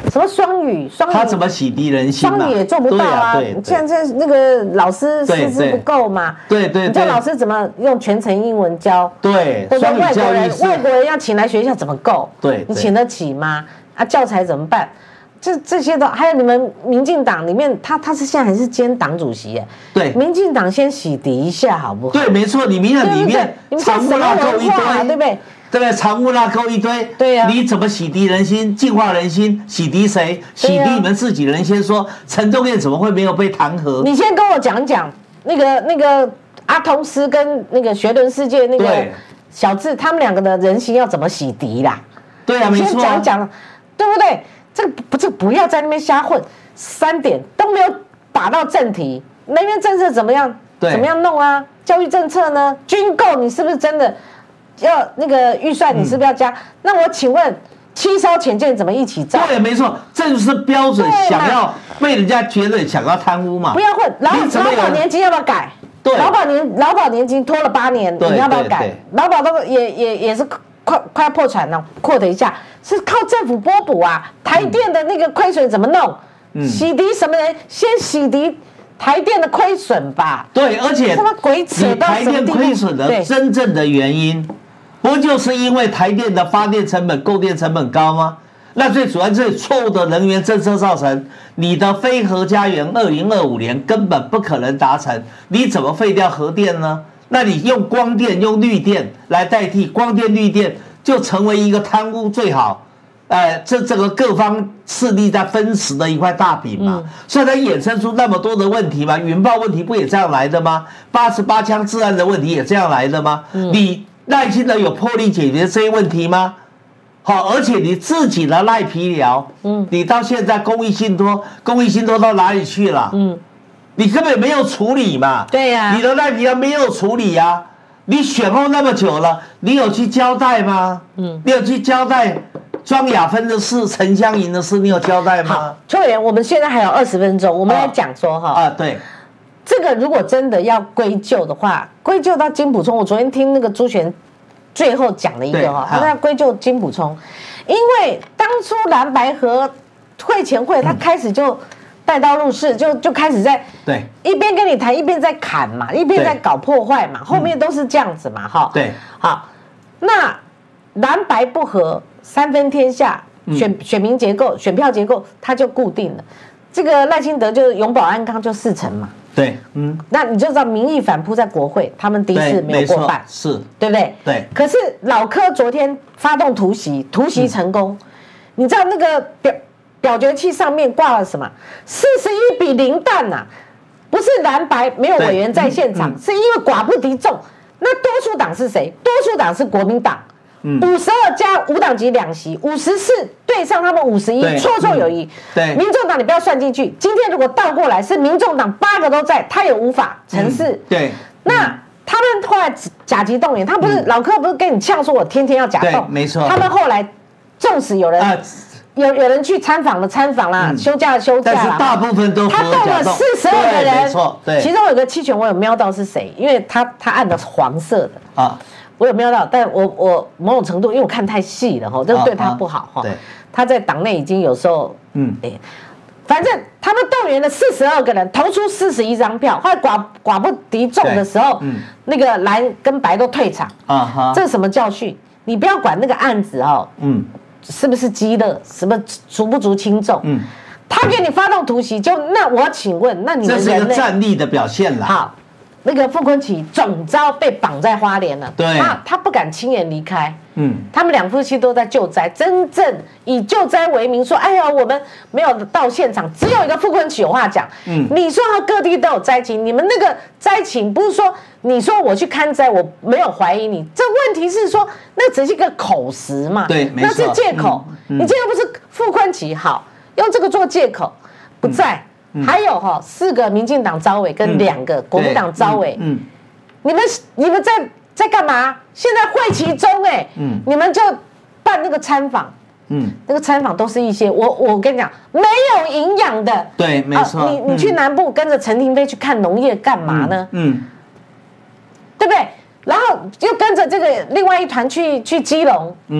什么双语，双语他怎么洗涤人心、啊？ 双语也做不到啊！ 对对现在那个老师师资不够嘛？ 对 对, 对, 对， 你叫老师怎么用全程英文教？ 对， 或者外国人外国人要请来学校怎么够？ 对， 你请得起吗？啊，教材怎么办？这这些都还有你们民进党里面，他他是现在还是兼党主席耶？ 对， 民进党先洗涤一下好不好？ 对，没错，你民进党里面藏污纳垢一堆， 对不对？ 对不对？藏污纳垢一堆， 对呀、啊， 你怎么洗涤人心、净化人心？洗涤谁？洗涤你们自己人。先说陈宗彦怎么会没有被弹劾？ 你先跟我讲讲那个那个阿童斯跟那个学伦世界那个小智他们两个的人心要怎么洗涤啦？ 对啊，没错、啊。 先讲讲，对不对？这个不，这不要在那边瞎混。三点都没有打到正题，能源政策怎么样？怎么样弄啊？教育政策呢？军购你是不是真的？要那个预算，你是不是要加？嗯、那我请问，七艘潜舰怎么一起造？ 对，没错，这就是标准，想要被人家觉得想要贪污嘛。 不要混，劳劳保年金要不要改？ 对， 劳保年劳保年金拖了八年，你要不要改？劳保都也也也是快快要破产了，扩的一下是靠政府拨补啊。台电的那个亏损怎么弄？嗯、洗涤什么人？先洗涤台电的亏损吧。 对，而且他妈鬼扯到台电亏损的真正的原因。不就是因为台电的发电成本、购电成本高吗？那最主要是错误的能源政策造成你的非核家园二零二五年根本不可能达成。你怎么废掉核电呢？那你用光电、用绿电来代替，光电、绿电就成为一个贪污最好，呃，这这个各方势力在分食的一块大饼嘛，嗯、所以才衍生出那么多的问题嘛。云豹问题不也这样来的吗？八十八枪治安的问题也这样来的吗？嗯、你。赖清德有魄力解决这些问题吗？好，而且你自己的赖皮寮，嗯，你到现在公益信托，公益信托到哪里去了？嗯，你根本没有处理嘛。 对呀、啊， 你的赖皮寮没有处理呀、啊。你选后那么久了，你有去交代吗？嗯，你有去交代庄雅芬的事、陈香吟的事，你有交代吗？ 好，邱委员，我们现在还有二十分钟，我们来讲说哈。 啊，对。 这个如果真的要归咎的话，归咎到金溥聪。我昨天听那个朱璇最后讲了一个哈，他要归咎金溥聪，因为当初蓝白合会前会，他开始就带刀入室，就就开始在对一边跟你谈，一边在砍嘛，一边在搞破坏嘛，后面都是这样子嘛，哈。 对， 好，那蓝白不合，三分天下，选选民结构、选票结构，它就固定了。这个赖清德就永保安康就四成嘛。 对，嗯， 那你就知道民意反扑在国会，他们第一次没有过半， 是， 对不对？ 对。 可是老柯昨天发动突袭，突袭成功，嗯、你知道那个表表决器上面挂了什么？四十一比零弹呐、啊，不是蓝白没有委员在现场，嗯嗯、是因为寡不敌众。那多数党是谁？多数党是国民党。五十二加无党籍两席，五十四对上他们五十一，绰绰有余。 对， 民众党你不要算进去。今天如果倒过来是民众党八个都在，他也无法成事。 嗯、对， 那他们后来甲级动员，他不是、嗯、老柯不是跟你呛说，我天天要甲动， 没错。 他们后来纵使有人、啊、有有人去参访了参访啦，嗯、休假的休假啦， 但是大部分都他动了四十二个人， 没错，对。 其中有个期权我有瞄到是谁，因为他他按的是黄色的啊。我有瞄到，但我我某种程度，因为我看太细了哈，这对他不好哈。对，他在党内已经有时候，嗯，哎，反正他们动员了四十二个人，投出四十一张票，后来寡寡不敌众的时候，嗯，那个蓝跟白都退场啊哈，这是什么教训？你不要管那个案子哦，嗯，是不是激乐，什么足不足轻重，嗯，他给你发动突袭，就那我请问，那你们这是一个战力的表现啦。 好。那个傅昆萁总召被绑在花莲了， 对， 他他不敢轻言离开，嗯，他们两夫妻都在救灾，真正以救灾为名说，哎呀，我们没有到现场，只有一个傅昆萁有话讲，嗯，你说他各地都有灾情，你们那个灾情不是说你说我去看灾，我没有怀疑你，这问题是说那只是一个口实嘛， 对， 那是借口，嗯嗯、你今天不是傅昆萁好用这个做借口，不在。嗯还有哈、哦，四个民进党召委跟两个国民党召委，嗯，嗯你们你们在在干嘛？现在会期中哎，嗯，你们就办那个参访，嗯，那个参访都是一些我我跟你讲没有营养的， 对，没错。 啊、你你去南部跟着陈亭妃去看农业干嘛呢？嗯，嗯对不对？然后又跟着这个另外一团去去基隆，嗯，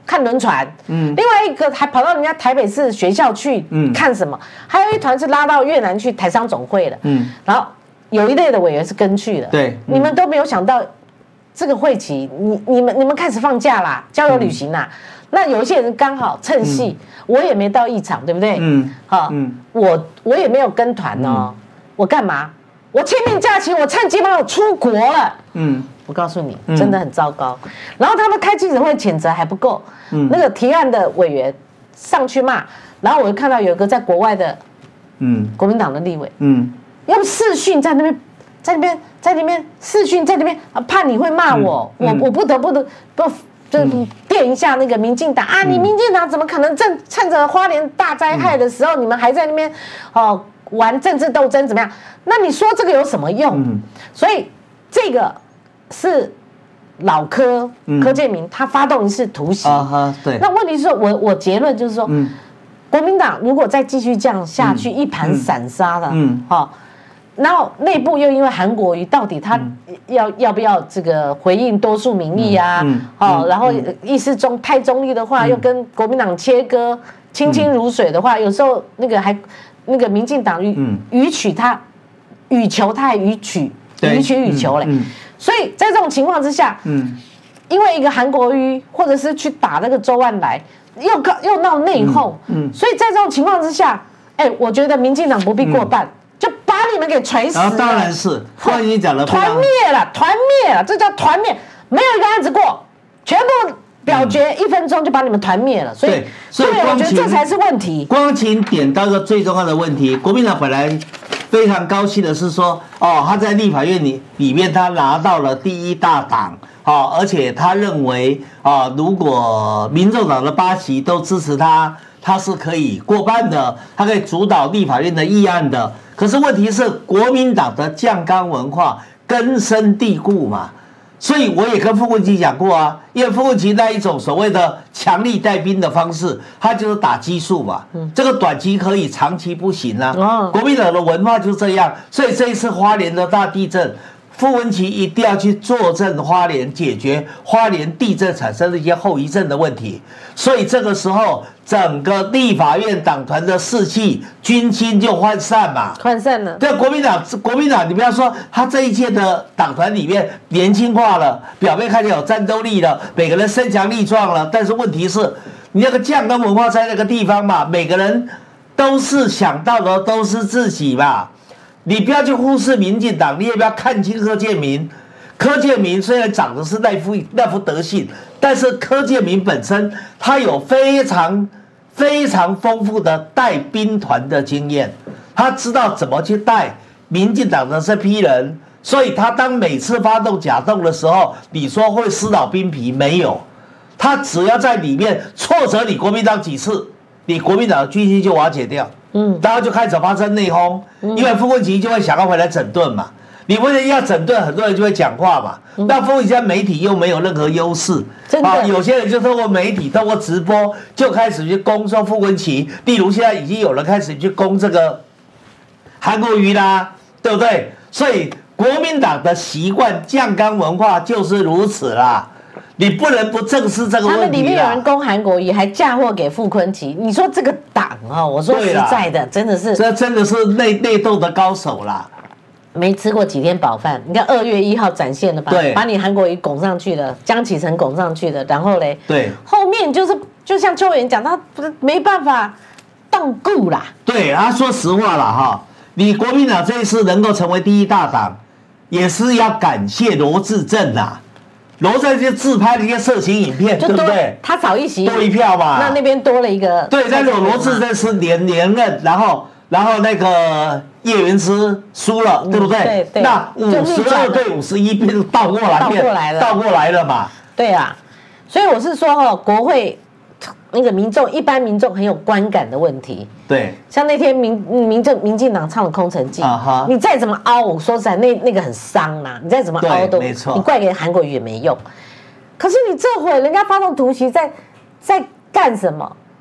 看轮船，嗯，另外一个还跑到人家台北市学校去，嗯，看什么？还有一团是拉到越南去台商总会的，嗯，然后有一类的委员是跟去的， 对， 你们都没有想到这个会期，你你们你们开始放假啦，郊游旅行啦，那有一些人刚好趁戏，我也没到议场，对不对？嗯，好，嗯，我我也没有跟团哦，我干嘛？我清明假期我趁机帮我出国了，嗯。我告诉你，真的很糟糕。嗯、然后他们开记者会谴责还不够，嗯、那个提案的委员上去骂，然后我就看到有一个在国外的，嗯，国民党的立委，嗯，用视讯在那边，在那边，在那边视讯在那边，怕你会骂我，嗯、我我不得不得不就垫一下那个民进党、嗯、啊，你民进党怎么可能正趁着花莲大灾害的时候，嗯、你们还在那边哦玩政治斗争怎么样？那你说这个有什么用？嗯、所以这个。是老柯柯建铭他发动一次突袭， 啊对。 那问题是说，我我结论就是说，嗯、国民党如果再继续这样下去，嗯、一盘散沙了，嗯，好、哦，然后内部又因为韩国瑜到底他要、嗯、要不要这个回应多数民意啊，嗯，哦，嗯、然后意识中太中立的话，嗯、又跟国民党切割，清清如水的话，嗯、有时候那个还那个民进党予予取他予求，他还予取予取予求嘞。嗯嗯所以在这种情况之下，嗯，因为一个韩国瑜或者是去打那个周恩来，又又闹内讧，嗯，嗯所以在这种情况之下，哎，我觉得民进党不必过半，嗯、就把你们给锤死了。 当然是，刚才你讲了， 团灭了，团灭了，这叫团灭，没有一个案子过，全部表决一分钟就把你们团灭了。所以，所以我觉得这才是问题。 光晴点到一个最重要的问题，国民党本来。非常高兴的是说，哦，他在立法院里里面他拿到了第一大党，哦，而且他认为啊，如果民众党的八席都支持他，他是可以过半的，他可以主导立法院的议案的。可是问题是，国民党的酱缸文化根深蒂固嘛。所以我也跟傅昆萁讲过啊，因为傅昆萁那一种所谓的强力带兵的方式，他就是打基数嘛，嗯、这个短期可以，长期不行啊。哦、国民党的文化就是这样，所以这一次花莲的大地震，傅昆萁一定要去坐镇花莲，解决花莲地震产生的一些后遗症的问题。所以这个时候，整个立法院党团的士气、军心就涣散嘛， 涣散了。 对国民党，国民党，你不要说他这一届的党团里面年轻化了，表面看起来有战斗力了，每个人身强力壮了，但是问题是，你那个酱缸文化在那个地方嘛，每个人都是想到的都是自己嘛。你不要去忽视民进党，你也不要看清柯建铭。柯建铭虽然长得是那副那副德性，但是柯建铭本身他有非常非常丰富的带兵团的经验，他知道怎么去带民进党的这批人，所以他当每次发动假动的时候，你说会撕倒兵皮没有？他只要在里面挫折你国民党几次，你国民党的军心就瓦解掉。嗯，然后就开始发生内讧，因为傅昆萁就会想要回来整顿嘛。你为了要整顿，很多人就会讲话嘛。那傅昆萁媒体又没有任何优势，啊，有些人就透过媒体、透过直播就开始去攻说傅昆萁。例如现在已经有人开始去攻这个韩国瑜啦，对不对？所以国民党的习惯酱缸文化就是如此啦。你不能不正视这个问题。他们里面有人攻韩国瑜，还嫁祸给傅昆萁。你说这个党啊，我说实在的，真的是这真的是内内斗的高手啦。 没吃过几天饱饭，你看二月一号展现了吧？ 对， 把你韩国瑜拱上去了，江启臣拱上去了，然后嘞， 对， 后面就是就像邱远讲，他没办法动顾啦。 对，他说实话了哈，你国民党这一次能够成为第一大党，也是要感谢罗致政呐。罗在就自拍的一些色情影片，对不对？ 他少一席多一票嘛， 那那边多了一个。 对，但是罗致政是连连任，然后然后那个叶元之输了，嗯、对不对？ 对对。 那五十二对五十一变倒过来， 倒过来了， 倒过来了嘛。 对啊，所以我是说哈，国会那个民众一般民众很有观感的问题。 对， 像那天民民政民进党唱的《空城计》，啊、你再怎么凹，我说实在，那那个很伤啦。你再怎么凹都， 没错， 你怪给韩国瑜也没用。可是你这回人家发动突袭在，在在干什么？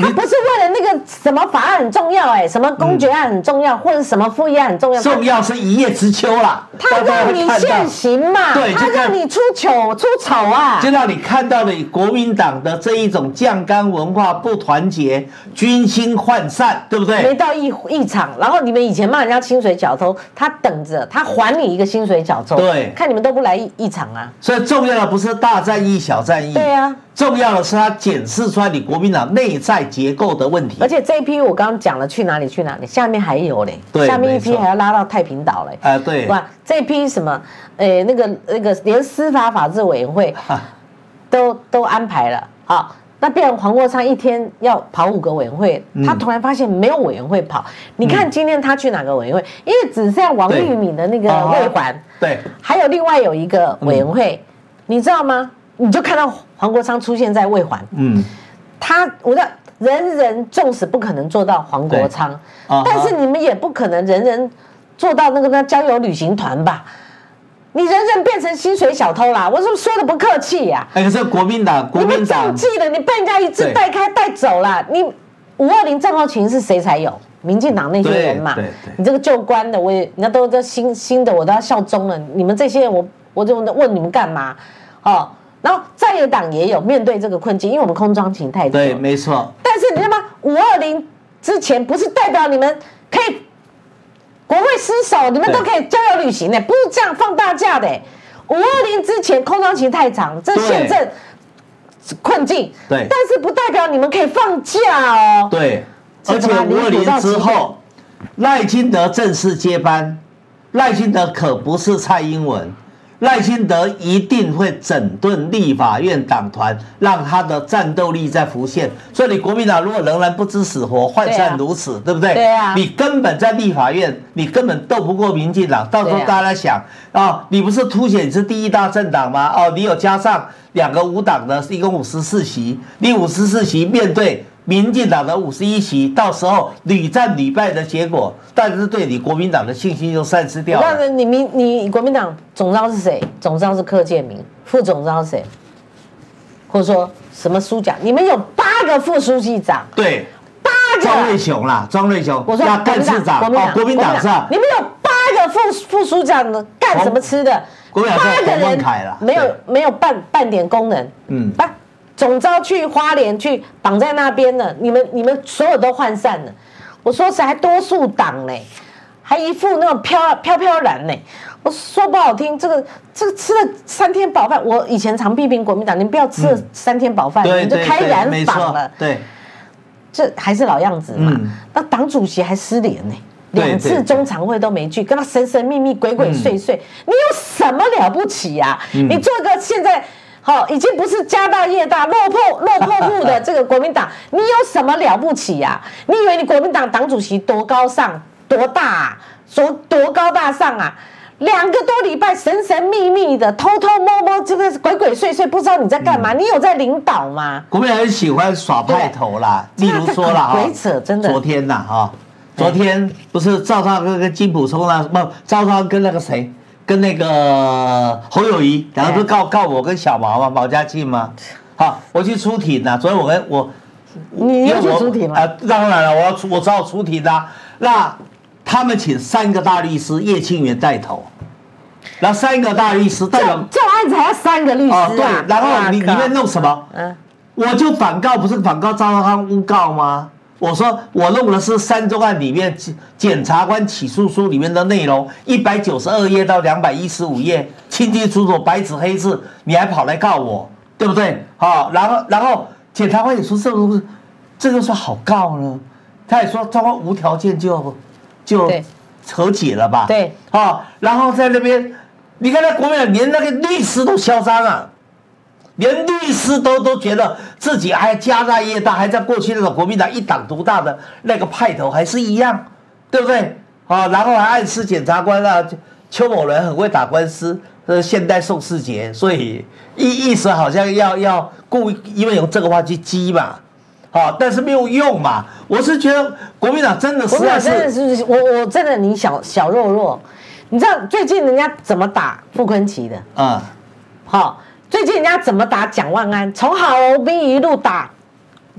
他不是为了那个什么法案很重要哎，什么公决案很重要，或者什么复议案很重要， 重要是一叶知秋啦。 他让你现行嘛， 对， 他让你出糗出丑啊， 就让你看到了国民党的这一种酱缸文化不团结、军心涣散，对不对？ 没到一一场，然后你们以前骂人家薪水小偷，他等着他还你一个薪水小偷， 对， 看你们都不来一一场啊。 所以重要的不是大战役、小战役， 对啊， 重要的是他检视出来你国民党内在结构的问题。 而且这一批我刚刚讲了去哪里去哪里，下面还有嘞，下面一批还要拉到太平岛嘞。 啊、呃，对， 哇，这一批什么，诶，那个那个连司法法制委员会都都安排了，好。那变成黄国昌一天要跑五个委员会，他突然发现没有委员会跑。你看今天他去哪个委员会？因为只剩下王玉敏的那个卫环， 对， 还有另外有一个委员会，你知道吗？你就看到黄国昌出现在卫环，嗯，他我的人人纵使不可能做到黄国昌，但是你们也不可能人人做到那个那郊游旅行团吧？你人人变成薪水小偷啦！我是不是说的不客气呀？ 哎，可是国民党，国民党你们中计了，你被人家一支带开带走了。你五二零账号群是谁才有？民进党那些人嘛。你这个旧官的，我也人家都在新新的，我都要效忠了。你们这些人，我我就问你们干嘛？哦，然后在野党也有面对这个困境，因为我们空窗期太久。 对，没错。 但是你知道吗？五二零之前不是代表你们可以。国会失守，你们都可以郊游旅行的，不是这样放大假的。五二零之前空窗期太长，这宪政困境， 对， 但是不代表你们可以放假哦。 对，而且五二零之后，赖清德正式接班，赖清德可不是蔡英文。赖清德一定会整顿立法院党团，让他的战斗力再浮现。所以你国民党如果仍然不知死活，涣散如此， 对,、啊、对不对？ 对啊， 你根本在立法院，你根本斗不过民进党。到时候大家想啊、哦，你不是凸显你是第一大政党吗？哦，你有加上两个无党的，一共五十四席，你五十四席面对民进党的五十一席，到时候屡战屡败的结果，但是对你国民党的信心就丧失掉了。 那你民你国民党总召是谁？总召是柯建铭，副总召是谁？或者说什么书记？你们有八个副书记长， 对， 八个。 庄瑞雄啦，庄瑞雄， 我说干事长， 哦， 国民党是吧？ 你们有八个副副书记长的，干什么吃的？ 国民党是洪文凯啦， 没有没有半半点功能，嗯，把总召去花莲去绑在那边了，你们你们所有都涣散了。我说是还多数党嘞，还一副那种飘飘飘然嘞。我说不好听，这个这个吃了三天饱饭，我以前常批评国民党，你们不要吃了三天饱饭，你们就开染坊了。 对， 这还是老样子嘛。那党主席还失联呢，两次中常会都没去，跟他神神秘秘、鬼鬼祟祟，你有什么了不起呀？你做个现在。好，已经不是家大业大、落魄落魄户的这个国民党，你有什么了不起呀、啊？你以为你国民党党主席多高尚、多大、啊，说多高大上啊？两个多礼拜神神秘秘的、偷偷摸摸，这个鬼鬼祟祟，不知道你在干嘛？嗯、你有在领导吗？ 国民党很喜欢耍派头啦，例如说啦， 鬼扯，真的。 昨天呐，哈，昨天不是赵少康跟金溥聪啊，不，赵少康跟那个谁？跟那个侯友宜，然后不是告告我跟小毛嘛，毛家庆吗？好，我去出庭了。昨天我跟我， 你要去出庭吗？ 啊，当然了，我要出，我只好出庭啦。那他们请三个大律师，叶庆元带头，然后三个大律师代表， 这案子还要三个律师啊？ 哦、对，然后里里面弄什么？嗯，我就反告，不是反告赵少康诬告吗？我说我弄的是三中案里面检察官起诉书里面的内容，一百九十二页到两百一十五页，清清楚楚，白纸黑字，你还跑来告我，对不对？好，然后然后检察官也说这个这个说好告呢，他也说赵光无条件就就和解了吧？ 对， 好，然后在那边，你看那国民党连那个律师都嚣张啊。连律师都都觉得自己还家大业大，还在过去那种国民党一党独大的那个派头还是一样，对不对？啊，然后还暗示检察官啊，邱某人很会打官司，呃，现代宋世杰，所以意意思好像要要故意因为用这个话去激嘛，好，但是没有用嘛。我是觉得国民党真的实在是， 真的是我我真的你小小弱弱，你知道最近人家怎么打傅昆萁的？嗯，好。最近人家怎么打蒋万安？从郝龙斌一路打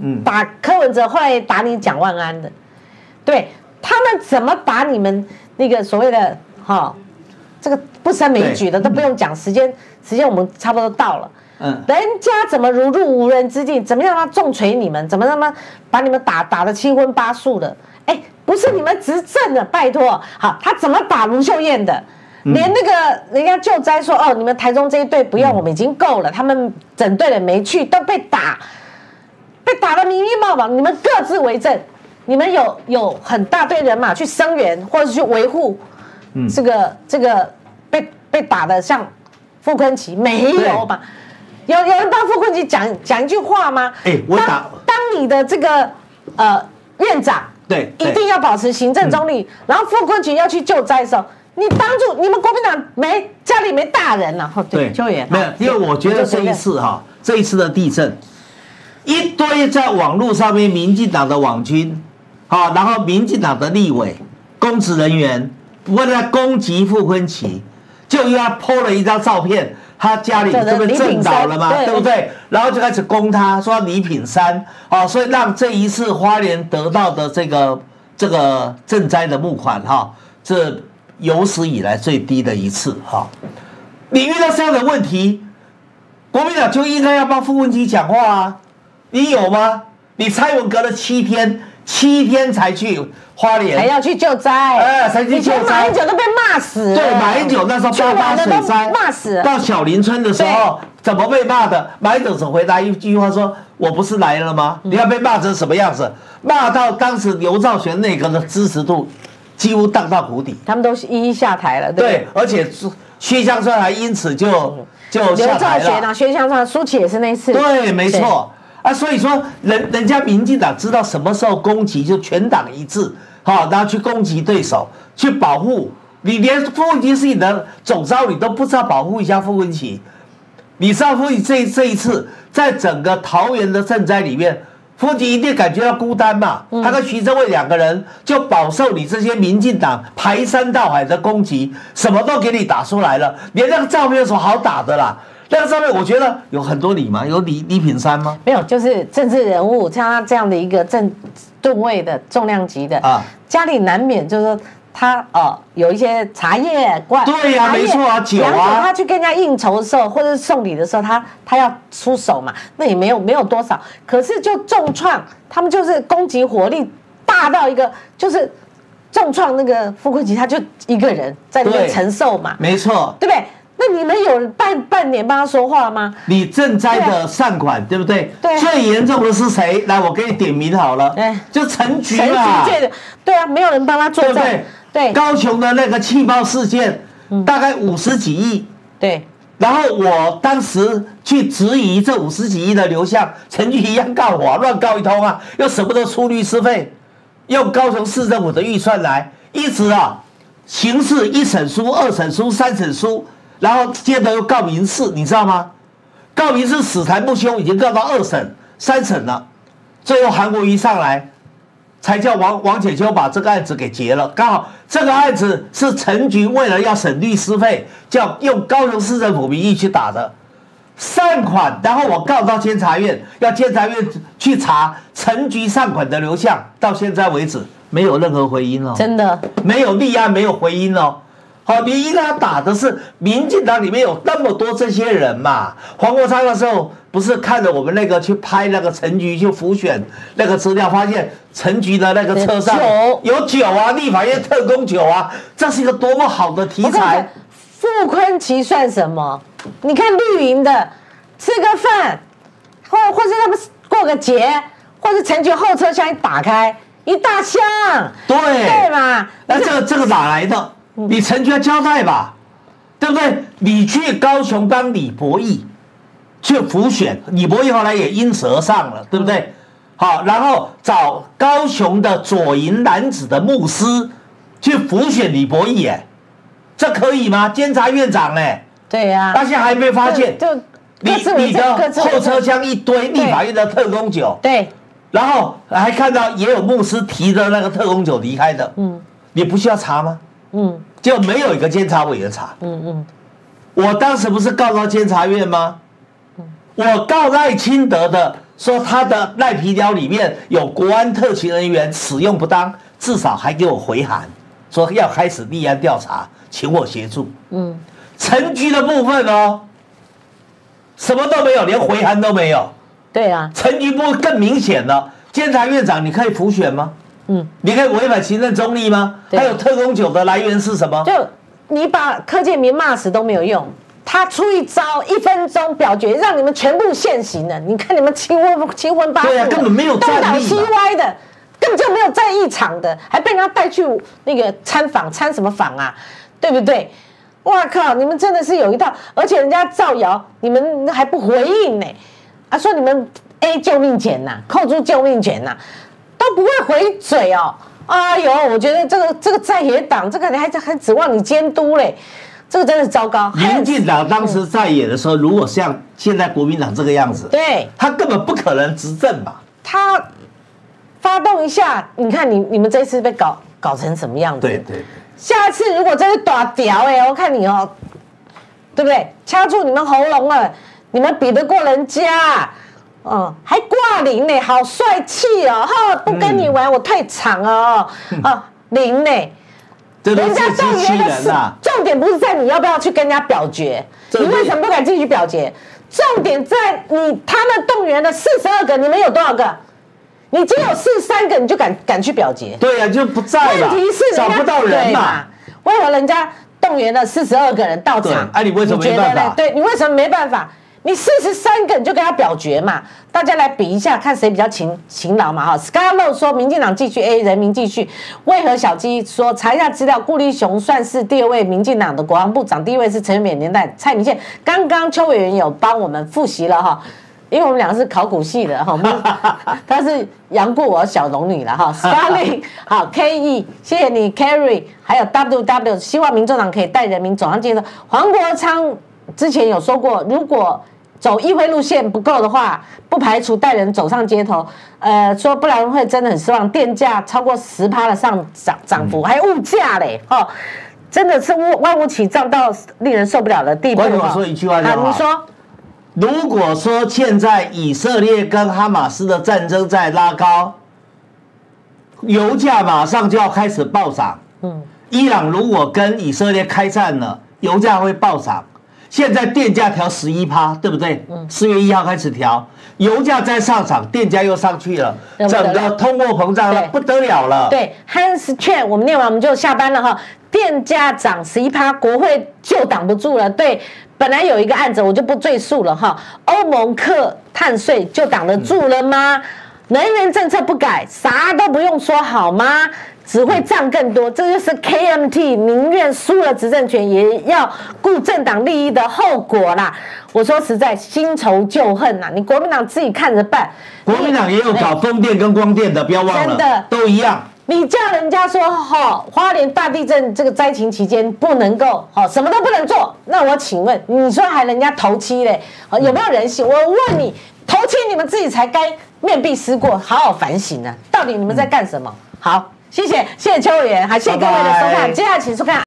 嗯， 打柯文哲，后来打你蒋万安的，对他们怎么打你们那个所谓的哈、哦，这个不胜枚举的都不用讲，时间时间我们差不多到了。嗯，人家怎么如入无人之境？怎么让他重锤你们？怎么让他把你们打打得七荤八素的？哎，不是你们执政的，拜托，好，他怎么打卢秀燕的？连那个人家救灾说哦，你们台中这一队不用，我们已经够了，他们整队的没去，都被打，被打得迷迷茫茫。你们各自为政，你们有有很大堆人马去声援或者是去维护，这个这个被被打的像傅崐萁没有吧？有有人帮傅崐萁讲讲一句话吗？ 哎，我打当你的这个呃院长， 对， 一定要保持行政中立，然后傅崐萁要去救灾的时候。你当初你们国民党没家里没大人了、啊，对，邱远没有，因为我觉得这一次哈，这一次的地震，一堆在网络上面民进党的网军，好，然后民进党的立委、公职人员为了攻击傅崐萁，就又要 po 了一张照片，他家里这边震倒了嘛，对不对？然后就开始攻他，说李品山，哦，所以让这一次花莲得到的这个这个赈灾的募款哈，这。有史以来最低的一次哈，你遇到这样的问题，国民党就应该要帮傅崐萁讲话啊，你有吗？你蔡文隔了七天，七天才去花莲， 还要去救灾， 哎，才去救灾。 马英九都被骂死了， 对，马英九那时候爆发水灾， 骂死了。 到小林村的时候，怎么被骂的？马英九只回答一句话说：“我不是来了吗？”你看被骂成什么样子？骂到当时刘兆玄内阁的支持度。几乎荡到谷底， 他们都一一下台了，对不对？ 对，而且薛湘川还因此就就下台了。 刘兆玄啊，薛湘川、舒淇也是那次。 对，没错啊，所以说人人家民进党知道什么时候攻击，就全党一致，好，然后去攻击对手，去保护你，连傅崐萁是你的总召，你都不知道保护一下傅崐萁。你知道傅崐萁这这一次在整个桃园的赈灾里面。傅崐萁一定感觉到孤单嘛，他跟徐正伟两个人就饱受你这些民进党排山倒海的攻击，什么都给你打出来了，连那个照片有什么好打的啦？那个照片我觉得有很多李吗？有李李品山吗？ 没有，就是政治人物像他这样的一个正吨位的重量级的啊，家里难免就是说。他哦，有一些茶叶罐， 对呀、啊，没错啊，酒啊。 他去跟人家应酬的时候，或者是送礼的时候，他他要出手嘛，那也没有没有多少。可是就重创，他们就是攻击火力大到一个，就是重创那个傅崐萁，他就一个人在那边承受嘛， 没错， 对不对？那你们有半半年帮他说话吗？ 你赈灾的善款，对不对？ 对。 最严重的是谁？来，我给你点名好了。对，就陈菊嘛。 陈菊对啊，没有人帮他作战。对。对， 高雄的那个气爆事件，大概五十几亿。 对。 然后我当时去质疑这五十几亿的流向，陈菊一样告我，乱告一通啊，又舍不得出律师费，用高雄市政府的预算来，一直啊，刑事一审书、二审书、三审书。然后接着又告民事，你知道吗？告民事死缠不休，已经告到二审、三审了。最后韩国瑜上来，才叫王王浅秋把这个案子给结了。刚好这个案子是陈菊为了要省律师费，叫用高雄市政府名义去打的善款。然后我告到监察院，要监察院去查陈菊善款的流向，到现在为止没有任何回音哦， 真的没有立案，没有回音哦。好，你应该打的是民进党里面有那么多这些人嘛。黄国昌的时候不是看着我们那个去拍那个陈菊去浮选那个资料，发现陈菊的那个车上有酒啊，立法院特供酒啊，这是一个多么好的题材。 傅崐萁算什么？你看绿营的吃个饭，或或是他们过个节，或是陈菊后车厢一打开一大箱， 对对嘛？ 那这个这个哪来的？你陈菊要交代吧，对不对？你去高雄帮李博义去辅选，李博义后来也因此而上了，对不对？好，然后找高雄的左营男子的牧师去辅选李博义，哎，这可以吗？监察院长哎， 对呀、啊， 到现在还没发现， 就你你的后车厢一堆立法院的特供酒，对，然后还看到也有牧师提着那个特供酒离开的，嗯，你不需要查吗？嗯，就没有一个监察委员查。嗯嗯，我当时不是告到监察院吗？嗯，我告赖清德的说他的赖皮条里面有国安特勤人员使用不当，至少还给我回函，说要开始立案调查，请我协助。嗯，陈局的部分哦，什么都没有，连回函都没有。 对啊， 陈局部更明显了。监察院长，你可以辅选吗？嗯，你可以违反行政中立吗？还有特工九的来源是什么？ 就你把柯建铭骂死都没有用。他出一招，一分钟表决，让你们全部现行了。你看你们七荤七荤八素， 对啊，根本没有东倒西歪的，根本就没有在议场的，还被人家带去那个参访，参什么访啊？对不对？哇靠！你们真的是有一套，而且人家造谣，你们还不回应呢？啊，说你们 A 救命钱呐、啊，扣住救命钱呐、啊，都不会回嘴哦。哎呦，我觉得这个这个在野党，这个你还还指望你监督嘞？这个真的是糟糕。 民进党当时在野的时候，如果像现在国民党这个样子， 对， 他根本不可能执政吧？ 他发动一下，你看你你们这一次被搞搞成什么样子？ 对对对。 下次如果真是打屌哎，我看你哦，对不对？掐住你们喉咙了，你们比得过人家？哦，还挂零呢，好帅气哦！哈，不跟你玩，嗯、我退场哦。啊，零呢？人家动员的是重点，不是在你要不要去跟人家表决，你为什么不敢进去表决？重点在你他们动员了四十二个，你们有多少个？你只有四十三个，你就敢敢去表决？ 对呀、啊，就不在了。 问题是找不到人嘛？ 为何人家动员了四十二个人到场？ 啊，你为什么没办法？ 对你为什么没办法？你四十三个你就跟他表决嘛，大家来比一下，看谁比较勤勤劳嘛哈。Scarlett 说民进党继续 A， 人民继续。为何小鸡说查一下资料，顾立雄算是第二位民进党的国防部长，第一位是陈水扁年代蔡明宪。刚刚邱委员有帮我们复习了哈，因为我们两个是考古系的哈，他是杨过我小龙女了哈。Scarlett 好 K E， 谢谢你 Carry， 还有 W W， 希望民众党可以带人民走上街头。黄国昌之前有说过，如果走议会路线不够的话，不排除带人走上街头。呃，说不然会真的很失望，电价超过十趴的上涨涨幅，还有物价嘞，哦，真的是万物齐涨到令人受不了的地步。 我说一句话就好。 啊，你说， 如果说现在以色列跟哈马斯的战争在拉高，油价马上就要开始暴涨。嗯，伊朗如果跟以色列开战了，油价会暴涨。现在电价调十一趴，对不对？四月一号开始调，油价再上涨，电价又上去了，整个通货膨胀了不得了了。 对 ，Hans 劝我们念完我们就下班了哈。电价涨十一趴，国会就挡不住了。对，本来有一个案子我就不赘述了哈。欧盟课碳税就挡得住了吗？嗯、能源政策不改，啥都不用说好吗？只会涨更多，这就是 K M T 宁愿输了执政权，也要顾政党利益的后果啦。我说实在，新仇旧恨呐，你国民党自己看着办。 国民党也有搞风电跟光电的，不要忘了，真的都一样。 你叫人家说哈，花莲大地震这个灾情期间不能够好，什么都不能做，那我请问，你说还人家头七嘞，有没有人性？我问你，头七你们自己才该面壁思过，好好反省啊，到底你们在干什么？好。谢谢，谢谢邱委员，还谢谢各位的收看，接下来请收看。